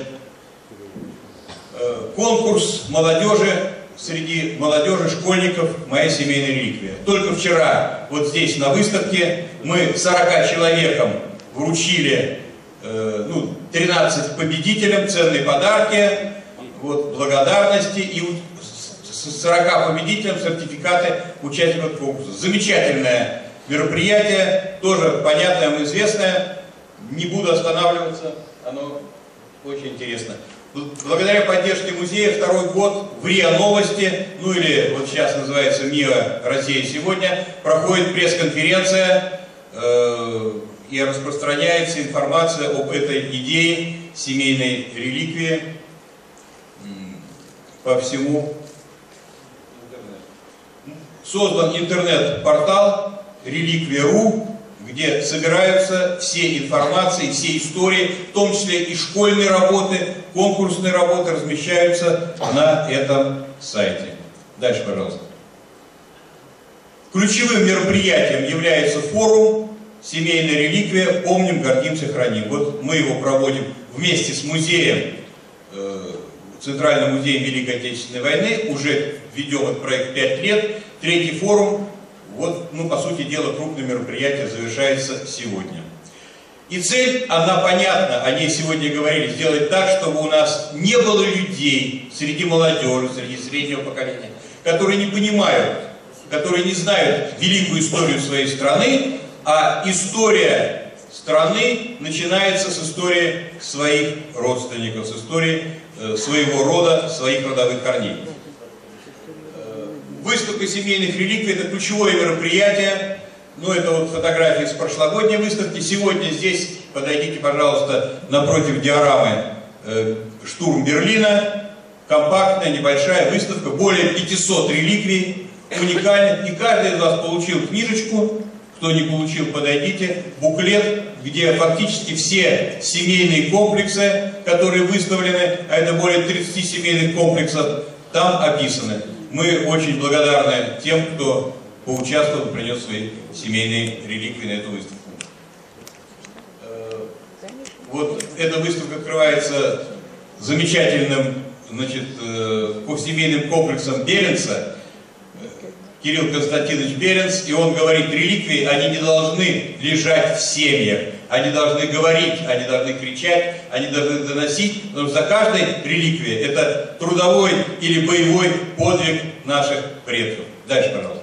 Конкурс молодежи, среди молодежи, школьников «Моя семейная реликвия». Только вчера вот здесь на выставке мы 40 человекам вручили 13 победителям ценные подарки, вот, благодарности, и 40 победителям сертификаты участников конкурса. Замечательное мероприятие, тоже понятное, но известное. Не буду останавливаться, оно очень интересно. Благодаря поддержке музея второй год в РИА Новости, ну или вот сейчас называется МИА Россия сегодня, проходит пресс-конференция и распространяется информация об этой идее семейной реликвии по всему интернету. Создан интернет-портал «Реликвия.ру», где собираются все информации, все истории, в том числе и школьные работы, конкурсные работы размещаются на этом сайте. Дальше, пожалуйста. Ключевым мероприятием является форум «Семейная реликвия. Помним, гордимся, храним». Вот мы его проводим вместе с музеем, Центральным музеем Великой Отечественной войны. Уже ведем этот проект 5 лет. Третий форум. Вот, ну, по сути дела, крупное мероприятие завершается сегодня. И цель, она понятна, о ней сегодня говорили, сделать так, чтобы у нас не было людей среди молодежи, среди среднего поколения, которые не понимают, которые не знают великую историю своей страны, а история страны начинается с истории своих родственников, с истории своего рода, своих родовых корней. Выставка семейных реликвий – это ключевое мероприятие. Ну, это вот фотографии с прошлогодней выставки. Сегодня здесь, подойдите, пожалуйста, напротив диорамы «Штурм Берлина». Компактная, небольшая выставка, более 500 реликвий, уникальных. И каждый из вас получил книжечку. Кто не получил, подойдите. Буклет, где фактически все семейные комплексы, которые выставлены, а это более 30 семейных комплексов, там описаны. Мы очень благодарны тем, кто поучаствовал и принес свои семейные реликвии на эту выставку. Вот эта выставка открывается замечательным, значит, по семейным комплексам Беренца, Кирилл Константинович Беренц, и он говорит, реликвии, они не должны лежать в семьях, они должны говорить, они должны кричать, они должны доносить, потому что за каждой реликвией это трудовой или боевой подвиг наших предков. Дальше, пожалуйста.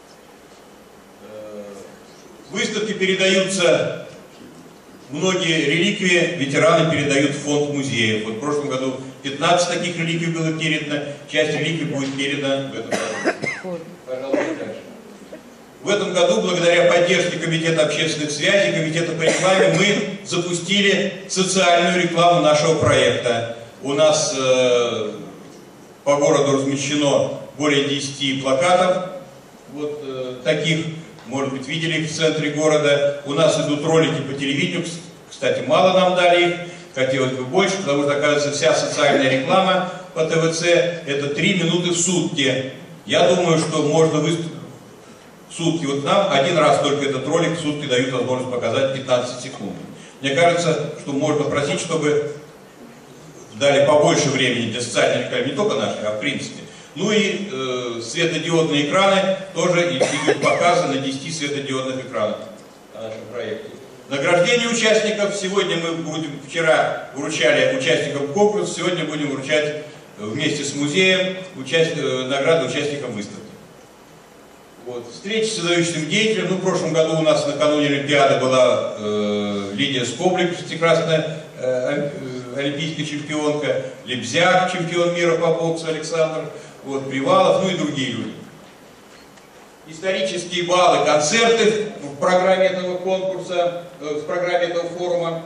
В выставке передаются многие реликвии, ветераны передают в фонд музеев. Вот в прошлом году 15 таких реликвий было передано, часть реликвий будет передана в этом году. Пожалуйста, дальше. В этом году, благодаря поддержке Комитета общественных связей, Комитета по рекламе, мы запустили социальную рекламу нашего проекта. У нас по городу размещено более 10 плакатов, вот таких, может быть, видели их в центре города. У нас идут ролики по телевидению, кстати, мало нам дали их, хотелось бы больше, потому что, оказывается, вся социальная реклама по ТВЦ это 3 минуты в сутки. Я думаю, что можно выступить в сутки. Вот нам один раз только этот ролик в сутки дают возможность показать 15 секунд. Мне кажется, что можно просить, чтобы дали побольше времени для социальной рекламы, не только нашей, а в принципе. Ну и светодиодные экраны тоже идут показы на 10 светодиодных экранах на нашем проекте. Награждение участников. Сегодня мы будем, вчера вручали участникам конкурса, сегодня будем вручать вместе с музеем награды участникам выставки. Вот. Встреча с выдающимся деятелем. Ну, в прошлом году у нас накануне Олимпиады была Лидия Скоблик, шестикратная олимпийская чемпионка, Лебзяк, чемпион мира по боксу Александр, вот, Привалов, ну и другие люди. Исторические баллы, концерты в программе этого конкурса, в программе этого форума.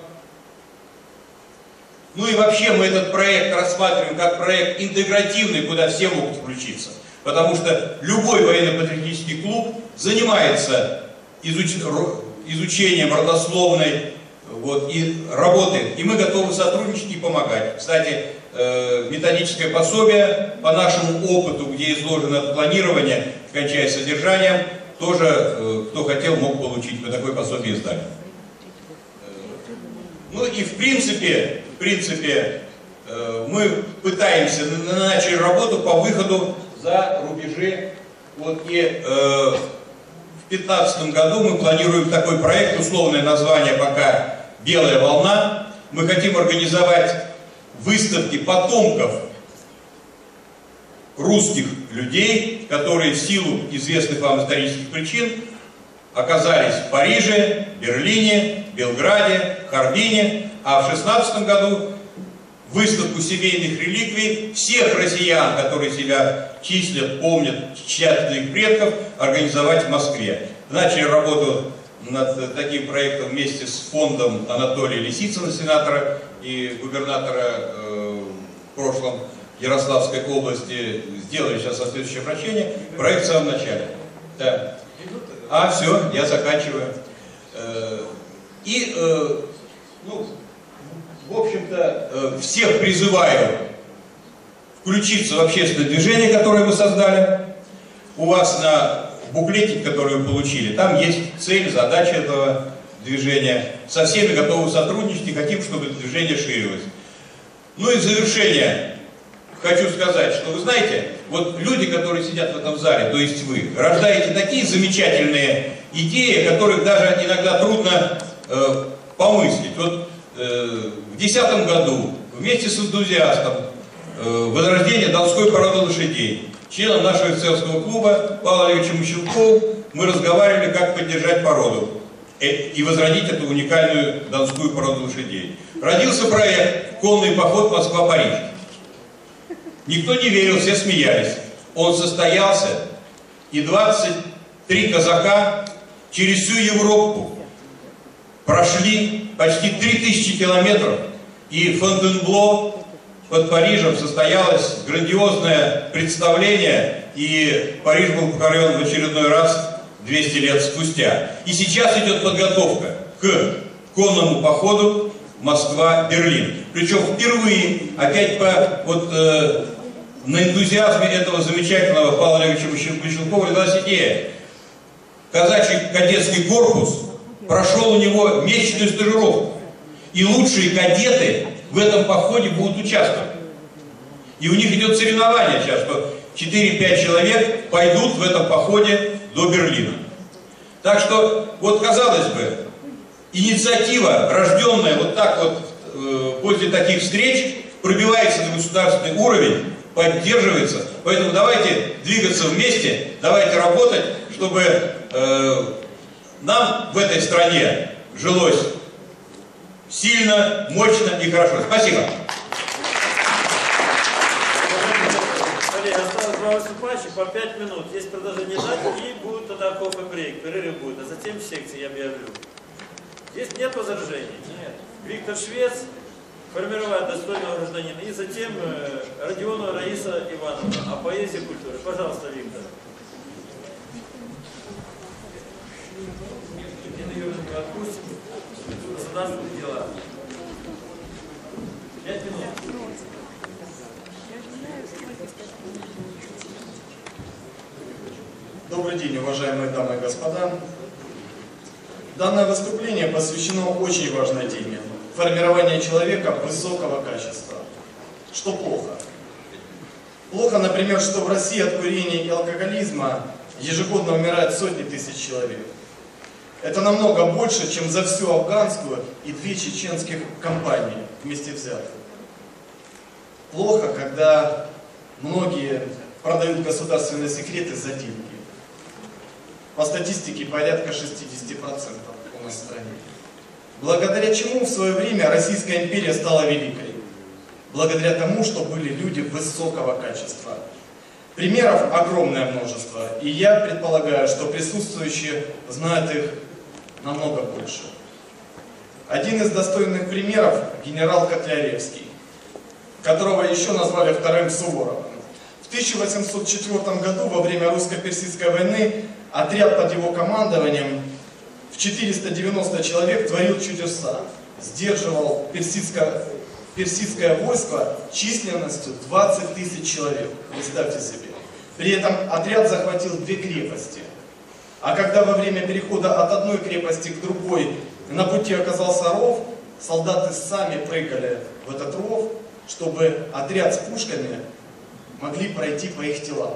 Ну и вообще мы этот проект рассматриваем как проект интегративный, куда все могут включиться. Потому что любой военно-патриотический клуб занимается изучением родословной, вот, и работает. И мы готовы сотрудничать и помогать. Кстати, методическое пособие по нашему опыту, где изложено планирование, кончая содержанием, тоже, кто хотел, мог получить. Мы такое пособие издали. Ну и в принципе, мы пытаемся, начали работу по выходу за рубежи. Вот, и в 2015 году мы планируем такой проект, условное название пока «Белая волна». Мы хотим организовать выставки потомков русских людей, которые в силу известных вам исторических причин оказались в Париже, Берлине, Белграде, Харбине, а в 2016 году выставку семейных реликвий всех россиян, которые себя числят, помнят, чтят их предков, организовать в Москве. Начали работу над таким проектом вместе с фондом Анатолия Лисицына, сенатора и губернатора в прошлом Ярославской области. Сделали сейчас соответствующее обращение. Проект в самом начале. Да. Все, я заканчиваю. Ну, в общем-то, всех призываю включиться в общественное движение, которое мы создали. У вас на буклете, который вы получили, там есть цель, задача этого движения. Со всеми готовы сотрудничать и хотим, чтобы это движение ширилось. Ну и в завершение хочу сказать, что вы знаете, вот люди, которые сидят в этом зале, то есть вы, рождаете такие замечательные идеи, о которых даже иногда трудно помыслить. Вот в 2010 году вместе с энтузиастом возрождения донской породы лошадей, членом нашего офицерского клуба Павлом Олеговичем Мещенковым, мы разговаривали, как поддержать породу и возродить эту уникальную донскую породу лошадей. Родился проект «Конный поход Москва-Париж». Никто не верил, все смеялись. Он состоялся, и 23 казака через всю Европу прошли почти 3000 километров, и в Фонтенбло под Парижем состоялось грандиозное представление, и Париж был покорен в очередной раз 200 лет спустя. И сейчас идет подготовка к конному походу Москва-Берлин. Причем впервые, опять на энтузиазме этого замечательного Павла Львовича Бычелкова родилась идея. Казачий кадетский корпус прошел у него месячную стажировку. И лучшие кадеты в этом походе будут участвовать. И у них идет соревнование сейчас, что 4-5 человек пойдут в этом походе до Берлина. Так что, вот казалось бы, инициатива, рожденная вот так вот после таких встреч, пробивается на государственный уровень, поддерживается. Поэтому давайте двигаться вместе, давайте работать, чтобы нам в этой стране жилось сильно, мощно и хорошо. Спасибо. Коллеги, осталось 2 выступающих по 5 минут. Есть предложение дать, и будет тогда кофе-брейк, перерыв будет, а затем секции я объявлю. Есть нет возражений? Нет. Виктор Швец, формировать достойного гражданина, и затем Родионова Раиса Ивановна, о поэзии и культуре. Пожалуйста, Виктор. Отпустим. Государственные дела. 5 минут. Добрый день, уважаемые дамы и господа. Данное выступление посвящено очень важной теме – формированию человека высокого качества. Что плохо? Плохо, например, что в России от курения и алкоголизма ежегодно умирают сотни тысяч человек. Это намного больше, чем за всю афганскую и 2 чеченских кампании вместе взятых. Плохо, когда многие продают государственные секреты за деньги. По статистике порядка 60% у нас в стране. Благодаря чему в свое время Российская империя стала великой? Благодаря тому, что были люди высокого качества. Примеров огромное множество, и я предполагаю, что присутствующие знают их намного больше. Один из достойных примеров – генерал Котляревский, которого еще назвали вторым Суворовым. В 1804 году, во время русско-персидской войны, отряд под его командованием в 490 человек творил чудеса, сдерживал персидское войско численностью 20 тысяч человек, представьте себе. При этом отряд захватил 2 крепости. А когда во время перехода от одной крепости к другой на пути оказался ров, солдаты сами прыгали в этот ров, чтобы отряд с пушками могли пройти по их телам.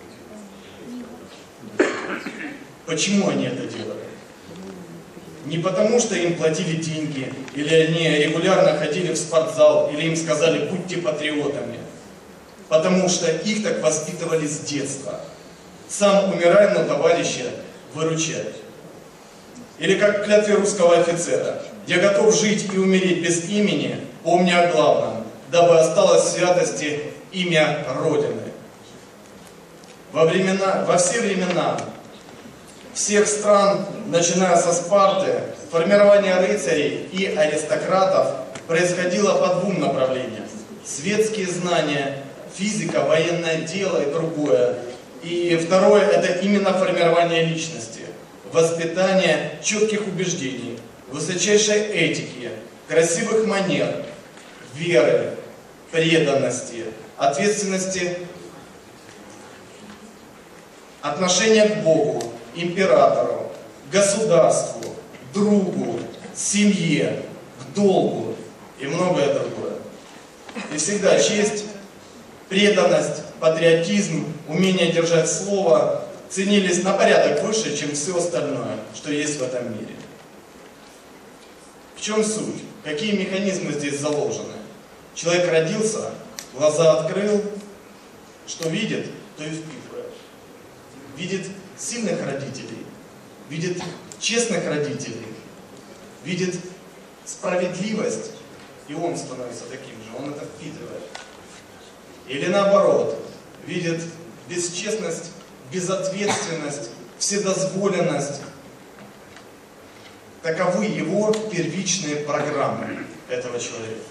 Почему они это делали? Не потому, что им платили деньги, или они регулярно ходили в спортзал, или им сказали «будьте патриотами». Потому что их так воспитывали с детства. Сам умирай, но товарища выручай. Или как в клятве русского офицера: «Я готов жить и умереть без имени, помня о главном, дабы осталось в святости имя Родины». Во все времена всех стран, начиная со Спарты, формирование рыцарей и аристократов происходило по 2 направлениям. Светские знания, физика, военное дело и другое. И второе – это именно формирование личности, воспитание четких убеждений, высочайшей этики, красивых манер, веры, преданности, ответственности, отношения к Богу, императору, государству, другу, семье, к долгу и многое другое. И всегда честь, преданность, патриотизм, умение держать слово ценились на порядок выше, чем все остальное, что есть в этом мире. В чем суть? Какие механизмы здесь заложены? Человек родился, глаза открыл, что видит, то и впитывает. Видит сильных родителей, видит честных родителей, видит справедливость, и он становится таким же, он это впитывает. Или наоборот, видит бесчестность безответственность, вседозволенность. Таковы его первичные программы этого человека.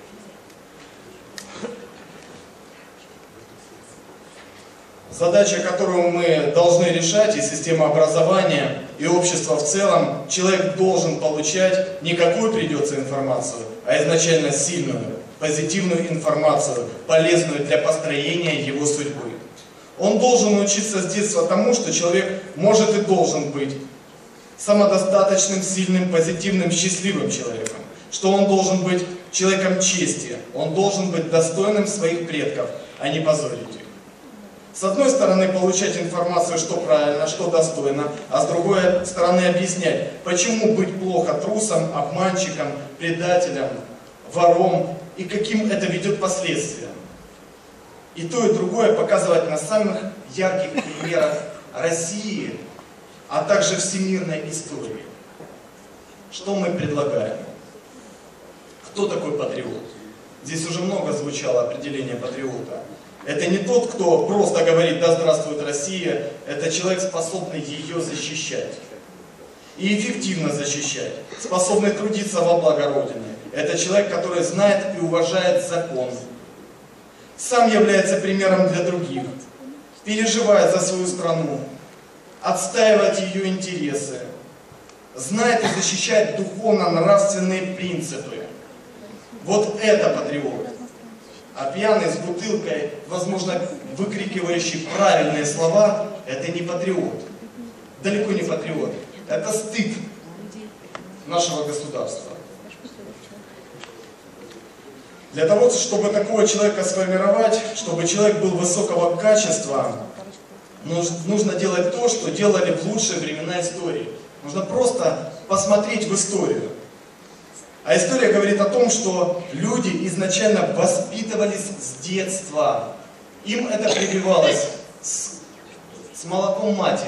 Задача, которую мы должны решать, и система образования, и общество в целом, человек должен получать не какую придется информацию, а изначально сильную, позитивную информацию, полезную для построения его судьбы. Он должен учиться с детства тому, что человек может и должен быть самодостаточным, сильным, позитивным, счастливым человеком, что он должен быть человеком чести, он должен быть достойным своих предков, а не позорить их. С одной стороны, получать информацию, что правильно, что достойно, а с другой стороны, объяснять, почему быть плохо трусом, обманщиком, предателем, вором и каким это ведет последствиям. И то, и другое показывать на самых ярких примерах России, а также всемирной истории. Что мы предлагаем? Кто такой патриот? Здесь уже много звучало определение патриота. Это не тот, кто просто говорит «Да здравствует Россия», это человек, способный ее защищать. И эффективно защищать, способный трудиться во благо Родины. Это человек, который знает и уважает закон. Сам является примером для других, переживает за свою страну, отстаивает ее интересы, знает и защищает духовно-нравственные принципы. Вот это патриот. А пьяный с бутылкой, возможно, выкрикивающий правильные слова, это не патриот. Далеко не патриот. Это стыд нашего государства. Для того, чтобы такого человека сформировать, чтобы человек был высокого качества, нужно делать то, что делали в лучшие времена истории. Нужно просто посмотреть в историю. А история говорит о том, что люди изначально воспитывались с детства. Им это прививалось с молоком матери.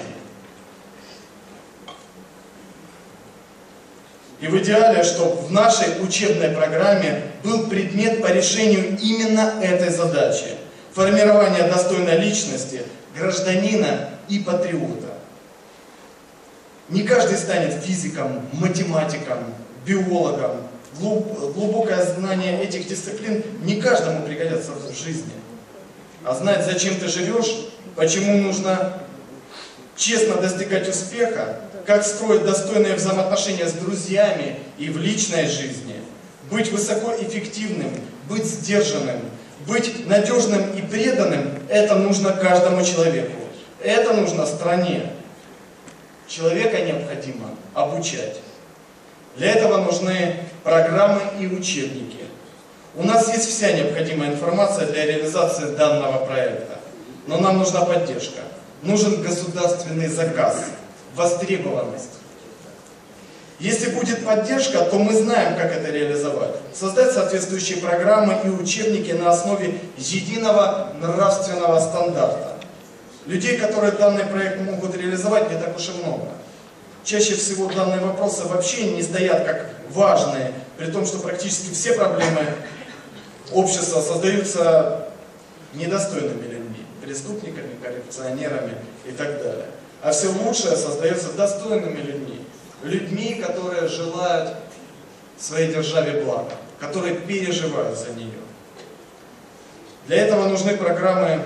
И в идеале, чтобы в нашей учебной программе был предмет по решению именно этой задачи. Формирование достойной личности, гражданина и патриота. Не каждый станет физиком, математиком, биологом. Глубокое знание этих дисциплин не каждому пригодится в жизни. А знать, зачем ты живешь, почему нужно честно достигать успеха, как строить достойные взаимоотношения с друзьями и в личной жизни, быть высокоэффективным, быть сдержанным, быть надежным и преданным, это нужно каждому человеку. Это нужно стране. Человека необходимо обучать. Для этого нужны программы и учебники. У нас есть вся необходимая информация для реализации данного проекта. Но нам нужна поддержка. Нужен государственный заказ, востребованность. Если будет поддержка, то мы знаем, как это реализовать. Создать соответствующие программы и учебники на основе единого нравственного стандарта. Людей, которые данный проект могут реализовать, не так уж и много. Чаще всего данные вопросы вообще не стоят как важные, при том, что практически все проблемы общества создаются недостойными людьми, преступниками, коррупционерами и так далее. А все лучшее создается достойными людьми. Людьми, которые желают своей державе блага, которые переживают за нее. Для этого нужны программы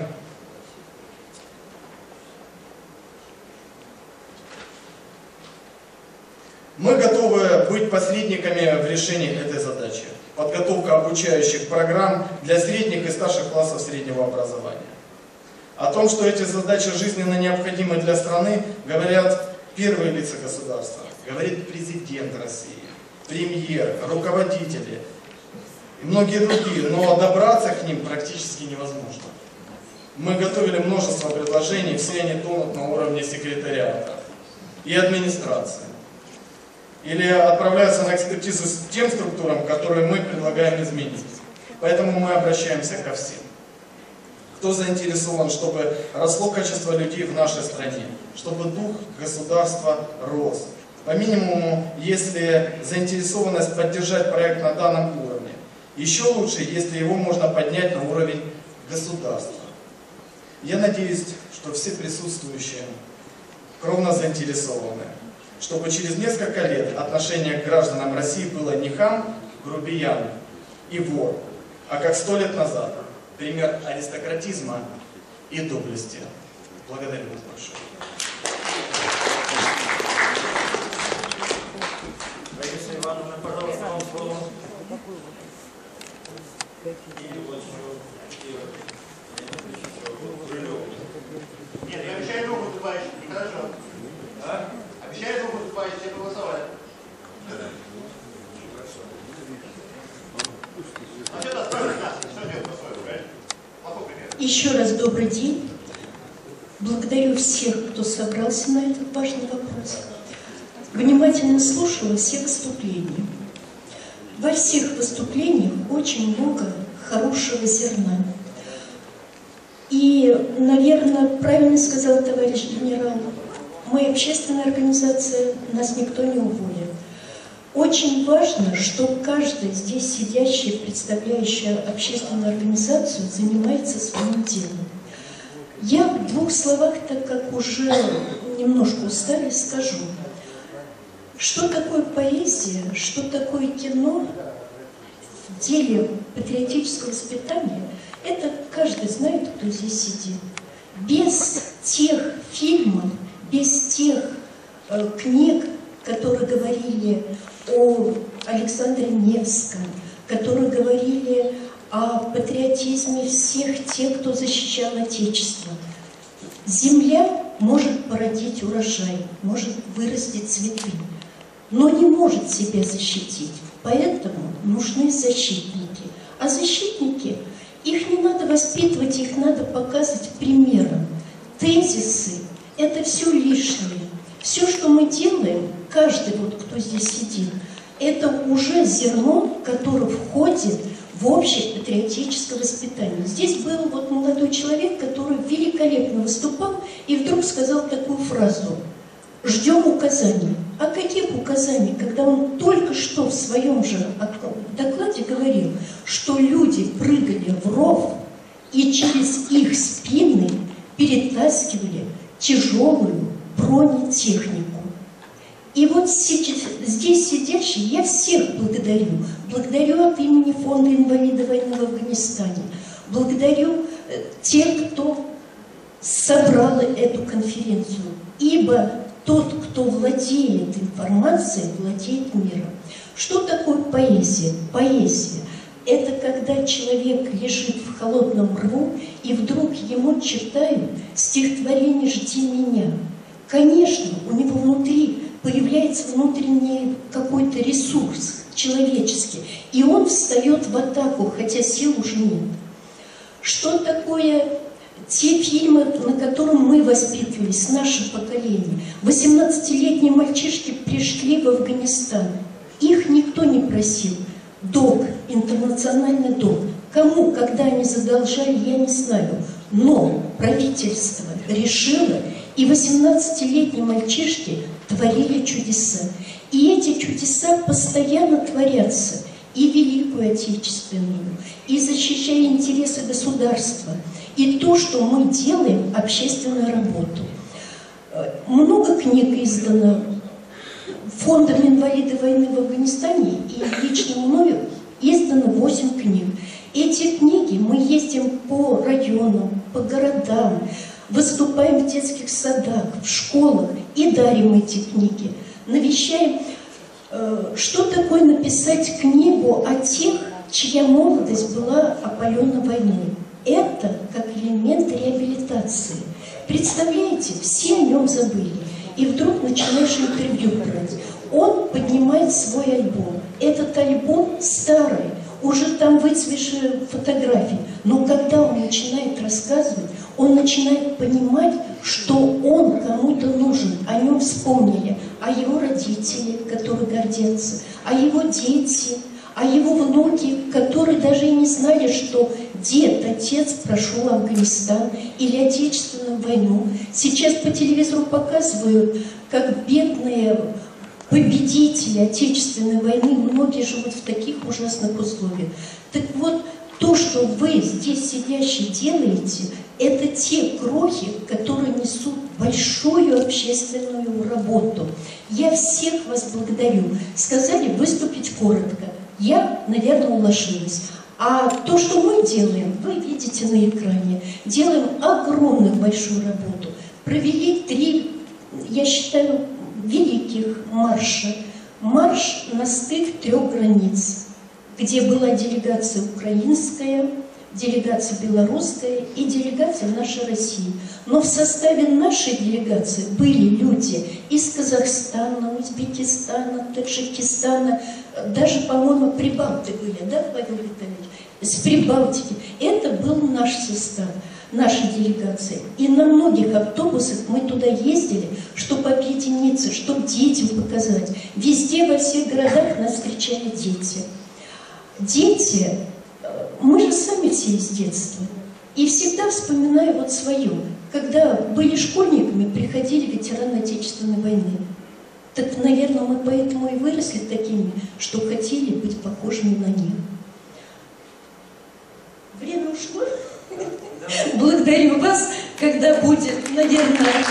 Мы готовы быть посредниками в решении этой задачи. Подготовка обучающих программ для средних и старших классов среднего образования. О том, что эти задачи жизненно необходимы для страны, говорят первые лица государства. Говорит президент России, премьер, руководители и многие другие. Но добраться к ним практически невозможно. Мы готовили множество предложений, все они тонут на уровне секретариата и администрации. Или отправляются на экспертизу с тем структурам, которые мы предлагаем изменить. Поэтому мы обращаемся ко всем. Кто заинтересован, чтобы росло качество людей в нашей стране, чтобы дух государства рос. По минимуму, если заинтересованность поддержать проект на данном уровне. Еще лучше, если его можно поднять на уровень государства. Я надеюсь, что все присутствующие кровно заинтересованы, чтобы через несколько лет отношение к гражданам России было не хам, грубиян и вор, а как 100 лет назад. Пример аристократизма и доблести. Благодарю вас большое. Раиса Ивановна, пожалуйста, вам слово. Нет, я обещаю другу выступающим, нехорошо. А? Обещаю другу выступающим, все проголосовали. А что-то спрашивать нас, что делать по-своему, правильно? Плохой пример. Еще раз добрый день. Благодарю всех, кто собрался на этот важный вопрос. Внимательно слушала все выступления. Во всех выступлениях очень много хорошего зерна. И, наверное, правильно сказал товарищ генерал, мы общественная организация, нас никто не уволит. Очень важно, что каждый здесь сидящий, представляющий общественную организацию, занимается своим делом. Я в 2 словах, так как уже немножко устали, скажу, что такое поэзия, что такое кино в деле патриотического воспитания, это каждый знает, кто здесь сидит. Без тех фильмов, без тех книг, которые говорили о Александре Невском, которые говорили о патриотизме всех тех, кто защищал Отечество. Земля может породить урожай, может вырастить цветы, но не может себя защитить. Поэтому нужны защитники. А защитники, их не надо воспитывать, их надо показывать примером. Тезисы – это все лишнее. Все, что мы делаем, каждый, вот, кто здесь сидит, это уже зерно, которое входит в общее патриотическое воспитание. Здесь был вот молодой человек, который великолепно выступал и вдруг сказал такую фразу: «Ждем указаний». А каких указаний, когда он только что в своем же докладе говорил, что люди прыгали в ров и через их спины перетаскивали тяжелую бронетехнику. И вот здесь сидящие, я всех благодарю. Благодарю от имени Фонда инвалидов войны в Афганистане. Благодарю тех, кто собрал эту конференцию. Ибо тот, кто владеет информацией, владеет миром. Что такое поэзия? Поэзия – это когда человек лежит в холодном рву, и вдруг ему читают стихотворение «Жди меня». Конечно, у него внутри появляется внутренний какой-то ресурс человеческий, и он встает в атаку, хотя сил уже нет. Что такое те фильмы, на которых мы воспитывались, наше поколение? 18-летние мальчишки пришли в Афганистан. Их никто не просил. Долг, интернациональный долг. Кому, когда они задолжали, я не знаю. Но правительство решило, и 18-летние мальчишки творили чудеса. И эти чудеса постоянно творятся. И Великую Отечественную, и защищая интересы государства, и то, что мы делаем, общественную работу. Много книг издано Фондом инвалидов войны в Афганистане, и лично мною издано 8 книг. Эти книги мы ездим по районам, по городам, выступаем в детских садах, в школах и дарим эти книги. Навещаем. Что такое написать книгу о тех, чья молодость была опалена войной? Это как элемент реабилитации. Представляете, все о нем забыли. И вдруг начинаешь интервью брать. Он поднимает свой альбом. Этот альбом старый, уже там выцветшие фотографии. Но когда он начинает рассказывать, он начинает понимать, что он кому-то нужен. О нем вспомнили. О его родители, которые гордятся. О его дети. О его внуки, которые даже и не знали, что дед, отец прошел Афганистан или Отечественную войну. Сейчас по телевизору показывают, как бедные победители Отечественной войны, многие живут в таких ужасных условиях. Так вот, То, что вы здесь сидящие делаете, это те крохи, которые несут большую общественную работу. Я всех вас благодарю. Сказали выступить коротко. Я, наверное, уложилась. А то, что мы делаем, вы видите на экране. Делаем огромную большую работу. Провели 3, я считаю, великих марша. Марш на стык 3 границ, где была делегация украинская, делегация белорусская и делегация нашей России. Но в составе нашей делегации были люди из Казахстана, Узбекистана, Таджикистана, даже, по-моему, прибалты были, да, Павел Витальевич? С Прибалтики. Это был наш состав, наша делегация. И на многих автобусах мы туда ездили, чтобы объединиться, чтобы детям показать. Везде, во всех городах нас встречали дети. Дети, мы же сами все из детства. И всегда вспоминаю вот свое. Когда были школьниками, приходили ветераны Отечественной войны. Так, наверное, мы поэтому и выросли такими, что хотели быть похожими на них. Время ушло. Благодарю вас, когда будет, наверное...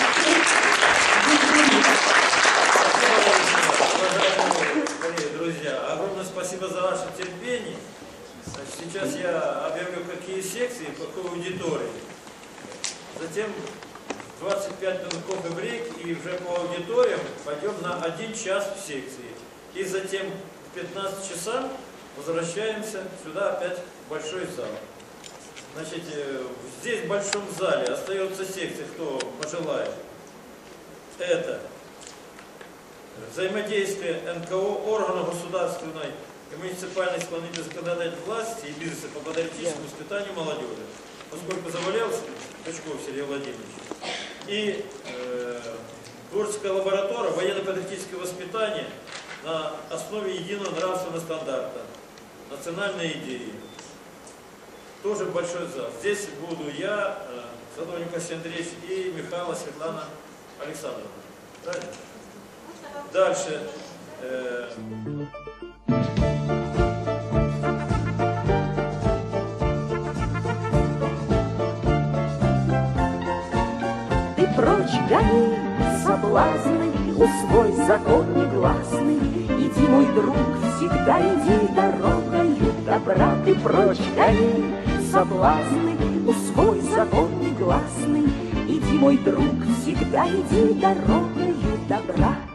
Дорогие друзья, огромное спасибо за ваше терпение. Значит, сейчас я объявлю, какие секции, какой аудитории. Затем 25 минут кофе-брейк, и уже по аудиториям пойдем на 1 час в секции. И затем в 15 часам возвращаемся сюда опять в большой зал. Значит, здесь в большом зале остается секция, кто пожелает. Это взаимодействие НКО, органов государственной и муниципальной исполнительной законодательной власти и бизнеса по патриотическому воспитанию молодежи, поскольку заболел Пучков Сергей Владимирович. И творческая лаборатория военно-патриотическое воспитание на основе единого нравственного стандарта, национальной идеи. Тоже большой зал. Здесь буду я, Садовник Василий Андреевич и Михайлова Светлана Александровна. Правильно? Дальше. Ты прочь гони соблазны, усвой закон негласный. Иди, мой друг, всегда иди дорогою добра. Ты прочь гони соблазны, усвой закон негласный. Иди, мой друг, всегда иди дорогою добра.